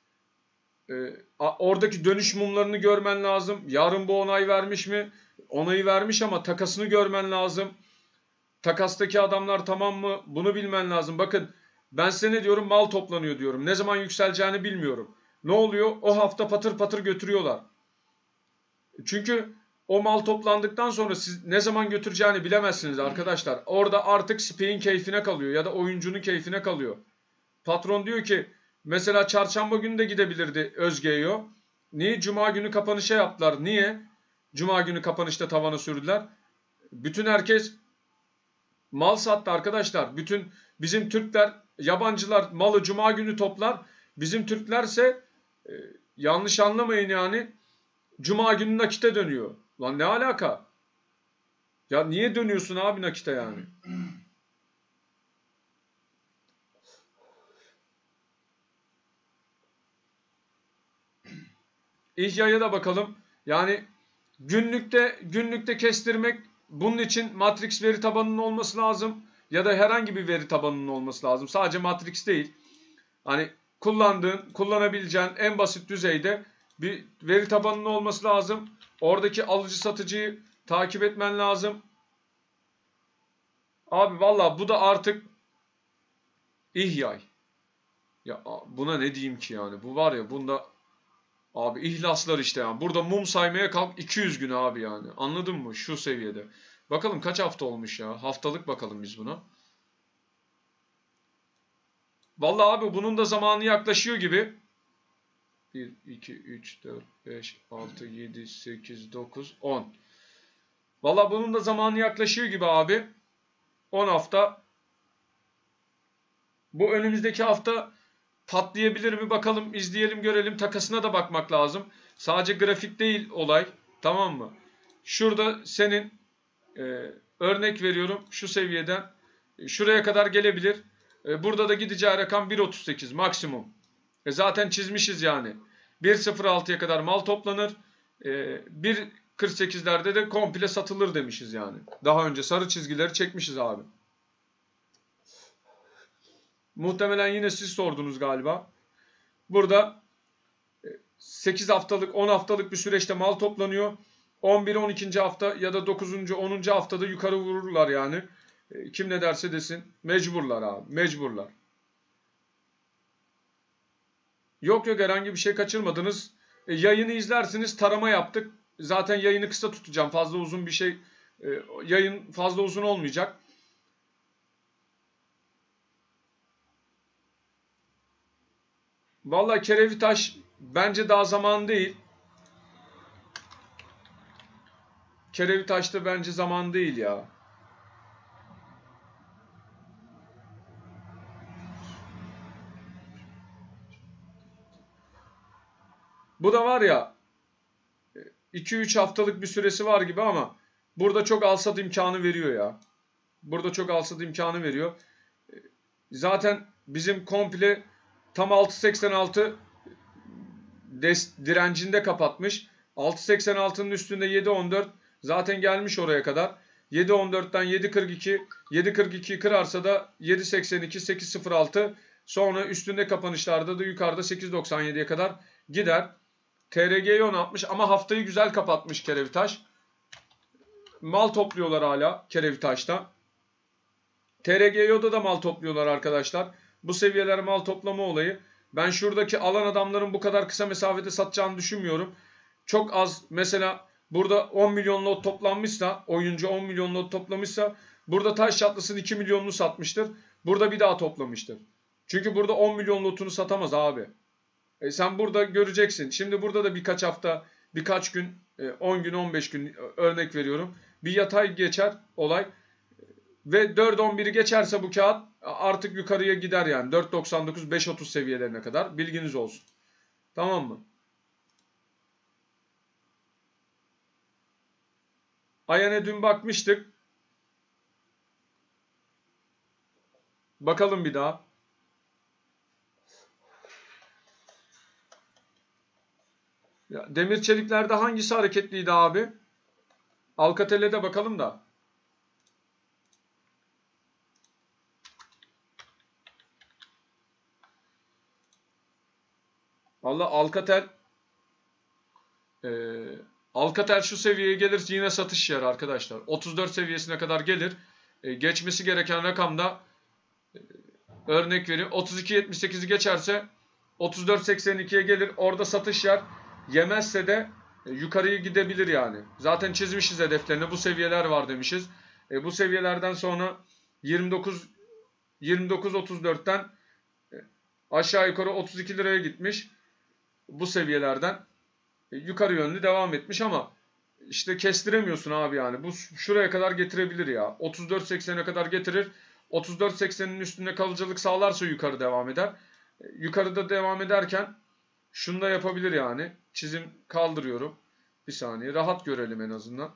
Speaker 1: Oradaki dönüş mumlarını görmen lazım. Yarın bu onay vermiş mi? Onayı vermiş ama takasını görmen lazım. Takastaki adamlar tamam mı? Bunu bilmen lazım. Bakın ben size ne diyorum? Mal toplanıyor diyorum. Ne zaman yükseleceğini bilmiyorum. Ne oluyor? O hafta patır patır götürüyorlar. Çünkü o mal toplandıktan sonra siz ne zaman götüreceğini bilemezsiniz arkadaşlar. Orada artık SPI'nin keyfine kalıyor ya da oyuncunun keyfine kalıyor. Patron diyor ki mesela çarşamba günü de gidebilirdi Özge'yo. Niye? Cuma günü kapanışa yaptılar. Niye? Cuma günü kapanışta tavana sürdüler. Bütün herkes mal sattı arkadaşlar. Bütün bizim Türkler, yabancılar malı Cuma günü toplar. Bizim Türklerse yanlış anlamayın yani, Cuma günü nakite dönüyor. Lan ne alaka? Ya niye dönüyorsun abi nakite yani? İhya'ya da bakalım. Yani günlükte kestirmek, bunun için Matrix veri tabanının olması lazım. Ya da herhangi bir veri tabanının olması lazım. Sadece Matrix değil. Hani kullanabileceğin en basit düzeyde bir veri tabanının olması lazım. Oradaki alıcı satıcıyı takip etmen lazım. Abi valla bu da artık İhya. Ya buna ne diyeyim ki yani? Bu var ya, bunda abi ihlaslar işte yani. Burada mum saymaya kalk 200 gün abi yani. Anladın mı? Şu seviyede. Bakalım kaç hafta olmuş ya. Haftalık bakalım biz buna. Vallahi abi bunun da zamanı yaklaşıyor gibi. 1, 2, 3, 4, 5, 6, 7, 8, 9, 10. Vallahi bunun da zamanı yaklaşıyor gibi abi. 10 hafta. Bu önümüzdeki hafta patlayabilir mi bakalım, izleyelim görelim. Takasına da bakmak lazım. Sadece grafik değil olay. Tamam mı? Şurada senin örnek veriyorum şu seviyeden şuraya kadar gelebilir. Burada da gideceği rakam 1.38 maksimum. Zaten çizmişiz yani. 1.06'ya kadar mal toplanır. 1.48'lerde de komple satılır demişiz yani. Daha önce sarı çizgileri çekmişiz abi. Muhtemelen yine siz sordunuz galiba. Burada 8 haftalık 10 haftalık bir süreçte mal toplanıyor. 11 12. hafta ya da 9. 10. haftada yukarı vururlar yani. Kim ne derse desin. Mecburlar abi. Mecburlar. Yok herhangi bir şey kaçırmadınız. Yayını izlersiniz. Tarama yaptık. Zaten yayını kısa tutacağım. Fazla uzun bir şey Yayın fazla uzun olmayacak. Vallahi Kerevitaş bence daha zaman değil. Kerevitaş'ta bence zaman değil ya. Bu da var ya 2-3 haftalık bir süresi var gibi ama burada çok alsat imkanı veriyor ya. Burada çok alsat imkanı veriyor. Zaten bizim komple tam 6.86 direncinde kapatmış. 6.86'nın üstünde 7.14 zaten gelmiş oraya kadar. 7.14'ten 7.42, 7.42'yi kırarsa da 7.82, 8.06, sonra üstünde kapanışlarda da yukarıda 8.97'ye kadar gider. TRG'yi 10 atmış ama haftayı güzel kapatmış Kerevitaş. Mal topluyorlar hala Kerevitaş'ta. TRG'de da mal topluyorlar arkadaşlar. Bu seviyeler mal toplama olayı. Ben şuradaki alan adamların bu kadar kısa mesafede satacağını düşünmüyorum. Çok az, mesela burada 10 milyon lot toplanmışsa, oyuncu 10 milyon lot toplamışsa burada taş çatlasın 2 milyonunu satmıştır. Burada bir daha toplamıştır. Çünkü burada 10 milyon lotunu satamaz abi. Sen burada göreceksin. Şimdi burada da birkaç hafta, birkaç gün, 10 gün, 15 gün örnek veriyorum. Bir yatay geçer olay. Ve 4.11'i geçerse bu kağıt artık yukarıya gider yani. 4.99, 5.30 seviyelerine kadar. Bilginiz olsun. Tamam mı? Ayan'e dün bakmıştık. Bakalım bir daha. Ya, demir çeliklerde hangisi hareketliydi abi? Alcatel'e de bakalım da. Vallahi Alcatel şu seviyeye gelir yine satış yer arkadaşlar. 34 seviyesine kadar gelir. Geçmesi gereken rakamda örnek vereyim. 32.78'i geçerse 34.82'ye gelir. Orada satış yer. Yemezse de yukarıya gidebilir yani. Zaten çizmişiz hedeflerini. Bu seviyeler var demişiz. Bu seviyelerden sonra 29.34'ten aşağı yukarı 32 liraya gitmiş. Bu seviyelerden yukarı yönlü devam etmiş ama işte kestiremiyorsun abi yani. Bu şuraya kadar getirebilir ya. 34.80'e kadar getirir. 34.80'in üstünde kalıcılık sağlarsa yukarı devam eder. Yukarıda devam ederken şunu da yapabilir yani. Çizim kaldırıyorum. Bir saniye. Rahat görelim en azından.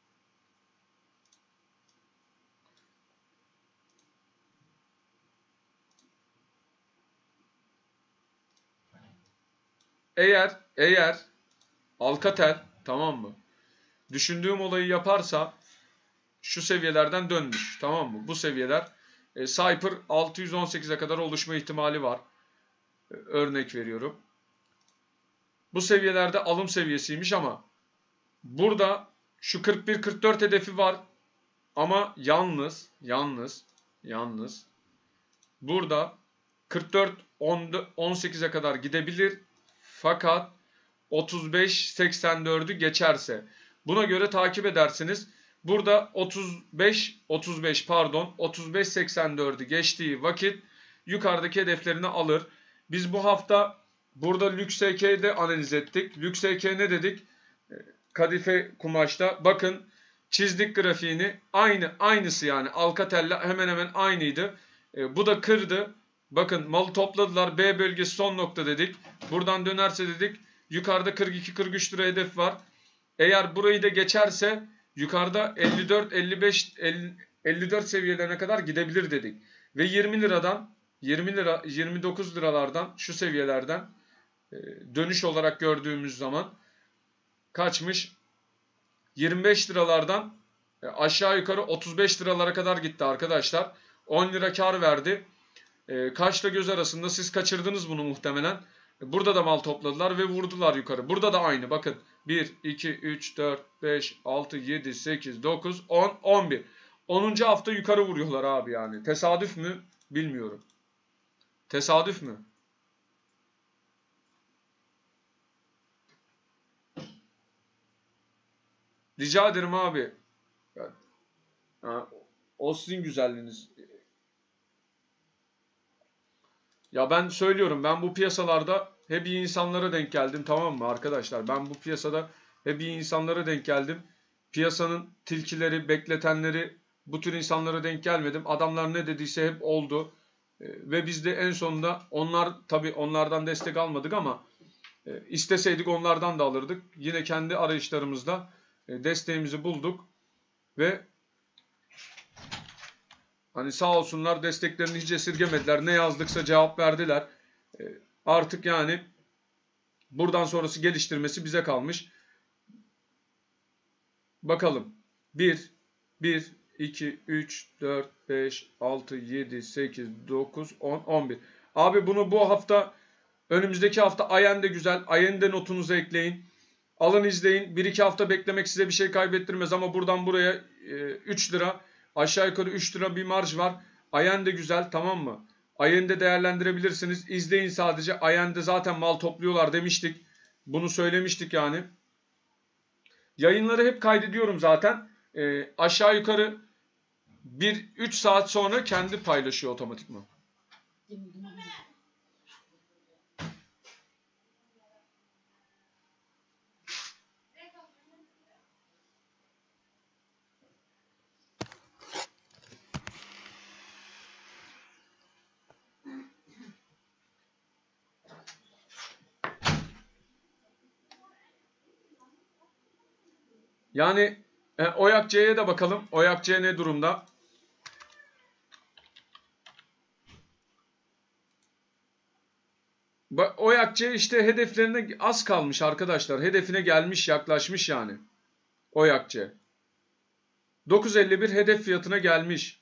Speaker 1: Eğer Alcatel, tamam mı, düşündüğüm olayı yaparsa şu seviyelerden dönmüş, tamam mı? Bu seviyeler Cyper 618'e kadar oluşma ihtimali var. Örnek veriyorum. Bu seviyelerde alım seviyesiymiş ama burada şu 41-44 hedefi var ama yalnız burada 44-18'e kadar gidebilir fakat 35-84'ü geçerse buna göre takip edersiniz. Burada 35-84'ü geçtiği vakit yukarıdaki hedeflerini alır. Biz bu hafta burada LüxEK'de analiz ettik. LüxEK ne dedik? Kadife kumaşta. Bakın çizdik grafiğini. Aynısı yani. Alcatel'le hemen hemen aynıydı. Bu da kırdı. Bakın malı topladılar. B bölgesi son nokta dedik. Buradan dönerse dedik. Yukarıda 42-43 lira hedef var. Eğer burayı da geçerse yukarıda 54 seviyelerine kadar gidebilir dedik. Ve 29 liralardan şu seviyelerden dönüş olarak gördüğümüz zaman kaçmış? 25 liralardan aşağı yukarı 35 liralara kadar gitti arkadaşlar. 10 lira kar verdi. Kaşla göz arasında siz kaçırdınız bunu muhtemelen. Burada da mal topladılar ve vurdular yukarı. Burada da aynı bakın. 1, 2, 3, 4, 5, 6, 7, 8, 9, 10, 11. 10. hafta yukarı vuruyorlar abi yani. Tesadüf mü? Bilmiyorum. Tesadüf mü? Rica ederim abi. Ha, o sizin güzelliğiniz. Ya ben söylüyorum, ben bu piyasalarda hep iyi insanlara denk geldim, tamam mı arkadaşlar? Ben bu piyasada hep iyi insanlara denk geldim. Piyasanın tilkileri, bekletenleri, bu tür insanlara denk gelmedim. Adamlar ne dediyse hep oldu. Ve biz de en sonunda tabii onlardan destek almadık ama isteseydik onlardan da alırdık. Yine kendi arayışlarımızda desteğimizi bulduk ve hani sağ olsunlar, desteklerini hiç esirgemediler. Ne yazdıksa cevap verdiler. Artık yani buradan sonrası geliştirmesi bize kalmış. Bakalım. 1, 2, 3, 4, 5, 6, 7, 8, 9, 10, 11. Abi bunu bu hafta, önümüzdeki hafta Ayen de güzel. Ayen'i de notunuza ekleyin. Alın, izleyin. 1-2 hafta beklemek size bir şey kaybettirmez ama buradan buraya 3 lira, aşağı yukarı 3 lira bir marj var. Ayen de güzel, tamam mı? Ayen'i de değerlendirebilirsiniz. İzleyin sadece. Ayen'de zaten mal topluyorlar demiştik. Bunu söylemiştik yani. Yayınları hep kaydediyorum zaten. Aşağı yukarı 1-3 saat sonra kendi paylaşıyor otomatikman. Yani Oyak C'ye de bakalım. Oyak C ne durumda? Oyak C işte hedeflerine az kalmış arkadaşlar. Hedefine gelmiş, yaklaşmış yani. Oyak C. 9.51 hedef fiyatına gelmiş.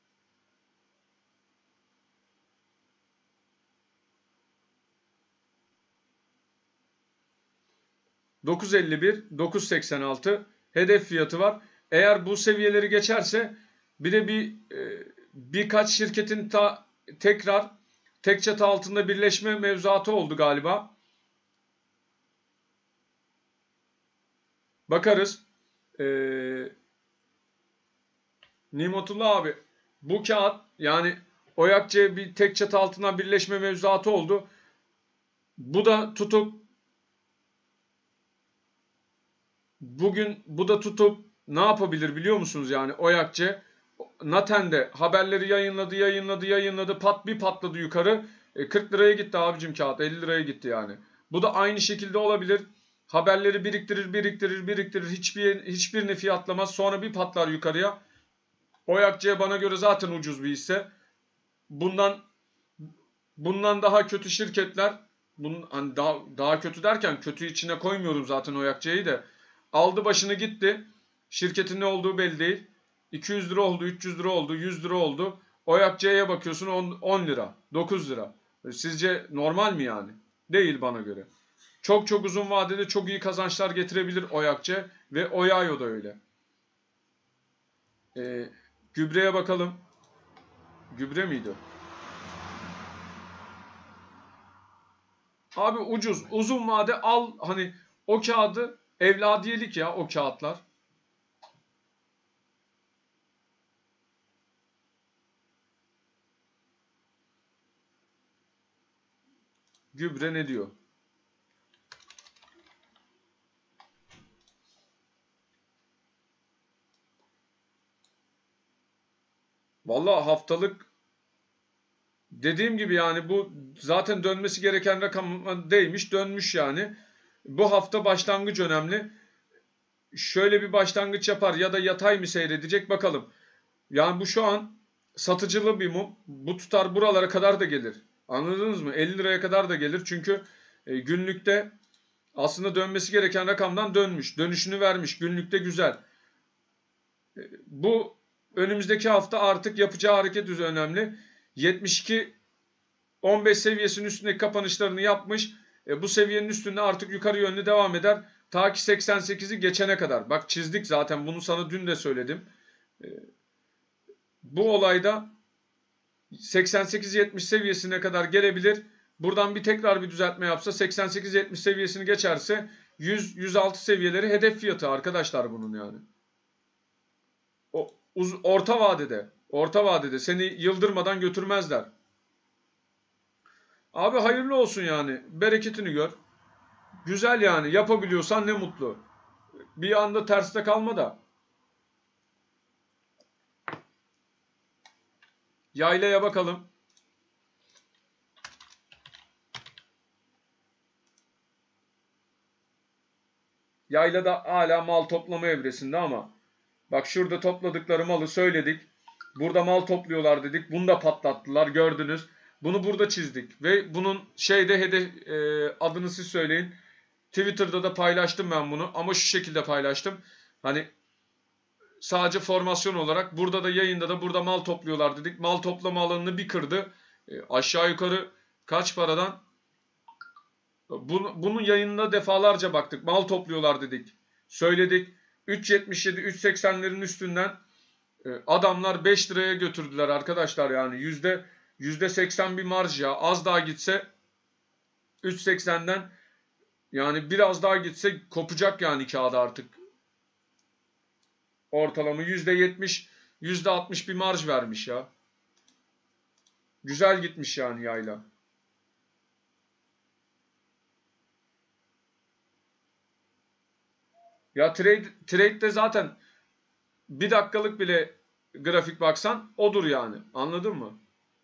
Speaker 1: ...9.51, 9.86 hedef fiyatı var. Eğer bu seviyeleri geçerse bir de birkaç şirketin tekrar tek çatı altında birleşme mevzuatı oldu galiba. Bakarız. Nimetullah abi, bu kağıt yani Oyak C bir tek çatı altına birleşme mevzuatı oldu. Bu da tutup ne yapabilir biliyor musunuz yani Oyak C? Naten'de haberleri yayınladı. Bir patladı yukarı. 40 liraya gitti abicim kağıt. 50 liraya gitti yani. Bu da aynı şekilde olabilir. Haberleri biriktirir. Hiçbirini fiyatlamaz. Sonra bir patlar yukarıya. Oyak C bana göre zaten ucuz bir hisse. Bundan daha kötü şirketler, hani daha kötü derken kötü içine koymuyorum zaten Oyak C'yi de. Aldı başını gitti. Şirketin ne olduğu belli değil. 200 lira oldu, 300 lira oldu, 100 lira oldu. Oyak C'ye bakıyorsun 10 lira, 9 lira. Sizce normal mi yani? Değil bana göre. Çok uzun vadede çok iyi kazançlar getirebilir Oyak C ve Oyayo da öyle. Gübreye bakalım. Gübre miydi? Abi ucuz. Uzun vade al, hani o kağıdı evladiyelik ya o kağıtlar. Gübre ne diyor? Vallahi haftalık dediğim gibi yani bu zaten dönmesi gereken rakam değilmiş, dönmüş yani. Bu hafta başlangıç önemli. Şöyle bir başlangıç yapar ya da yatay mı seyredecek bakalım. Yani bu şu an satıcılı bir mum. Bu tutar buralara kadar da gelir. Anladınız mı? 50 liraya kadar da gelir. Çünkü günlükte aslında dönmesi gereken rakamdan dönmüş. Dönüşünü vermiş. Günlükte güzel. Bu önümüzdeki hafta artık yapacağı hareket önemli. 72-15 seviyesinin üstündeki kapanışlarını yapmış. Bu seviyenin üstünde artık yukarı yönlü devam eder. Ta ki 88'i geçene kadar. Bak çizdik zaten, bunu sana dün de söyledim. Bu olayda 88-70 seviyesine kadar gelebilir. Buradan tekrar bir düzeltme yapsa 88-70 seviyesini geçerse 100-106 seviyeleri hedef fiyatı arkadaşlar bunun yani. orta vadede seni yıldırmadan götürmezler. Abi hayırlı olsun yani. Bereketini gör. Güzel yani. Yapabiliyorsan ne mutlu. Bir anda terste kalma da. Yaylaya bakalım. Yaylada hala mal toplama evresinde ama bak şurada topladıkları malı söyledik. Burada mal topluyorlar dedik. Bunu da patlattılar, gördünüz. Bunu burada çizdik ve bunun adını siz söyleyin. Twitter'da da paylaştım ben bunu ama şu şekilde paylaştım. Hani sadece formasyon olarak burada da yayında da burada mal topluyorlar dedik. Mal toplama alanını bir kırdı. Aşağı yukarı kaç paradan? Bunun yayınına defalarca baktık. Mal topluyorlar dedik. Söyledik. 3.77, 3.80'lerin üstünden adamlar 5 liraya götürdüler arkadaşlar yani. %80 bir marj ya. Az daha gitse 3.80'den yani biraz daha gitse kopacak yani kağıda artık. Ortalama %70, %60 bir marj vermiş ya. Güzel gitmiş yani yayla. Ya trade'de zaten bir dakikalık bile grafik baksan odur yani. Anladın mı?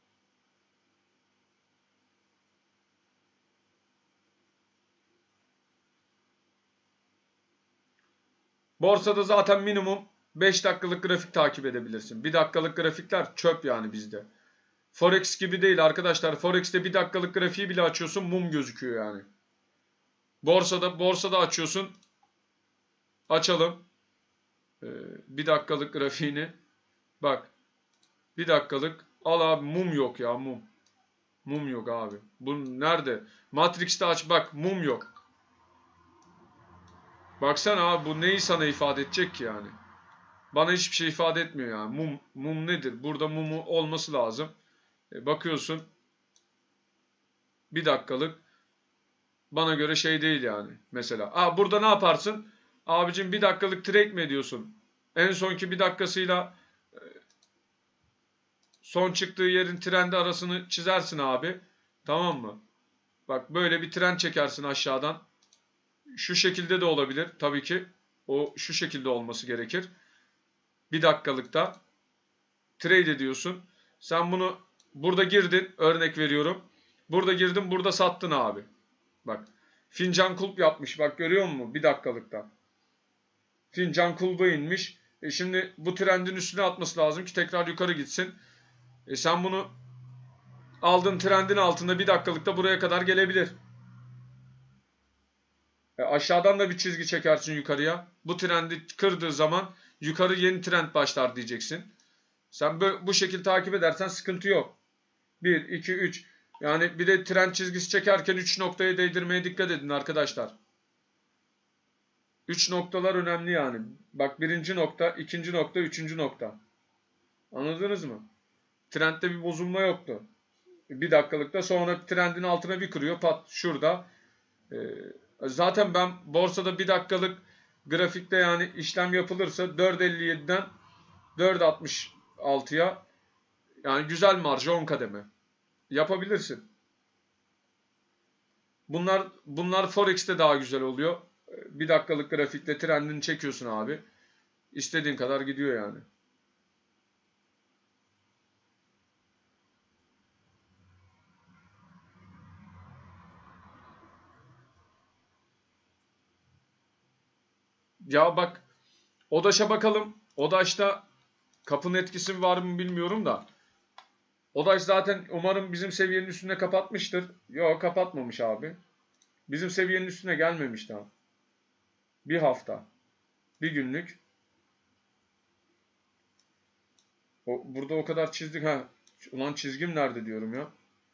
Speaker 1: Borsada zaten minimum 5 dakikalık grafik takip edebilirsin. 1 dakikalık grafikler çöp yani bizde. Forex gibi değil arkadaşlar. Forex'te 1 dakikalık grafiği bile açıyorsun mum gözüküyor yani. Borsada açıyorsun. Açalım. 1 dakikalık grafiğini. Bak. 1 dakikalık. Al abi mum yok ya mum. Mum yok abi. Bu nerede? Matrix'te aç bak mum yok. Baksana abi bu neyi sana ifade edecek ki yani? Bana hiçbir şey ifade etmiyor yani. Mum nedir? Burada mumu olması lazım. Bakıyorsun. 1 dakikalık. Bana göre şey değil yani. Mesela. Burada ne yaparsın? Abicim 1 dakikalık trade mi ediyorsun? En sonki 1 dakikasıyla son çıktığı yerin trendi arasını çizersin abi. Tamam mı? Bak böyle bir trend çekersin aşağıdan. Şu şekilde de olabilir. Tabii ki. O şu şekilde olması gerekir. 1 dakikalıkta trade ediyorsun. Sen bunu burada girdin. Örnek veriyorum. Burada girdin. Burada sattın abi. Bak. Fincan kulp yapmış. Bak görüyor musun? 1 dakikalıkta. Fincan kulba inmiş. Şimdi bu trendin üstüne atması lazım ki tekrar yukarı gitsin. Sen bunu aldın trendin altında 1 dakikalıkta buraya kadar gelebilir. Aşağıdan da bir çizgi çekersin yukarıya. Bu trendi kırdığı zaman yukarı yeni trend başlar diyeceksin. Sen bu şekilde takip edersen sıkıntı yok. 1, 2, 3. Yani bir de trend çizgisi çekerken 3 noktaya değdirmeye dikkat edin arkadaşlar. 3 noktalar önemli yani. Bak 1. nokta, 2. nokta, 3. nokta. Anladınız mı? Trendde bir bozulma yoktu. 1 dakikalıkta sonra trendin altına bir kırıyor. Pat şurada. Zaten ben borsada 1 dakikalık grafikte yani işlem yapılırsa 4.57'den 4.66'ya yani güzel marjı 10 kademe. Yapabilirsin. Bunlar Forex'te daha güzel oluyor. 1 dakikalık grafikte trendini çekiyorsun abi. İstediğin kadar gidiyor yani. Ya bak ODAŞ'a bakalım. ODAŞ'ta kapının etkisi var mı bilmiyorum da. ODAŞ zaten umarım bizim seviyenin üstüne kapatmıştır. Yok kapatmamış abi. Bizim seviyenin üstüne gelmemiş daha. Bir hafta. Bir günlük. Burada o kadar çizdik. Ulan çizgim nerede diyorum ya.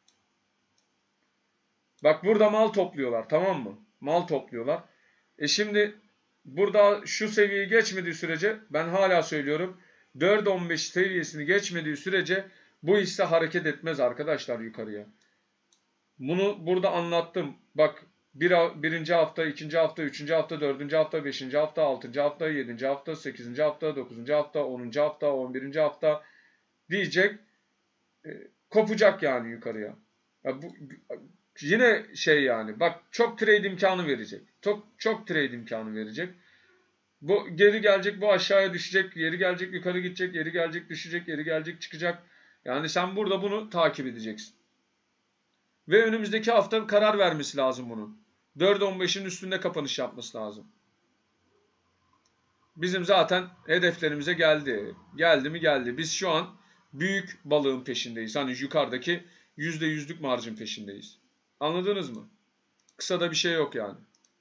Speaker 1: Bak burada mal topluyorlar tamam mı? Mal topluyorlar. Şimdi burada şu seviyeyi geçmediği sürece ben hala söylüyorum 4.15 seviyesini geçmediği sürece bu hisse hareket etmez arkadaşlar yukarıya. Bunu burada anlattım. Bak birinci hafta, ikinci hafta, üçüncü hafta, dördüncü hafta, beşinci hafta, altıncı hafta, yedinci hafta, sekizinci hafta, dokuzuncu hafta, 10. hafta, 11. hafta diyecek. Kopacak yani yukarıya. Ya bu, yine şey yani bak çok trade imkanı verecek. Çok trade imkanı verecek. Bu geri gelecek, bu aşağıya düşecek, yeri gelecek yukarı gidecek, yeri gelecek düşecek, yeri gelecek çıkacak. Yani sen burada bunu takip edeceksin. Ve önümüzdeki hafta karar vermesi lazım bunun. 4.15'in üstünde kapanış yapması lazım. Bizim zaten hedeflerimize geldi. Geldi mi geldi. Biz şu an büyük balığın peşindeyiz. Hani yukarıdaki %100'lük marjın peşindeyiz. Anladınız mı? Kısada bir şey yok yani.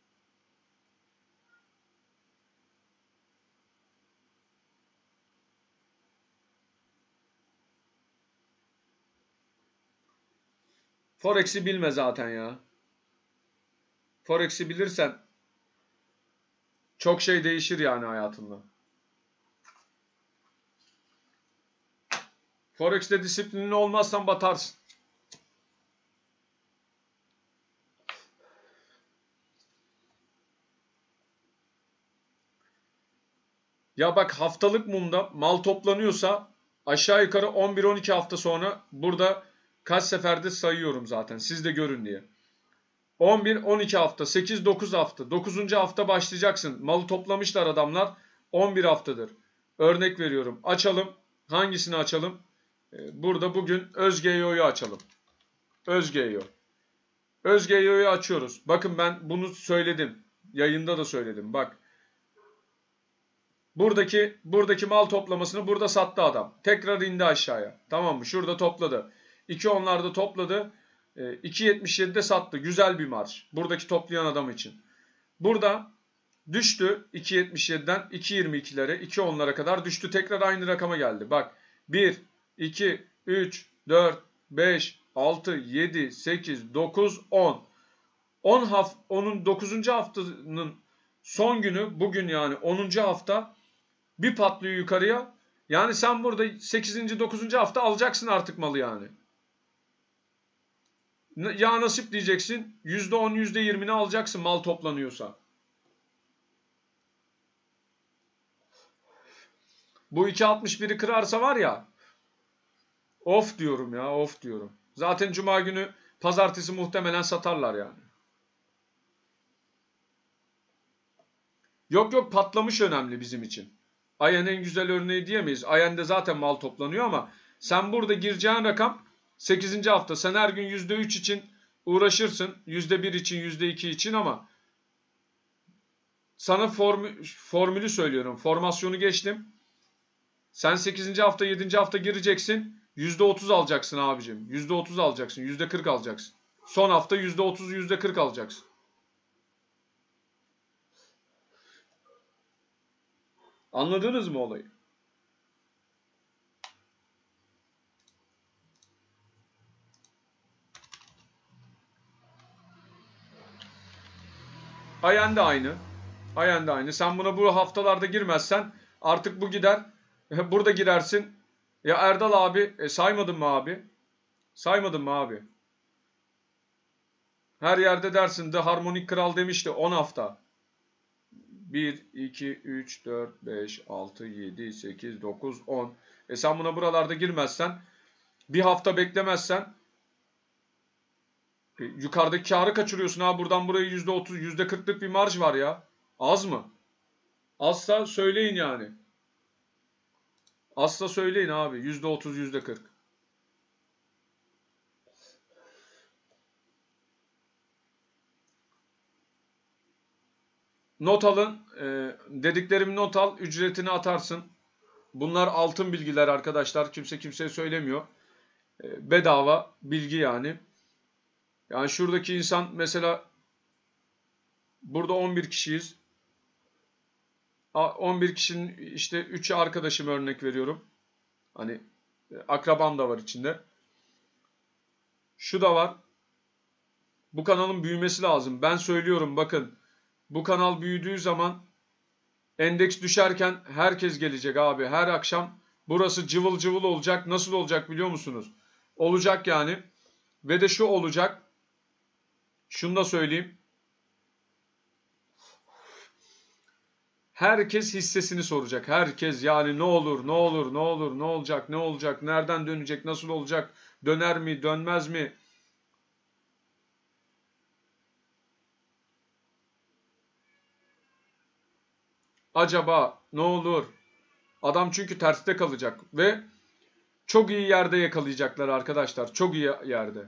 Speaker 1: Forex'i bilme zaten ya. Forex'i bilirsen çok şey değişir yani hayatında. Forex'te disiplinli olmazsan batarsın. Ya bak haftalık mumda mal toplanıyorsa aşağı yukarı 11-12 hafta sonra burada kaç seferde sayıyorum zaten siz de görün diye. 11-12 hafta, 8-9 hafta, 9. hafta başlayacaksın. Malı toplamışlar adamlar 11 haftadır. Örnek veriyorum. Açalım. Hangisini açalım? Burada bugün Özgeyo'yu açalım. Özgeyo. Özgeyo'yu açıyoruz. Bakın ben bunu söyledim. Yayında da söyledim. Bak. Buradaki mal toplamasını burada sattı adam. Tekrar indi aşağıya. Tamam mı? Şurada topladı. 2.10'larda topladı. 2.77'de sattı. Güzel bir marj. Buradaki toplayan adam için. Burada düştü 2.77'den 2.22'lere, 2.10'lara kadar düştü. Tekrar aynı rakama geldi. Bak 1, 2, 3, 4, 5, 6, 7, 8, 9, 10. 10'un 9. haftanın son günü bugün yani 10. hafta bir patlıyor yukarıya. Yani sen burada 8. 9. hafta alacaksın artık malı yani. Ya nasip diyeceksin. %10, %20'ni alacaksın mal toplanıyorsa. Bu 2.61'i kırarsa var ya. Of diyorum ya, of diyorum. Zaten cuma günü, pazartesi muhtemelen satarlar yani. Yok patlamış önemli bizim için. Ayen en güzel örneği diyemeyiz. Ayen'de zaten mal toplanıyor ama sen burada gireceğin rakam 8. hafta. Sen her gün %3 için uğraşırsın. %1 için, %2 için ama sana formülü söylüyorum. Formasyonu geçtim. Sen 8. hafta, 7. hafta gireceksin. %30 alacaksın abicim. %30 alacaksın. %40 alacaksın. Son hafta %30, %40 alacaksın. Anladınız mı olayı? Ayen de aynı. Ayen de aynı. Sen buna bu haftalarda girmezsen artık bu gider. Burada girersin. Ya Erdal abi saymadın mı abi? Saymadın mı abi? Her yerde dersin The Harmonik Kral demişti 10 hafta. 1, 2, 3, 4, 5, 6, 7, 8, 9, 10. Sen buna buralarda girmezsen, bir hafta beklemezsen yukarıdaki karı kaçırıyorsun ha. Buradan buraya %30, %40'lık bir marj var ya. Az mı? Azsa söyleyin yani. Azsa söyleyin abi. %30, %40. Not alın. Dediklerimi not al. Ücretini atarsın. Bunlar altın bilgiler arkadaşlar. Kimse kimseye söylemiyor. Bedava bilgi yani. Yani şuradaki insan mesela burada 11 kişiyiz. 11 kişinin işte 3'ü arkadaşım örnek veriyorum. Hani akrabam da var içinde. Şu da var. Bu kanalın büyümesi lazım. Ben söylüyorum bakın. Bu kanal büyüdüğü zaman endeks düşerken herkes gelecek abi. Her akşam burası cıvıl cıvıl olacak. Nasıl olacak biliyor musunuz? Olacak yani. Ve de şu olacak. Şunu da söyleyeyim. Herkes hissesini soracak. Herkes yani ne olur, ne olur, ne olur, ne olacak, ne olacak, nereden dönecek, nasıl olacak, döner mi, dönmez mi? Acaba ne olur? Adam çünkü terste kalacak ve çok iyi yerde yakalayacaklar arkadaşlar. Çok iyi yerde.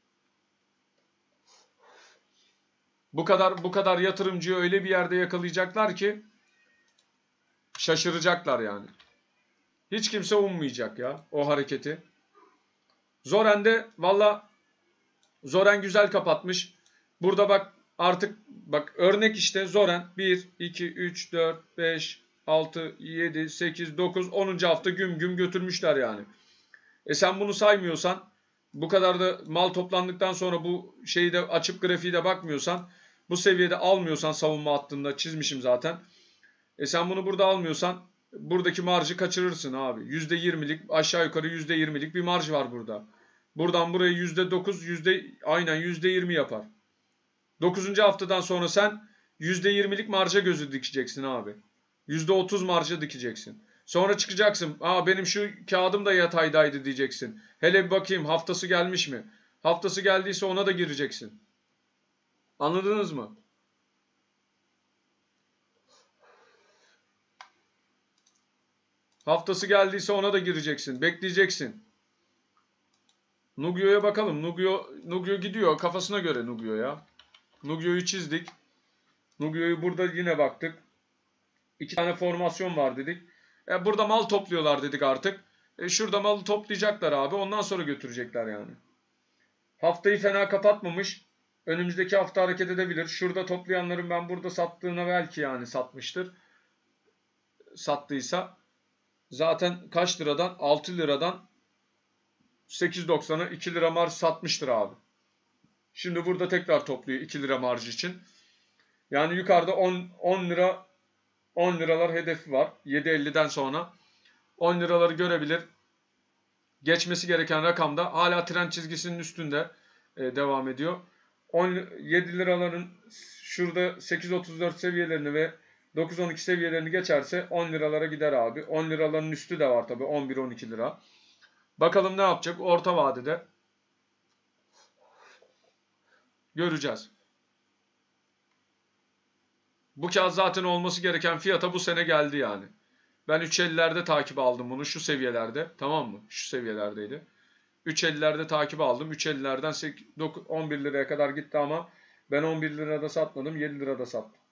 Speaker 1: Bu kadar yatırımcıyı öyle bir yerde yakalayacaklar ki şaşıracaklar yani. Hiç kimse ummayacak ya o hareketi. Zoren'de valla Zoren güzel kapatmış. Burada bak artık bak örnek işte Zoren 1, 2, 3, 4, 5, 6, 7, 8, 9, 10. hafta güm güm götürmüşler yani. Sen bunu saymıyorsan bu kadar da mal toplandıktan sonra bu şeyi de açıp grafiği de bakmıyorsan bu seviyede almıyorsan savunma hattında çizmişim zaten. Sen bunu burada almıyorsan buradaki marjı kaçırırsın abi. %20'lik aşağı yukarı %20'lik bir marj var burada. Buradan buraya %9 aynen %20 yapar. 9. haftadan sonra sen %20'lik marja gözü dikeceksin abi. %30 marja dikeceksin. Sonra çıkacaksın. Benim şu kağıdım da yataydaydı diyeceksin. Hele bir bakayım haftası gelmiş mi? Haftası geldiyse ona da gireceksin. Anladınız mı? Haftası geldiyse ona da gireceksin. Bekleyeceksin. Nugio'ya bakalım. Nugio gidiyor. Kafasına göre Nugio ya. Nugio'yu çizdik. Nugio'yu burada yine baktık. 2 tane formasyon var dedik. Burada mal topluyorlar dedik artık. Şurada malı toplayacaklar abi. Ondan sonra götürecekler yani. Haftayı fena kapatmamış. Önümüzdeki hafta hareket edebilir. Şurada toplayanların ben burada sattığına belki yani satmıştır. Sattıysa. Zaten kaç liradan? 6 liradan 8.90'a 2 lira marj satmıştır abi. Şimdi burada tekrar topluyor 2 lira marj için. Yani yukarıda 10 lira 10 liralar hedefi var. 7.50'den sonra 10 liraları görebilir. Geçmesi gereken rakamda hala trend çizgisinin üstünde devam ediyor. 7 liraların şurada 8.34 seviyelerini ve 9.12 seviyelerini geçerse 10 liralara gider abi. 10 liraların üstü de var tabi 11-12 lira. Bakalım ne yapacak orta vadede. Göreceğiz. Bu kağıt zaten olması gereken fiyata bu sene geldi yani. Ben 3.50'lerde takip aldım bunu şu seviyelerde. Tamam mı? Şu seviyelerdeydi. 3.50'lerde takip aldım. 3.50'lerden 11 liraya kadar gitti ama ben 11 lirada satmadım. 7 lirada sattım.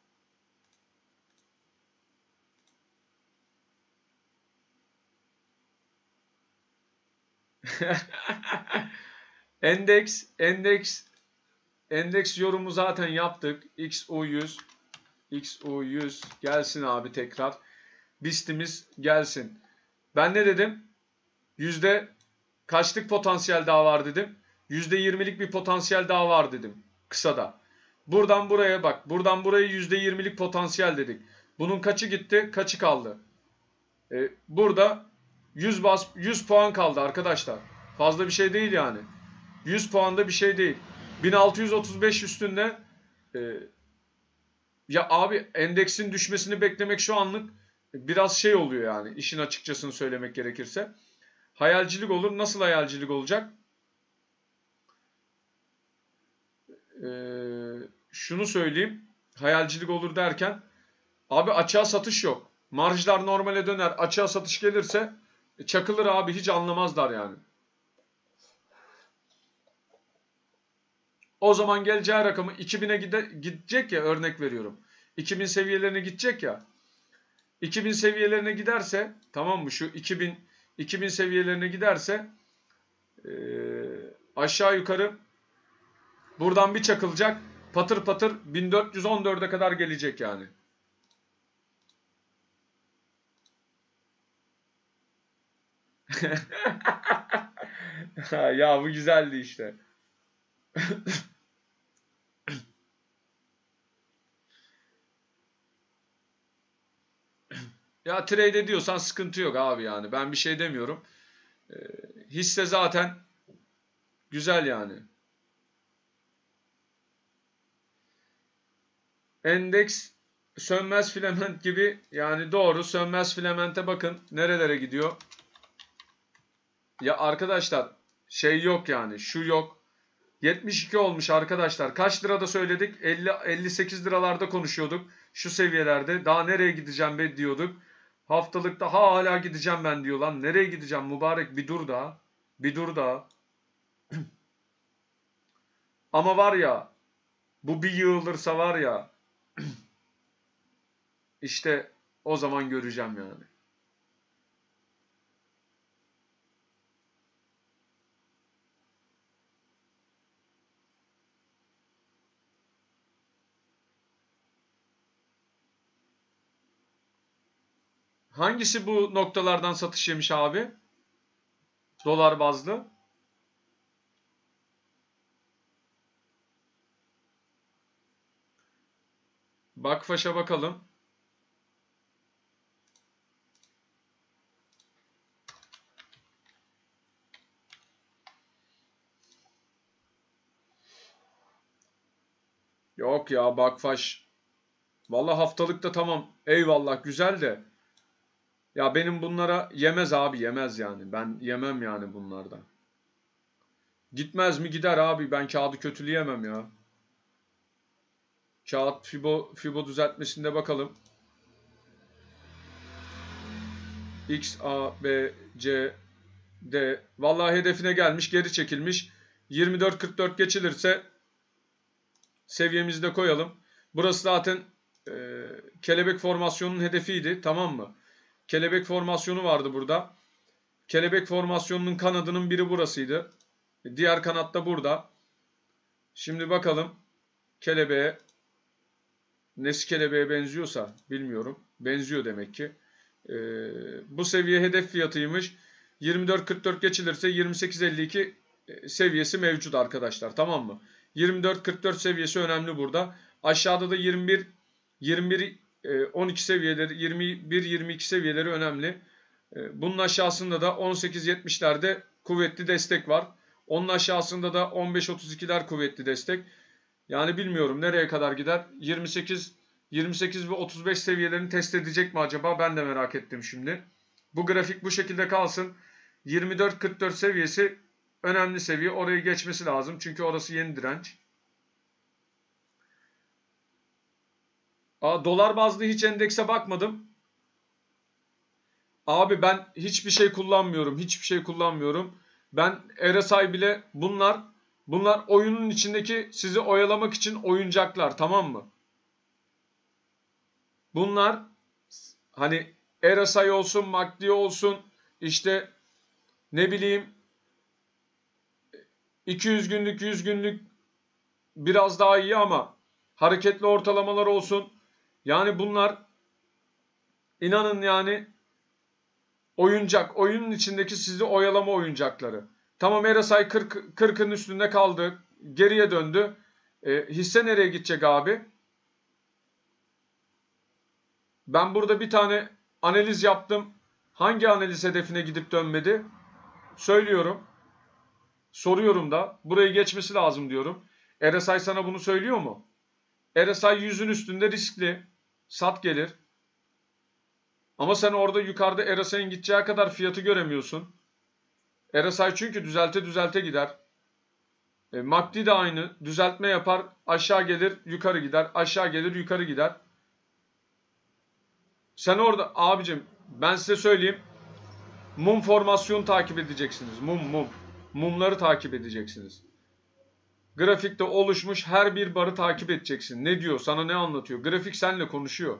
Speaker 1: Endeks yorumu zaten yaptık. XU100 gelsin abi tekrar. BIST'imiz gelsin. Ben ne dedim? Kaçlık potansiyel daha var dedim. %20'lik bir potansiyel daha var dedim. Kısada. Buradan buraya bak. Buradan buraya %20'lik potansiyel dedik. Bunun kaçı gitti? Kaçı kaldı? Burada 100 puan kaldı arkadaşlar. Fazla bir şey değil yani. 100 puanda bir şey değil. 1635 üstünde ya abi endeksin düşmesini beklemek şu anlık biraz şey oluyor yani. İşin açıkçasını söylemek gerekirse. Hayalcilik olur. Nasıl hayalcilik olacak? Şunu söyleyeyim. Hayalcilik olur derken abi açığa satış yok. Marjlar normale döner. Açığa satış gelirse çakılır abi. Hiç anlamazlar yani. O zaman geleceği rakamı 2000'e gidecek ya örnek veriyorum. 2000 seviyelerine gidecek ya. 2000 seviyelerine giderse tamam mı? Şu 2000 seviyelerine giderse aşağı yukarı buradan bir çakılacak. Patır patır 1414'e kadar gelecek yani. Ya bu güzeldi işte. Ya trade ediyorsan sıkıntı yok abi yani. Ben bir şey demiyorum. Hisse zaten güzel yani. Endeks sönmez filament gibi, yani doğru, sönmez filamente bakın nerelere gidiyor. Ya arkadaşlar şey yok yani, şu yok. 72 olmuş arkadaşlar. Kaç lirada söyledik? 50-58 liralarda konuşuyorduk. Şu seviyelerde. Daha nereye gideceğim be diyorduk. Haftalıkta hala gideceğim ben diyor lan. Nereye gideceğim mübarek? Bir dur daha. Bir dur daha. Ama var ya, bu bir yığılırsa var ya, işte o zaman göreceğim yani. Hangisi bu noktalardan satış yemiş abi? Dolar bazlı. Bakfaş'a bakalım. Yok ya Bakfaş. Vallahi haftalıkta tamam. Eyvallah güzel de. Ya benim bunlara yemez abi, yemez yani. Ben yemem yani bunlardan. Gitmez mi? Gider abi. Ben kağıdı kötüleyemem ya. Kağıt Fibo düzeltmesinde bakalım. X, A, B, C, D. Vallahi hedefine gelmiş, geri çekilmiş. 24.44 geçilirse seviyemizi de koyalım. Burası zaten kelebek formasyonunun hedefiydi. Tamam mı? Kelebek formasyonu vardı burada. Kelebek formasyonunun kanadının biri burasıydı. Diğer kanat da burada. Şimdi bakalım kelebeğe. Nesi kelebeğe benziyorsa bilmiyorum. Benziyor demek ki. Bu seviye hedef fiyatıymış. 24.44 geçilirse 28.52 seviyesi mevcut arkadaşlar. Tamam mı? 24.44 seviyesi önemli burada. Aşağıda da 21 12 seviyeleri, 21-22 seviyeleri önemli. Bunun aşağısında da 18.70'lerde kuvvetli destek var. Onun aşağısında da 15.32'ler kuvvetli destek. Yani bilmiyorum nereye kadar gider. 28 ve 35 seviyelerini test edecek mi acaba? Ben de merak ettim şimdi. Bu grafik bu şekilde kalsın. 24.44 seviyesi önemli seviye. Orayı geçmesi lazım. Çünkü orası yeni direnç. Dolar bazlı hiç endekse bakmadım. Abi ben hiçbir şey kullanmıyorum. Hiçbir şey kullanmıyorum. Ben RSI bile bunlar oyunun içindeki sizi oyalamak için oyuncaklar, tamam mı? Bunlar hani RSI olsun, MACD olsun, işte ne bileyim 200 günlük, 100 günlük biraz daha iyi ama hareketli ortalamalar olsun. Yani bunlar inanın yani oyuncak. Oyunun içindeki sizi oyalama oyuncakları. Tamam RSI 40'ın üstünde kaldı. Geriye döndü. Hisse nereye gidecek abi? Ben burada bir tane analiz yaptım. Hangi analiz hedefine gidip dönmedi? Söylüyorum. Soruyorum da. Burayı geçmesi lazım diyorum. RSI sana bunu söylüyor mu? RSI 100'ün üstünde riskli. Sat gelir. Ama sen orada yukarıda RSI'nin gideceği kadar fiyatı göremiyorsun. RSI çünkü düzelte gider. MACD de aynı. Düzeltme yapar. Aşağı gelir, yukarı gider. Aşağı gelir, yukarı gider. Sen orada abicim ben size söyleyeyim. Mum formasyonu takip edeceksiniz. Mum. Mumları takip edeceksiniz. Grafikte oluşmuş her bir barı takip edeceksin. Ne diyor? Sana ne anlatıyor? Grafik seninle konuşuyor.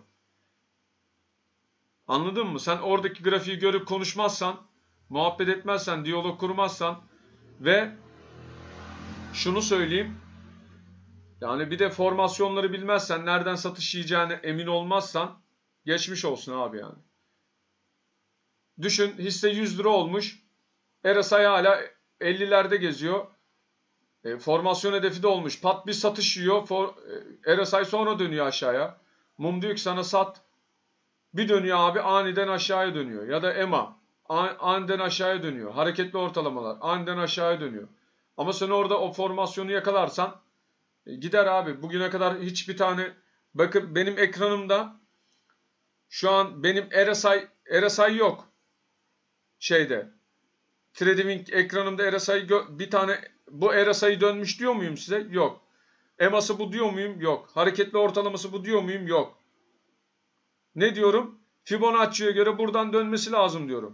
Speaker 1: Anladın mı? Sen oradaki grafiği görüp konuşmazsan, muhabbet etmezsen, diyalog kurmazsan ve şunu söyleyeyim. Yani bir de formasyonları bilmezsen, nereden satış yiyeceğine emin olmazsan geçmiş olsun abi yani. Düşün hisse 100 lira olmuş. RSI hala 50'lerde geziyor. Formasyon hedefi de olmuş. Pat bir satış yiyor. RSI sonra dönüyor aşağıya. Mum diyor ki sana sat. Bir dönüyor abi aniden aşağıya dönüyor. Ya da EMA aniden aşağıya dönüyor. Hareketli ortalamalar aniden aşağıya dönüyor. Ama sen orada o formasyonu yakalarsan gider abi. Bugüne kadar hiçbir tane Bakın benim ekranımda şu an benim RSI yok şeyde. TradingView ekranımda RSI bir tane bu RSI dönmüş diyor muyum size? Yok. EMA'sı bu diyor muyum? Yok. Hareketli ortalaması bu diyor muyum? Yok. Ne diyorum? Fibonacci'ye göre buradan dönmesi lazım diyorum.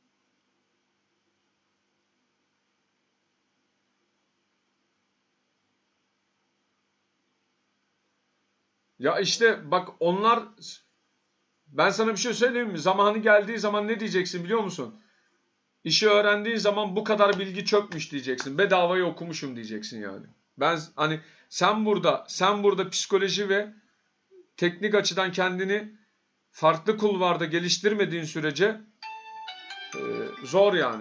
Speaker 1: Ya işte bak onlar, ben sana bir şey söyleyeyim mi? Zamanı geldiği zaman ne diyeceksin biliyor musun? İşi öğrendiğin zaman bu kadar bilgi çökmüş diyeceksin. Bedavaya okumuşum diyeceksin yani. Ben hani sen burada psikoloji ve teknik açıdan kendini farklı kulvarda geliştirmediğin sürece zor yani.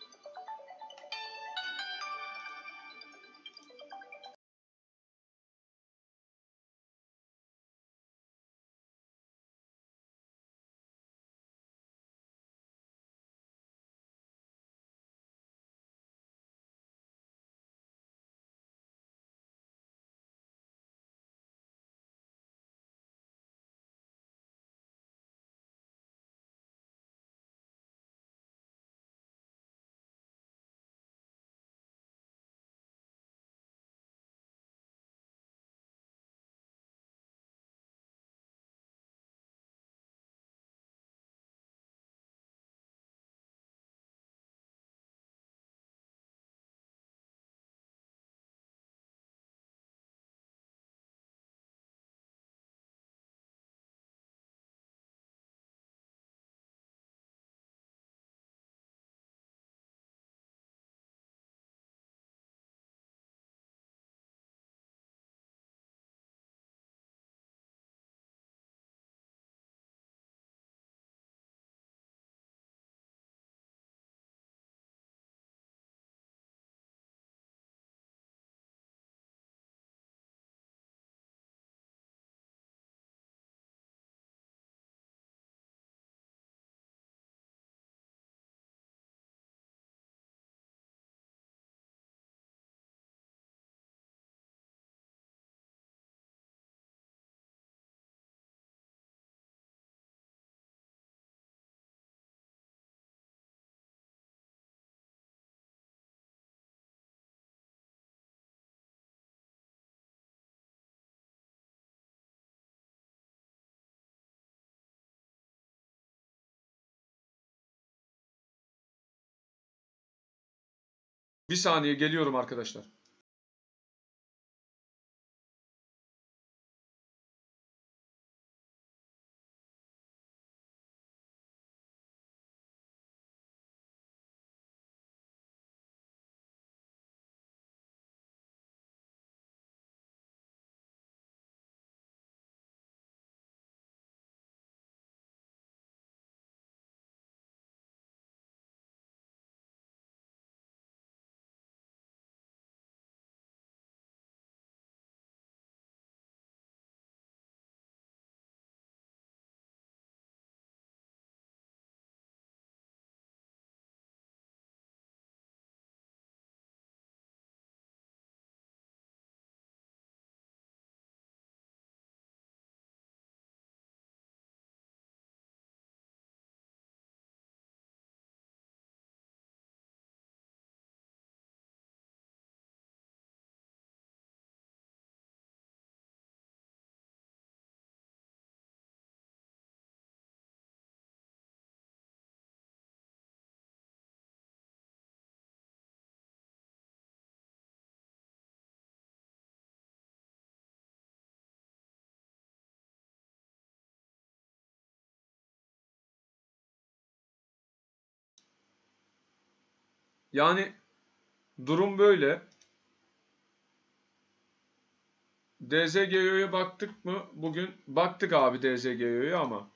Speaker 1: Bir saniye geliyorum arkadaşlar. Yani durum böyle. DZGO'ya baktık mı? Bugün baktık abi DZGO'ya ama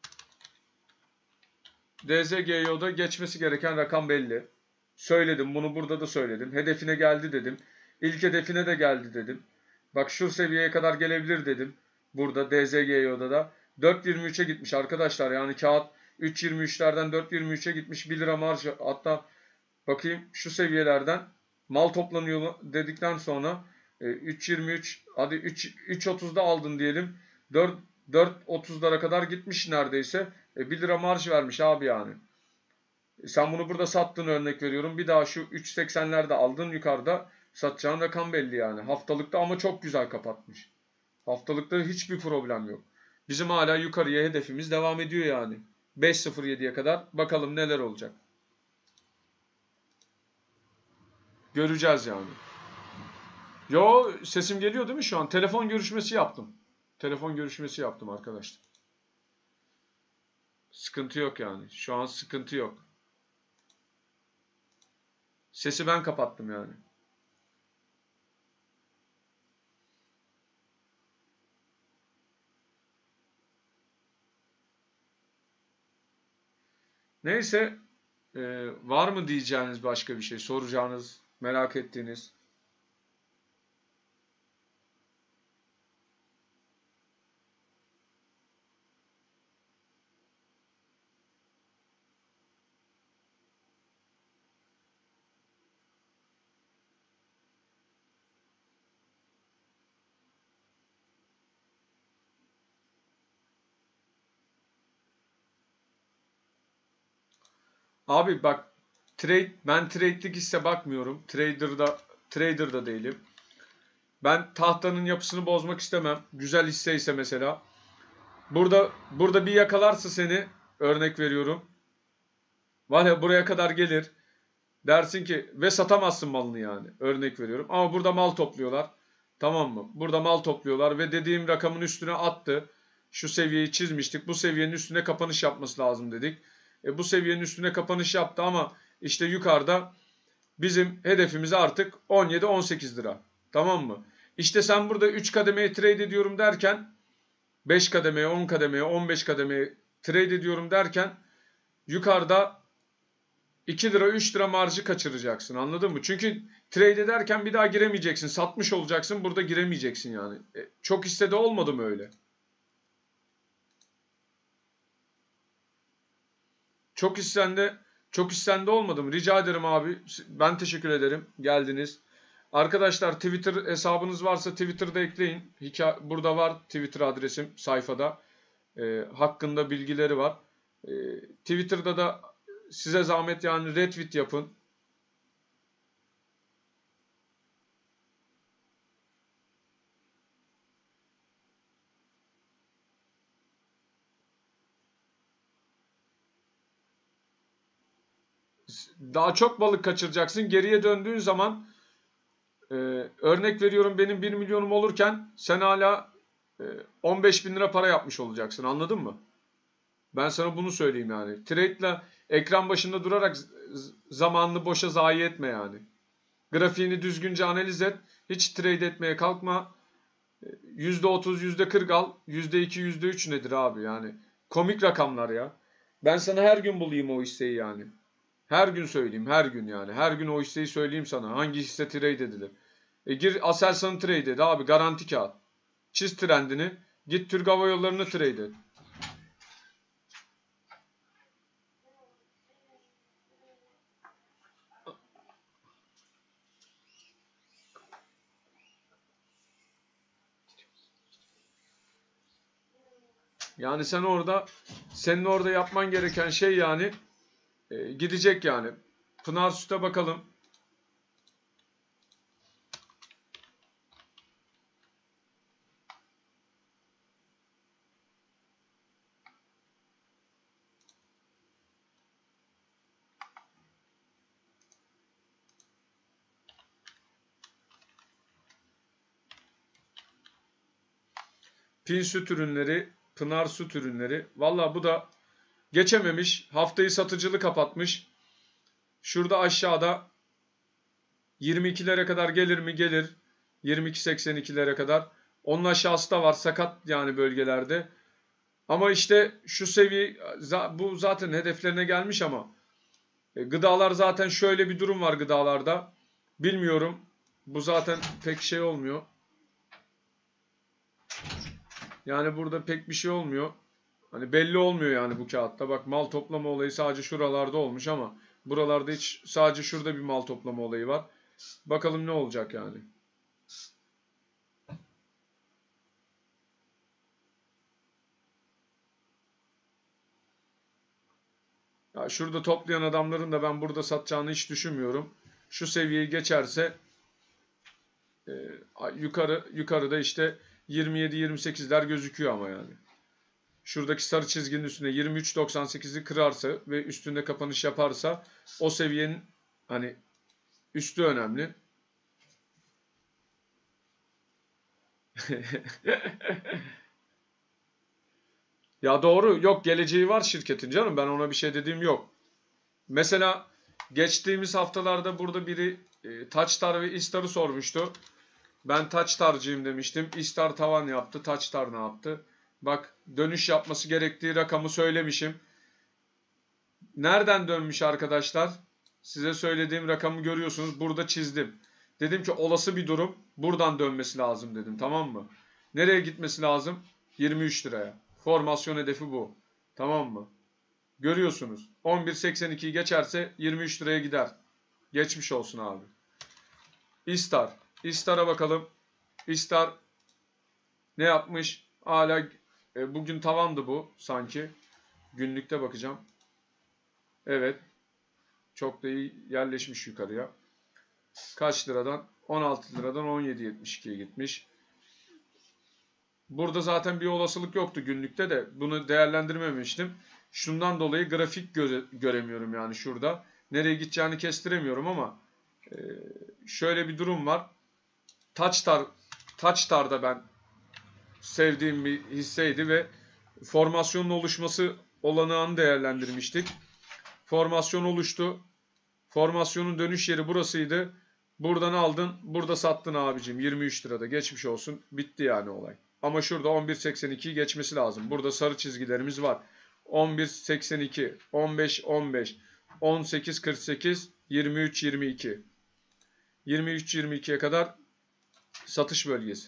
Speaker 1: DZGO'da geçmesi gereken rakam belli. Söyledim, bunu burada da söyledim. Hedefine geldi dedim. İlk hedefine de geldi dedim. Bak şu seviyeye kadar gelebilir dedim. Burada DZGO'da da 4.23'e gitmiş arkadaşlar. Yani kağıt 3.23'lerden 4.23'e gitmiş. 1 lira marj, hatta bakayım şu seviyelerden mal toplanıyor dedikten sonra 3.23, hadi 3.30'da aldın diyelim. 4.30'lara kadar gitmiş neredeyse. 1 lira marj vermiş abi yani. Sen bunu burada sattın, örnek veriyorum. Bir daha şu 3.80'lerde aldın, yukarıda satacağın rakam belli yani. Haftalıkta ama çok güzel kapatmış. Haftalıkta hiçbir problem yok. Bizim hala yukarıya hedefimiz devam ediyor yani. 5.07'ye kadar bakalım neler olacak. Göreceğiz yani. Yo, sesim geliyor değil mi şu an? Telefon görüşmesi yaptım. Telefon görüşmesi yaptım arkadaşlar. Sıkıntı yok yani. Şu an sıkıntı yok. Sesi ben kapattım yani. Neyse, var mı diyeceğiniz başka bir şey, soracağınız, merak ettiğiniz? Abi bak, ben trade'lik hisse bakmıyorum. Trader'da değilim. Ben tahtanın yapısını bozmak istemem. Güzel hisse ise mesela. Burada bir yakalarsa seni, örnek veriyorum. Var ya, buraya kadar gelir. Dersin ki ve satamazsın malını yani. Örnek veriyorum. Ama burada mal topluyorlar. Tamam mı? Burada mal topluyorlar ve dediğim rakamın üstüne attı. Şu seviyeyi çizmiştik. Bu seviyenin üstüne kapanış yapması lazım dedik. Bu seviyenin üstüne kapanış yaptı ama işte yukarıda bizim hedefimiz artık 17-18 lira. Tamam mı? İşte sen burada 3 kademeye trade ediyorum derken, 5 kademeye, 10 kademeye, 15 kademeye trade ediyorum derken yukarıda 2 lira 3 lira marjı kaçıracaksın, anladın mı? Çünkü trade ederken bir daha giremeyeceksin. Satmış olacaksın, burada giremeyeceksin yani. Çok hissede olmadı mı öyle? Çok hissende olmadı mı? Rica ederim abi. Ben teşekkür ederim. Geldiniz. Arkadaşlar, Twitter hesabınız varsa Twitter'da ekleyin. Burada var Twitter adresim sayfada. Hakkında bilgileri var. Twitter'da da size zahmet yani retweet yapın. Daha çok balık kaçıracaksın. Geriye döndüğün zaman, örnek veriyorum, benim 1 milyonum olurken sen hala 15 bin lira para yapmış olacaksın. Anladın mı? Ben sana bunu söyleyeyim yani. Trade'le ekran başında durarak zamanını boşa zayi etme yani. Grafiğini düzgünce analiz et. Hiç trade etmeye kalkma. %30, %40 al. %2, %3 nedir abi yani? Komik rakamlar ya. Ben sana her gün bulayım o hisseyi yani. Her gün söyleyeyim, her gün yani. Her gün o hisseyi söyleyeyim sana. Hangi hisse trade edilir? Gir Aselsan'ı trade et abi, garanti kağıt. Çiz trendini. Git Türk Hava Yolları'nı trade et. Yani senin orada yapman gereken şey yani, gidecek yani. Pınar Süt'e bakalım. Pin süt ürünleri, Pınar süt ürünleri. Valla bu da geçememiş. Haftayı satıcılı kapatmış. Şurada aşağıda 22'lere kadar gelir mi? Gelir. 22.82'lere kadar. Onun aşağısı da var. Sakat yani bölgelerde. Ama işte şu seviye, bu zaten hedeflerine gelmiş ama gıdalar zaten, şöyle bir durum var gıdalarda. Bilmiyorum. Bu zaten pek şey olmuyor. Yani burada pek bir şey olmuyor. Hani belli olmuyor yani bu kağıtta. Bak, mal toplama olayı sadece şuralarda olmuş ama buralarda hiç, sadece şurada bir mal toplama olayı var. Bakalım ne olacak yani. Ya şurada toplayan adamların da ben burada satacağını hiç düşünmüyorum. Şu seviyeyi geçerse yukarıda işte 27-28'ler gözüküyor ama yani. Şuradaki sarı çizginin üstünde 23.98'i kırarsa ve üstünde kapanış yaparsa o seviyenin hani üstü önemli. Ya doğru, yok geleceği var şirketin canım, ben ona bir şey dediğim yok. Mesela geçtiğimiz haftalarda burada biri Taçtar ve İstar'ı sormuştu. Ben Taçtar'cıyım demiştim. İstar tavan yaptı. Taçtar ne yaptı? Bak, dönüş yapması gerektiği rakamı söylemişim. Nereden dönmüş arkadaşlar? Size söylediğim rakamı görüyorsunuz. Burada çizdim. Dedim ki olası bir durum buradan dönmesi lazım dedim, tamam mı? Nereye gitmesi lazım? 23 liraya. Formasyon hedefi bu. Tamam mı? Görüyorsunuz. 11.82'yi geçerse 23 liraya gider. Geçmiş olsun abi. İstar. İstar'a bakalım. İstar ne yapmış? Hala bugün tavandı bu sanki. Günlükte bakacağım. Evet. Çok da iyi yerleşmiş yukarıya. Kaç liradan? 16 liradan 17.72'ye gitmiş. Burada zaten bir olasılık yoktu günlükte de. Bunu değerlendirmemiştim. Şundan dolayı grafik göremiyorum yani şurada. Nereye gideceğini kestiremiyorum ama şöyle bir durum var. Taçtar'da ben sevdiğim bir hisseydi ve formasyonun oluşması olanağını değerlendirmiştik. Formasyon oluştu. Formasyonun dönüş yeri burasıydı. Buradan aldın, burada sattın abicim 23 lirada. Geçmiş olsun. Bitti yani olay. Ama şurada 11.82'yi geçmesi lazım. Burada sarı çizgilerimiz var. 11.82, 15.15, 18.48, 23.22. 23.22'ye kadar satış bölgesi.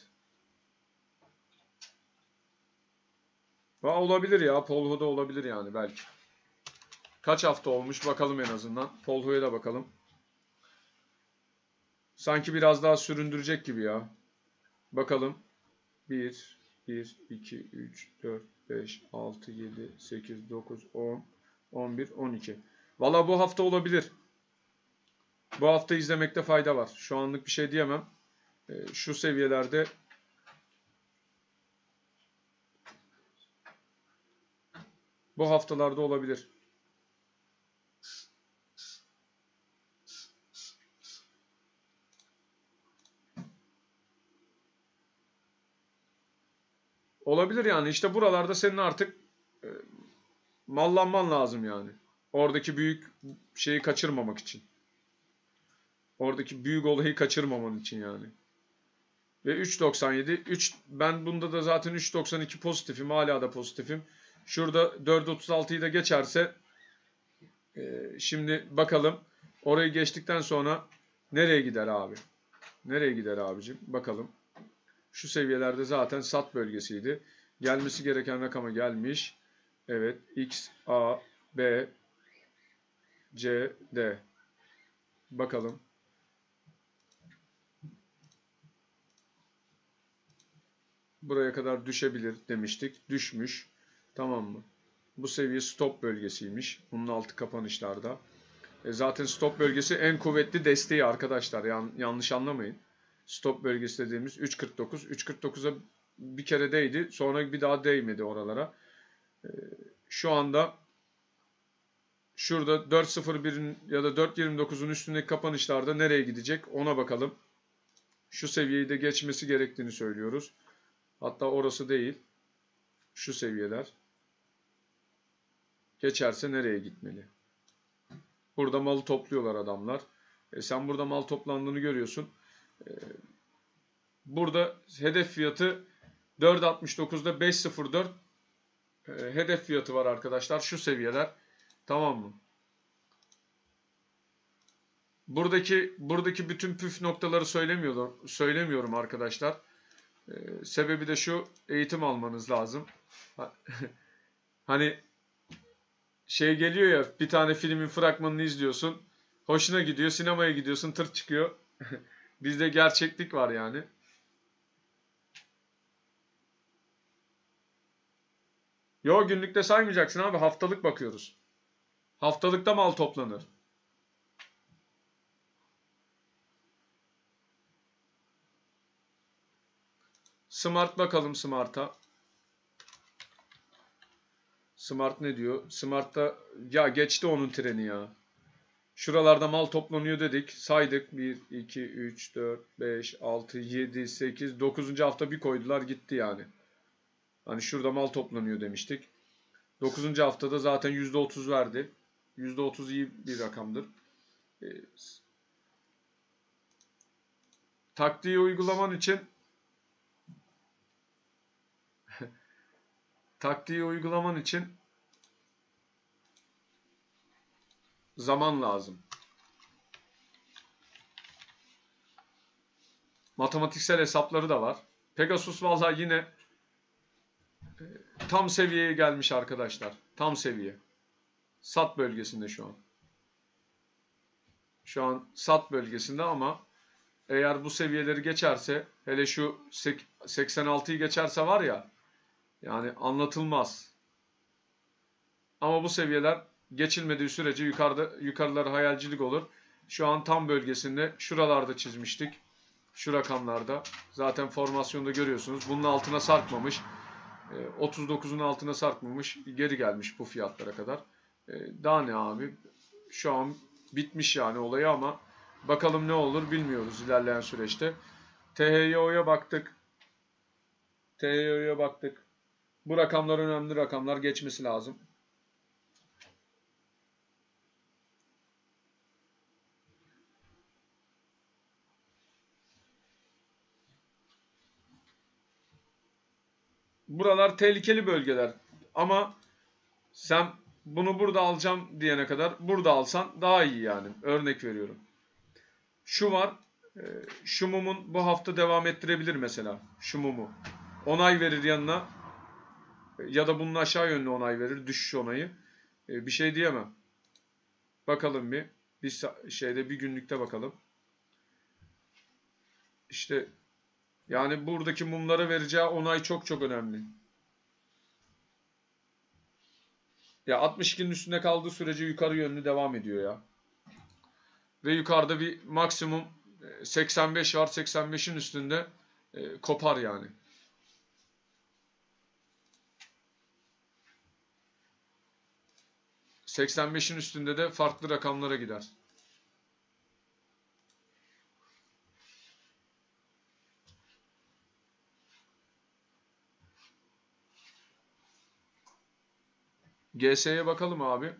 Speaker 1: Olabilir ya. Polho'da olabilir yani belki. Kaç hafta olmuş bakalım en azından. Polho'ya da bakalım. Sanki biraz daha süründürecek gibi ya. Bakalım. 1, 2, 3, 4, 5, 6, 7, 8, 9, 10, 11, 12. Valla bu hafta olabilir. Bu hafta izlemekte fayda var. Şu anlık bir şey diyemem. Şu seviyelerde bu haftalarda olabilir. Olabilir yani. İşte buralarda senin artık mallanman lazım yani. Oradaki büyük şeyi kaçırmamak için. Oradaki büyük olayı kaçırmaman için yani. Ve 3.97. Ben bunda da zaten 3.92 pozitifim. Hala da pozitifim. Şurada 4.36'yı da geçerse şimdi bakalım. Orayı geçtikten sonra nereye gider abi? Nereye gider abicim? Bakalım. Şu seviyelerde zaten sat bölgesiydi. Gelmesi gereken rakama gelmiş. Evet. X, A, B, C, D. Bakalım. Buraya kadar düşebilir demiştik. Düşmüş. Tamam mı? Bu seviye stop bölgesiymiş. Bunun altı kapanışlarda. Zaten stop bölgesi en kuvvetli desteği arkadaşlar. Yanlış anlamayın. Stop bölgesi dediğimiz 3.49. 3.49'a bir kere değdi. Sonra bir daha değmedi oralara. Şu anda şurada 4.01'in ya da 4.29'un üstündeki kapanışlarda nereye gidecek ona bakalım. Şu seviyeyi de geçmesi gerektiğini söylüyoruz. Hatta orası değil. Şu seviyeler. Geçerse nereye gitmeli? Burada malı topluyorlar adamlar. Sen burada mal toplandığını görüyorsun. Burada hedef fiyatı 4.69'da 5.04 hedef fiyatı var arkadaşlar. Şu seviyeler. Tamam mı? Buradaki bütün püf noktaları söylemiyorum arkadaşlar. Sebebi de şu, eğitim almanız lazım. Hani şey geliyor ya, bir tane filmin fragmanını izliyorsun. Hoşuna gidiyor, sinemaya gidiyorsun, tır çıkıyor. Bizde gerçeklik var yani. Yo, günlükte saymayacaksın abi, haftalık bakıyoruz. Haftalıkta mal toplanır. Smart bakalım Smart'a. Smart ne diyor? Smart'ta ya geçti onun treni ya. Şuralarda mal toplanıyor dedik. Saydık. 1, 2, 3, 4, 5, 6, 7, 8, 9. hafta bir koydular gitti yani. Hani şurada mal toplanıyor demiştik. 9. haftada zaten %30 verdi. %30 iyi bir rakamdır. Ee, Taktiği uygulaman için zaman lazım. Matematiksel hesapları da var. Pegasus vallahi yine tam seviyeye gelmiş arkadaşlar. Tam seviye. Sat bölgesinde şu an. Şu an sat bölgesinde ama eğer bu seviyeleri geçerse, hele şu 86'yı geçerse var ya, yani anlatılmaz. Ama bu seviyeler geçilmediği sürece yukarıları hayalcilik olur. Şu an tam bölgesinde, şuralarda çizmiştik. Şu rakamlarda. Zaten formasyonda görüyorsunuz. Bunun altına sarkmamış. 39'un altına sarkmamış. Geri gelmiş bu fiyatlara kadar. Daha ne abi? Şu an bitmiş yani olayı ama bakalım ne olur bilmiyoruz ilerleyen süreçte. THYO'ya baktık. Bu rakamlar önemli rakamlar, geçmesi lazım. Buralar tehlikeli bölgeler. Ama sen bunu burada alacağım diyene kadar burada alsan daha iyi yani. Örnek veriyorum. Şu var. Şu mumun bu hafta devam ettirebilir mesela. Şu mumu. Onay verir yanına. Ya da bunun aşağı yönlü onay verir. Düşüş onayı. Bir şey diyemem. Bakalım bir. Bir günlükte bakalım. İşte yani buradaki mumlara vereceği onay çok çok önemli. Ya 62'nin üstünde kaldığı sürece yukarı yönlü devam ediyor ya. Ve yukarıda bir maksimum 85 var. 85'in üstünde kopar yani. %85'in üstünde de farklı rakamlara gider. GS'ye bakalım abi.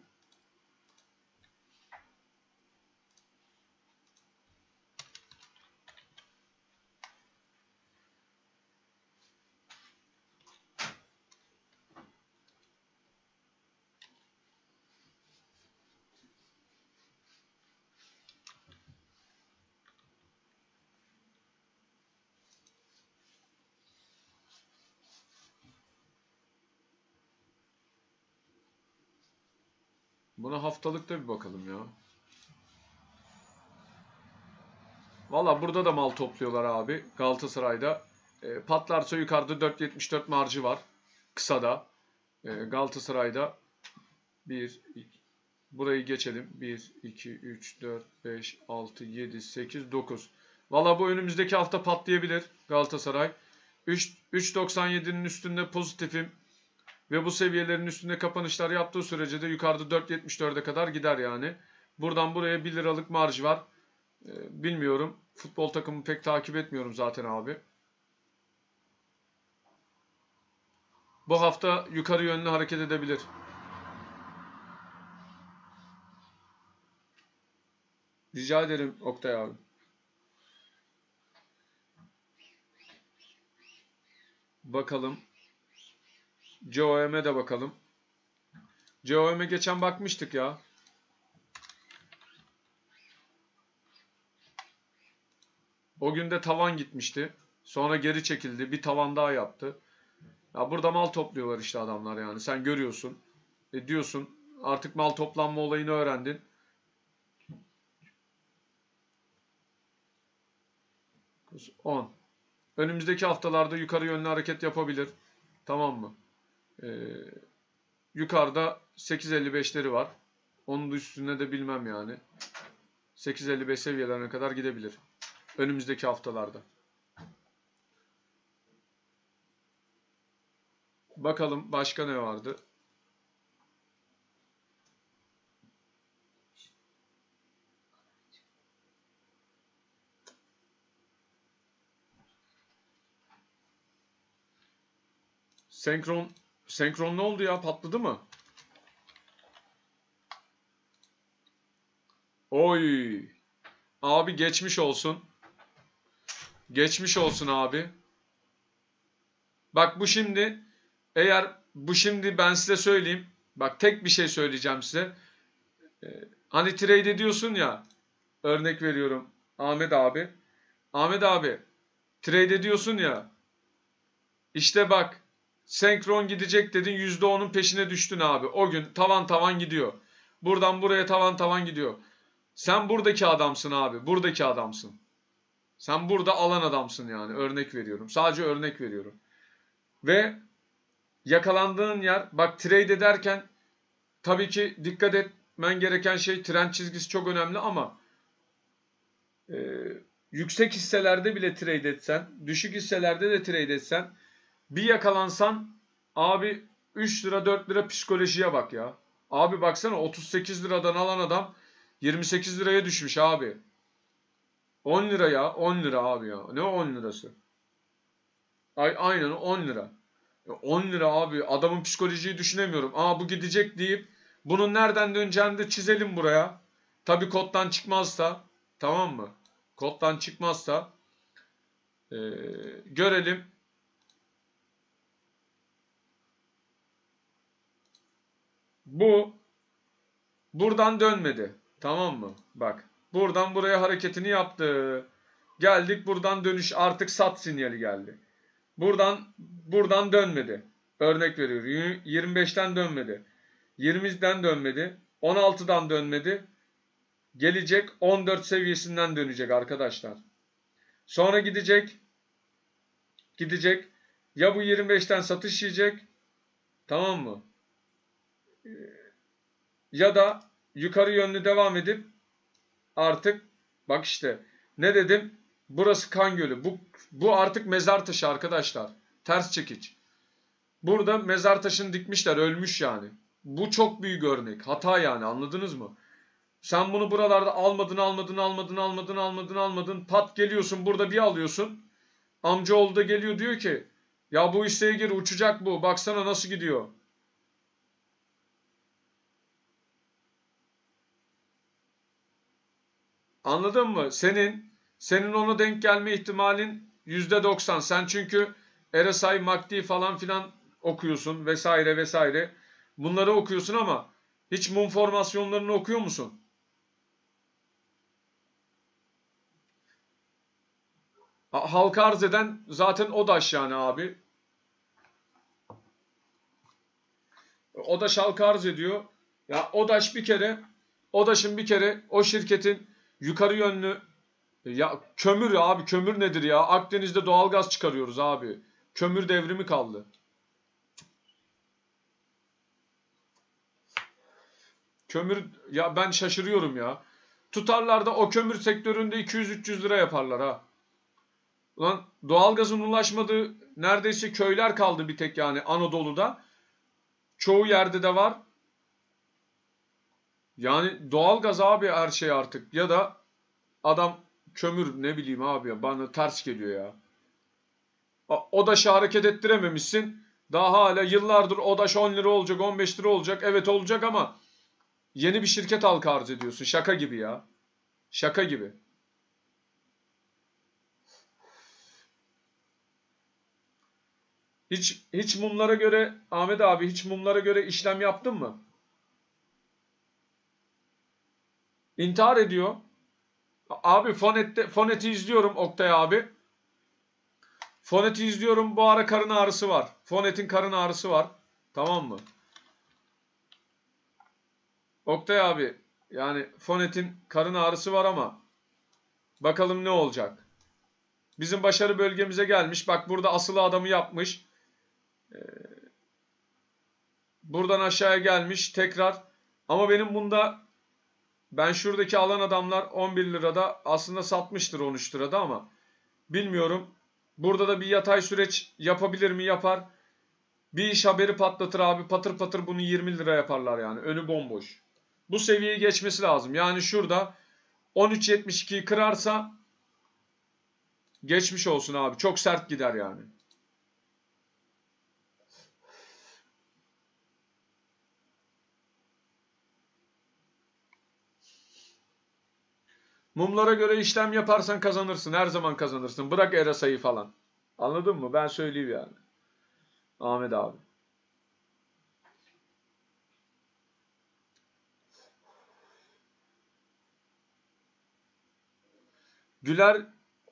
Speaker 1: Buna haftalıkta bir bakalım ya. Valla burada da mal topluyorlar abi Galatasaray'da. Patlarsa yukarıda 4.74 marjı var. Kısada. Galatasaray'da 1, 2, burayı geçelim. 1, 2, 3, 4, 5, 6, 7, 8, 9. Valla bu önümüzdeki hafta patlayabilir Galatasaray. 3.97'nin üstünde pozitifim. Ve bu seviyelerin üstünde kapanışlar yaptığı sürece de yukarıda 4.74'e kadar gider yani. Buradan buraya 1 liralık marj var. Bilmiyorum. Futbol takımı pek takip etmiyorum zaten abi. Bu hafta yukarı yönlü hareket edebilir. Rica ederim Oktay abi. Bakalım. COM'e de bakalım. COM'e geçen bakmıştık ya. O gün de tavan gitmişti. Sonra geri çekildi. Bir tavan daha yaptı. Ya burada mal topluyorlar işte adamlar yani. Sen görüyorsun. Diyorsun artık mal toplanma olayını öğrendin. On. Önümüzdeki haftalarda yukarı yönlü hareket yapabilir. Tamam mı? Yukarıda 8.55'leri var. Onun da üstüne de bilmem yani. 8.55 seviyelerine kadar gidebilir. Önümüzdeki haftalarda. Bakalım başka ne vardı? Senkron ne oldu ya? Patladı mı? Oy. Abi geçmiş olsun. Geçmiş olsun abi. Bak bu şimdi, eğer bu şimdi ben size söyleyeyim. Bak tek bir şey söyleyeceğim size. Hani trade ediyorsun ya. Örnek veriyorum. Ahmet abi. Ahmet abi. Trade ediyorsun ya. İşte bak. Senkron gidecek dedin. %10'un peşine düştün abi. O gün tavan tavan gidiyor. Buradan buraya tavan tavan gidiyor. Sen buradaki adamsın abi. Buradaki adamsın. Sen burada alan adamsın yani. Örnek veriyorum. Sadece örnek veriyorum. Ve yakalandığın yer, bak trade ederken tabii ki dikkat etmen gereken şey, trend çizgisi çok önemli ama yüksek hisselerde bile trade etsen, düşük hisselerde de trade etsen, bir yakalansan abi 3 lira 4 lira psikolojiye bak ya. Abi baksana 38 liradan alan adam 28 liraya düşmüş abi. 10 lira ya, 10 lira abi ya. Ne 10 lirası? Aynen 10 lira. 10 lira abi, adamın psikolojiyi düşünemiyorum. Aa bu gidecek deyip bunun nereden döneceğini de çizelim buraya. Tabii koddan çıkmazsa, tamam mı? Koddan çıkmazsa görelim. Bu buradan dönmedi. Tamam mı? Bak buradan buraya hareketini yaptı. Geldik buradan dönüş, artık sat sinyali geldi. Buradan dönmedi. Örnek veriyorum. 25'ten dönmedi. 20'den dönmedi. 16'dan dönmedi. Gelecek 14 seviyesinden dönecek arkadaşlar. Sonra gidecek. Ya bu 25'ten satış yiyecek. Tamam mı? Ya da yukarı yönlü devam edip artık bak işte ne dedim? Burası kan gölü. Bu artık mezar taşı arkadaşlar. Ters çekiç. Burada mezar taşını dikmişler, ölmüş yani. Bu çok büyük örnek. Hata yani, anladınız mı? Sen bunu buralarda almadın. Pat geliyorsun burada bir alıyorsun. Amcaoğlu da geliyor diyor ki ya bu hisseye gir, uçacak bu. Baksana nasıl gidiyor. Anladın mı? Senin ona denk gelme ihtimalin %90. Sen çünkü RSI, MACD falan filan okuyorsun vesaire vesaire. Bunları okuyorsun ama hiç mum formasyonlarını okuyor musun? Halka arz eden zaten ODAŞ yani abi. ODAŞ halka arz ediyor. Ya ODAŞ'ın bir kere o şirketin yukarı yönlü, ya kömür abi, kömür nedir ya? Akdeniz'de doğalgaz çıkarıyoruz abi. Kömür devrimi kaldı. Kömür, ya ben şaşırıyorum ya. Tutarlar da o kömür sektöründe 200-300 lira yaparlar ha. Ulan doğalgazın ulaşmadığı neredeyse köyler kaldı bir tek yani Anadolu'da. Çoğu yerde de var. Yani doğalgaz abi her şey artık. Ya da adam kömür, ne bileyim abi ya, bana ters geliyor ya. ODAŞ'ı hareket ettirememişsin. Daha hala yıllardır ODAŞ 10 lira olacak, 15 lira olacak. Evet olacak ama yeni bir şirket halka arz ediyorsun. Şaka gibi ya. Şaka gibi. Hiç mumlara göre Ahmet abi, hiç mumlara göre işlem yaptın mı? İntihar ediyor. Abi Fonet'i izliyorum Oktay abi. Fonet'i izliyorum, bu ara karın ağrısı var. Fonet'in karın ağrısı var. Tamam mı? Oktay abi yani Fonet'in karın ağrısı var ama bakalım ne olacak. Bizim başarı bölgemize gelmiş. Bak burada asılı adamı yapmış. Buradan aşağıya gelmiş. Tekrar Ama benim bunda, ben şuradaki alan adamlar 11 lirada aslında satmıştır 13 lirada ama bilmiyorum. Burada da bir yatay süreç yapabilir mi? Yapar. Bir iş haberi patlatır abi. Patır patır bunu 20 lira yaparlar yani. Önü bomboş. Bu seviyeyi geçmesi lazım. Yani şurada 13.72'yi kırarsa geçmiş olsun abi. Çok sert gider yani. Mumlara göre işlem yaparsan kazanırsın. Her zaman kazanırsın. Bırak RSI'yi falan. Anladın mı? Ben söyleyeyim yani. Ahmet abi. Güler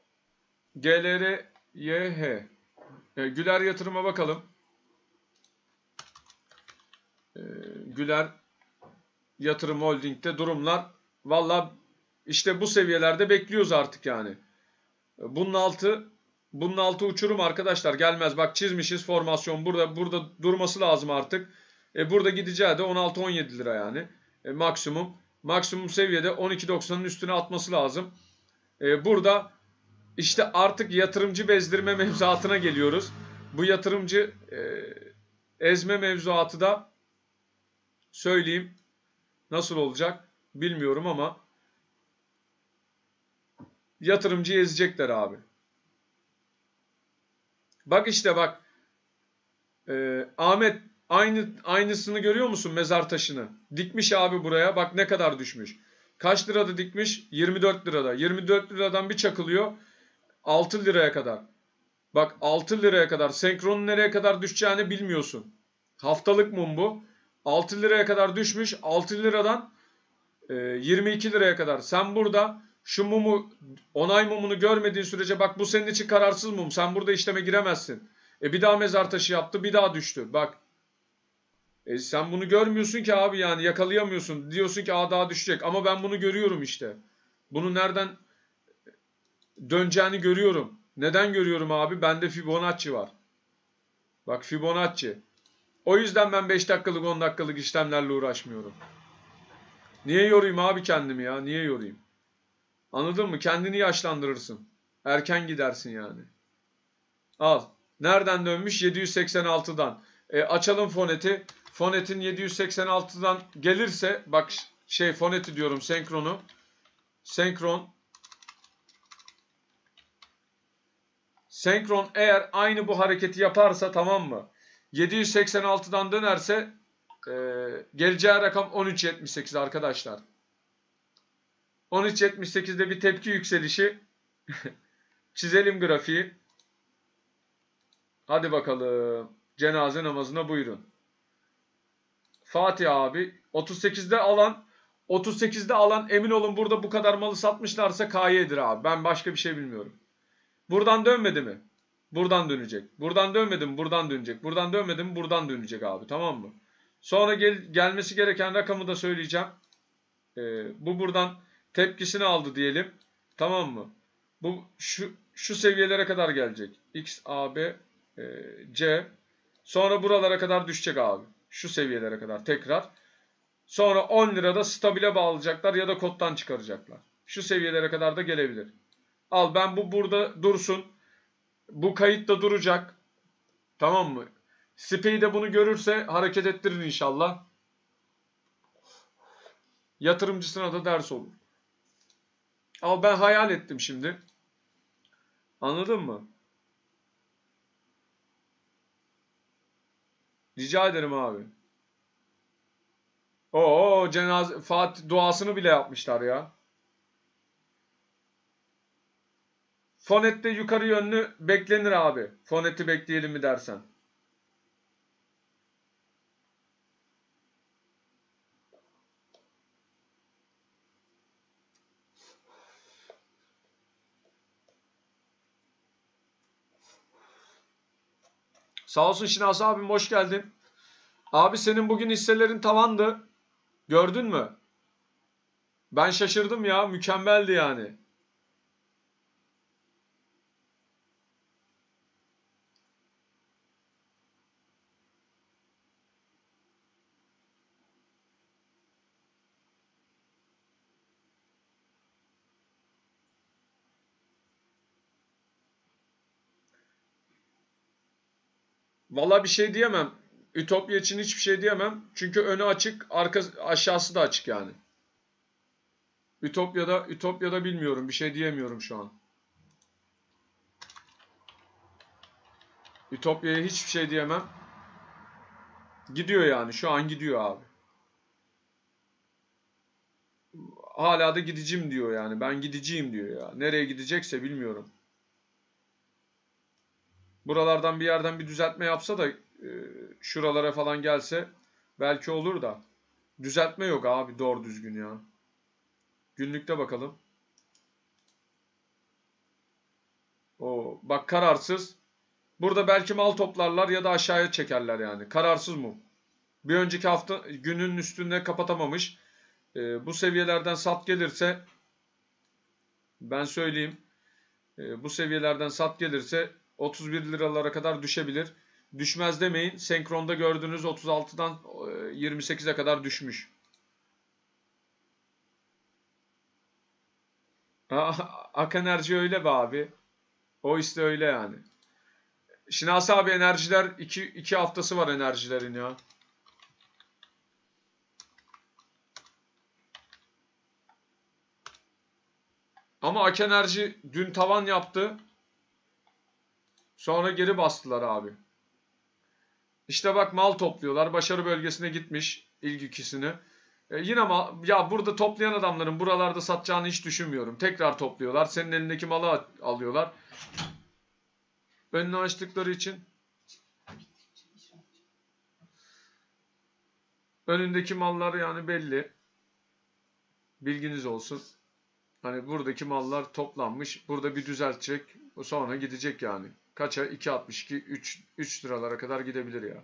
Speaker 1: GLRYH. Güler yatırıma bakalım. Güler Yatırım Holding'de durumlar valla işte bu seviyelerde bekliyoruz artık yani. Bunun altı uçurum arkadaşlar, gelmez. Bak çizmişiz formasyon, burada durması lazım artık. Burada gideceği de 16-17 lira yani. Maksimum seviyede 12.90'ın üstüne atması lazım. Burada işte artık yatırımcı bezdirme mevzuatına geliyoruz. Bu yatırımcı ezme mevzuatı da söyleyeyim nasıl olacak bilmiyorum ama yatırımcıyı ezecekler abi. Bak işte bak. Ahmet, aynısını görüyor musun mezar taşını? Dikmiş abi buraya. Bak ne kadar düşmüş. Kaç lirada dikmiş? 24 lirada. 24 liradan bir çakılıyor 6 liraya kadar. Bak 6 liraya kadar. Senkronun nereye kadar düşeceğini bilmiyorsun. Haftalık mum bu. 6 liraya kadar düşmüş. 6 liradan 22 liraya kadar. Sen burada şu mumu, onay mumunu görmediğin sürece, bak bu senin için kararsız mum. Sen burada işleme giremezsin. Bir daha mezar taşı yaptı, bir daha düştü. Bak. Sen bunu görmüyorsun ki abi, yani yakalayamıyorsun. Diyorsun ki daha düşecek. Ama ben bunu görüyorum işte. Bunu nereden döneceğini görüyorum. Neden görüyorum abi? Bende Fibonacci var. Bak Fibonacci. O yüzden ben 5 dakikalık 10 dakikalık işlemlerle uğraşmıyorum. Niye yorayım abi kendimi ya? Niye yorayım? Anladın mı? Kendini yaşlandırırsın. Erken gidersin yani. Al. Nereden dönmüş? 786'dan. Açalım foneti. Fonetin 786'dan gelirse, bak foneti diyorum, senkronu. Senkron eğer aynı bu hareketi yaparsa, tamam mı? 786'dan dönerse geleceği rakam 13.78 arkadaşlar. 13.78'de bir tepki yükselişi. Çizelim grafiği. Hadi bakalım. Cenaze namazına buyurun. Fatih abi 38'de alan emin olun, burada bu kadar malı satmışlarsa KY'dir abi. Ben başka bir şey bilmiyorum. Buradan dönmedi mi? Buradan dönecek. Buradan dönmedi mi? Buradan dönecek. Buradan dönmedi mi? Buradan dönecek abi, tamam mı? Sonra gelmesi gereken rakamı da söyleyeceğim. Bu buradan tepkisini aldı diyelim. Tamam mı? Bu şu seviyelere kadar gelecek. X, A, B, C. Sonra buralara kadar düşecek abi. Şu seviyelere kadar tekrar. Sonra 10 lirada stabile bağlayacaklar ya da kottan çıkaracaklar. Şu seviyelere kadar da gelebilir. Al, ben bu burada dursun. Bu kayıt da duracak. Tamam mı? SPI de bunu görürse hareket ettirir inşallah. Yatırımcısına da ders olur. Al, ben hayal ettim şimdi. Anladın mı? Rica ederim abi. Oo, cenaze Fatih duasını bile yapmışlar ya. Fonette yukarı yönlü beklenir abi. Foneti bekleyelim mi dersen. Sağ olsun Şinas abim, hoş geldin. Abi senin bugün hisselerin tavandı. Gördün mü? Ben şaşırdım ya. Mükemmeldi yani. Valla bir şey diyemem. Ütopya için hiçbir şey diyemem. Çünkü önü açık, aşağısı da açık yani. Ütopya'da bilmiyorum. Bir şey diyemiyorum şu an. Ütopya'ya hiçbir şey diyemem. Gidiyor yani. Şu an gidiyor abi. Hala da gideceğim diyor yani. Ben gideceğim diyor ya. Nereye gidecekse bilmiyorum. Buralardan bir yerden bir düzeltme yapsa da şuralara falan gelse belki olur da. Düzeltme yok abi doğru düzgün ya. Günlükte bakalım. O bak kararsız. Burada belki mal toplarlar ya da aşağıya çekerler yani. Kararsız mı? Bir önceki hafta günün üstünde kapatamamış. Bu seviyelerden sat gelirse ben söyleyeyim. Bu seviyelerden sat gelirse 31 liralara kadar düşebilir. Düşmez demeyin. Senkronda gördüğünüz 36'dan 28'e kadar düşmüş. Ak Enerji öyle be abi. O işte öyle yani. Şinasi abi enerjiler 2 haftası var enerjilerin ya. Ama Ak Enerji dün tavan yaptı. Sonra geri bastılar abi. İşte bak mal topluyorlar. Başarı bölgesine gitmiş ilk ikisini. Yine ya burada toplayan adamların buralarda satacağını hiç düşünmüyorum. Tekrar topluyorlar. Senin elindeki malı alıyorlar. Önünü açtıkları için önündeki mallar yani belli. Bilginiz olsun. Hani buradaki mallar toplanmış. Burada bir düzeltecek. Sonra gidecek yani. Kaça? 2.62, 3 liralara kadar gidebilir ya.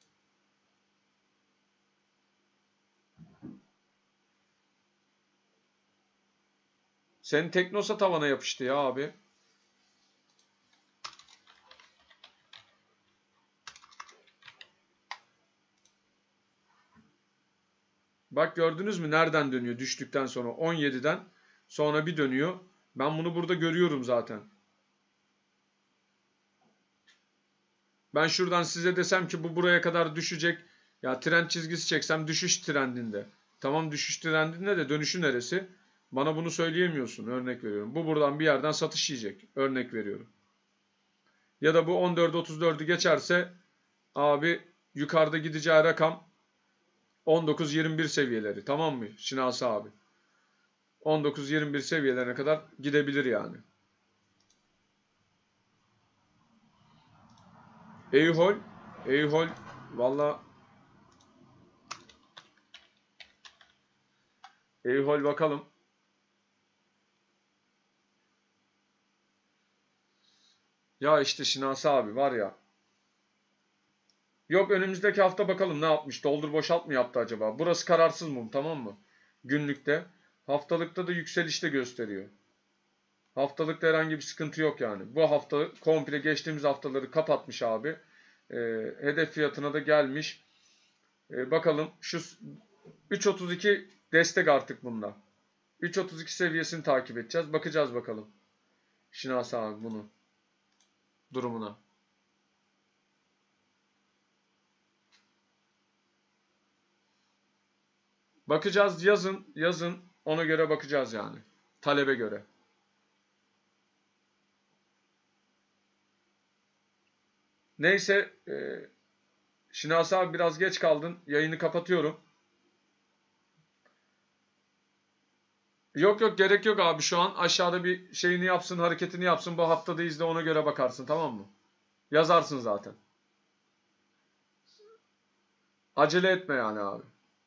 Speaker 1: Senin Teknosa tavana yapıştı ya abi. Bak gördünüz mü nereden dönüyor düştükten sonra 17'den sonra bir dönüyor. Ben bunu burada görüyorum zaten. Ben şuradan size desem ki bu buraya kadar düşecek. Ya trend çizgisi çeksem düşüş trendinde. Tamam düşüş trendinde de dönüşü neresi? Bana bunu söyleyemiyorsun. Örnek veriyorum. Bu buradan bir yerden satış yiyecek. Örnek veriyorum. Ya da bu 14.34'ü geçerse abi yukarıda gideceği rakam 19-21 seviyeleri. Tamam mı? Şinasi abi. 19-21 seviyelerine kadar gidebilir yani. Eyhol valla Eyhol bakalım. Ya işte Şinasi abi var ya. Yok önümüzdeki hafta bakalım ne yapmış. Doldur boşalt mı yaptı acaba? Burası kararsız mum tamam mı? Günlükte. Haftalıkta da yükselişte gösteriyor. Haftalıkta herhangi bir sıkıntı yok yani. Bu hafta komple geçtiğimiz haftaları kapatmış abi. Hedef fiyatına da gelmiş. Bakalım şu 3.32 destek artık bunda. 3.32 seviyesini takip edeceğiz. Bakacağız bakalım. Şinasi abi bunu. Durumuna. Bakacağız yazın ona göre bakacağız yani. Talebe göre. Neyse Şinasi abi biraz geç kaldın. Yayını kapatıyorum. Yok gerek yok abi şu an aşağıda bir şeyini yapsın hareketini yapsın. Bu haftada izle ona göre bakarsın tamam mı? Yazarsın zaten. Acele etme yani abi.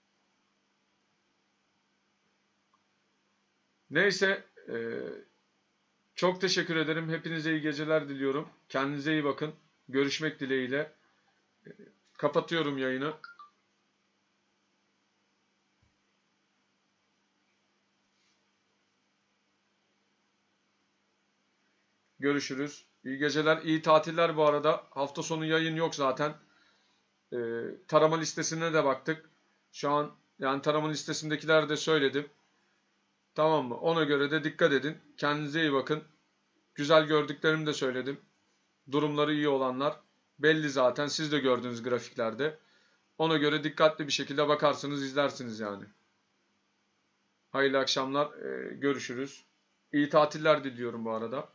Speaker 1: Neyse çok teşekkür ederim. Hepinize iyi geceler diliyorum. Kendinize iyi bakın. Görüşmek dileğiyle. Kapatıyorum yayını. Görüşürüz. İyi geceler, iyi tatiller bu arada. Hafta sonu yayın yok zaten. Tarama listesine de baktık. Şu an yani tarama listesindekiler de söyledim. Tamam mı? Ona göre de dikkat edin. Kendinize iyi bakın. Güzel gördüklerimi de söyledim. Durumları iyi olanlar. belli zaten. Siz de gördünüz grafiklerde. Ona göre dikkatli bir şekilde bakarsınız, izlersiniz yani. Hayırlı akşamlar. Görüşürüz. İyi tatiller diliyorum bu arada.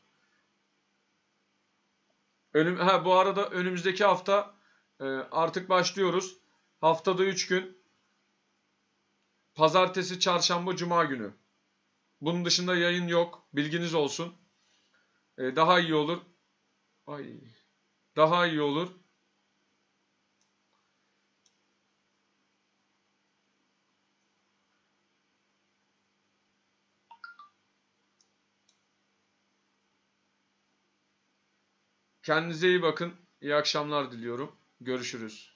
Speaker 1: Bu arada önümüzdeki hafta artık başlıyoruz. Haftada 3 gün. Pazartesi, çarşamba, cuma günü. Bunun dışında yayın yok. Bilginiz olsun. Daha iyi olur. Daha iyi olur. Kendinize iyi bakın. İyi akşamlar diliyorum. Görüşürüz.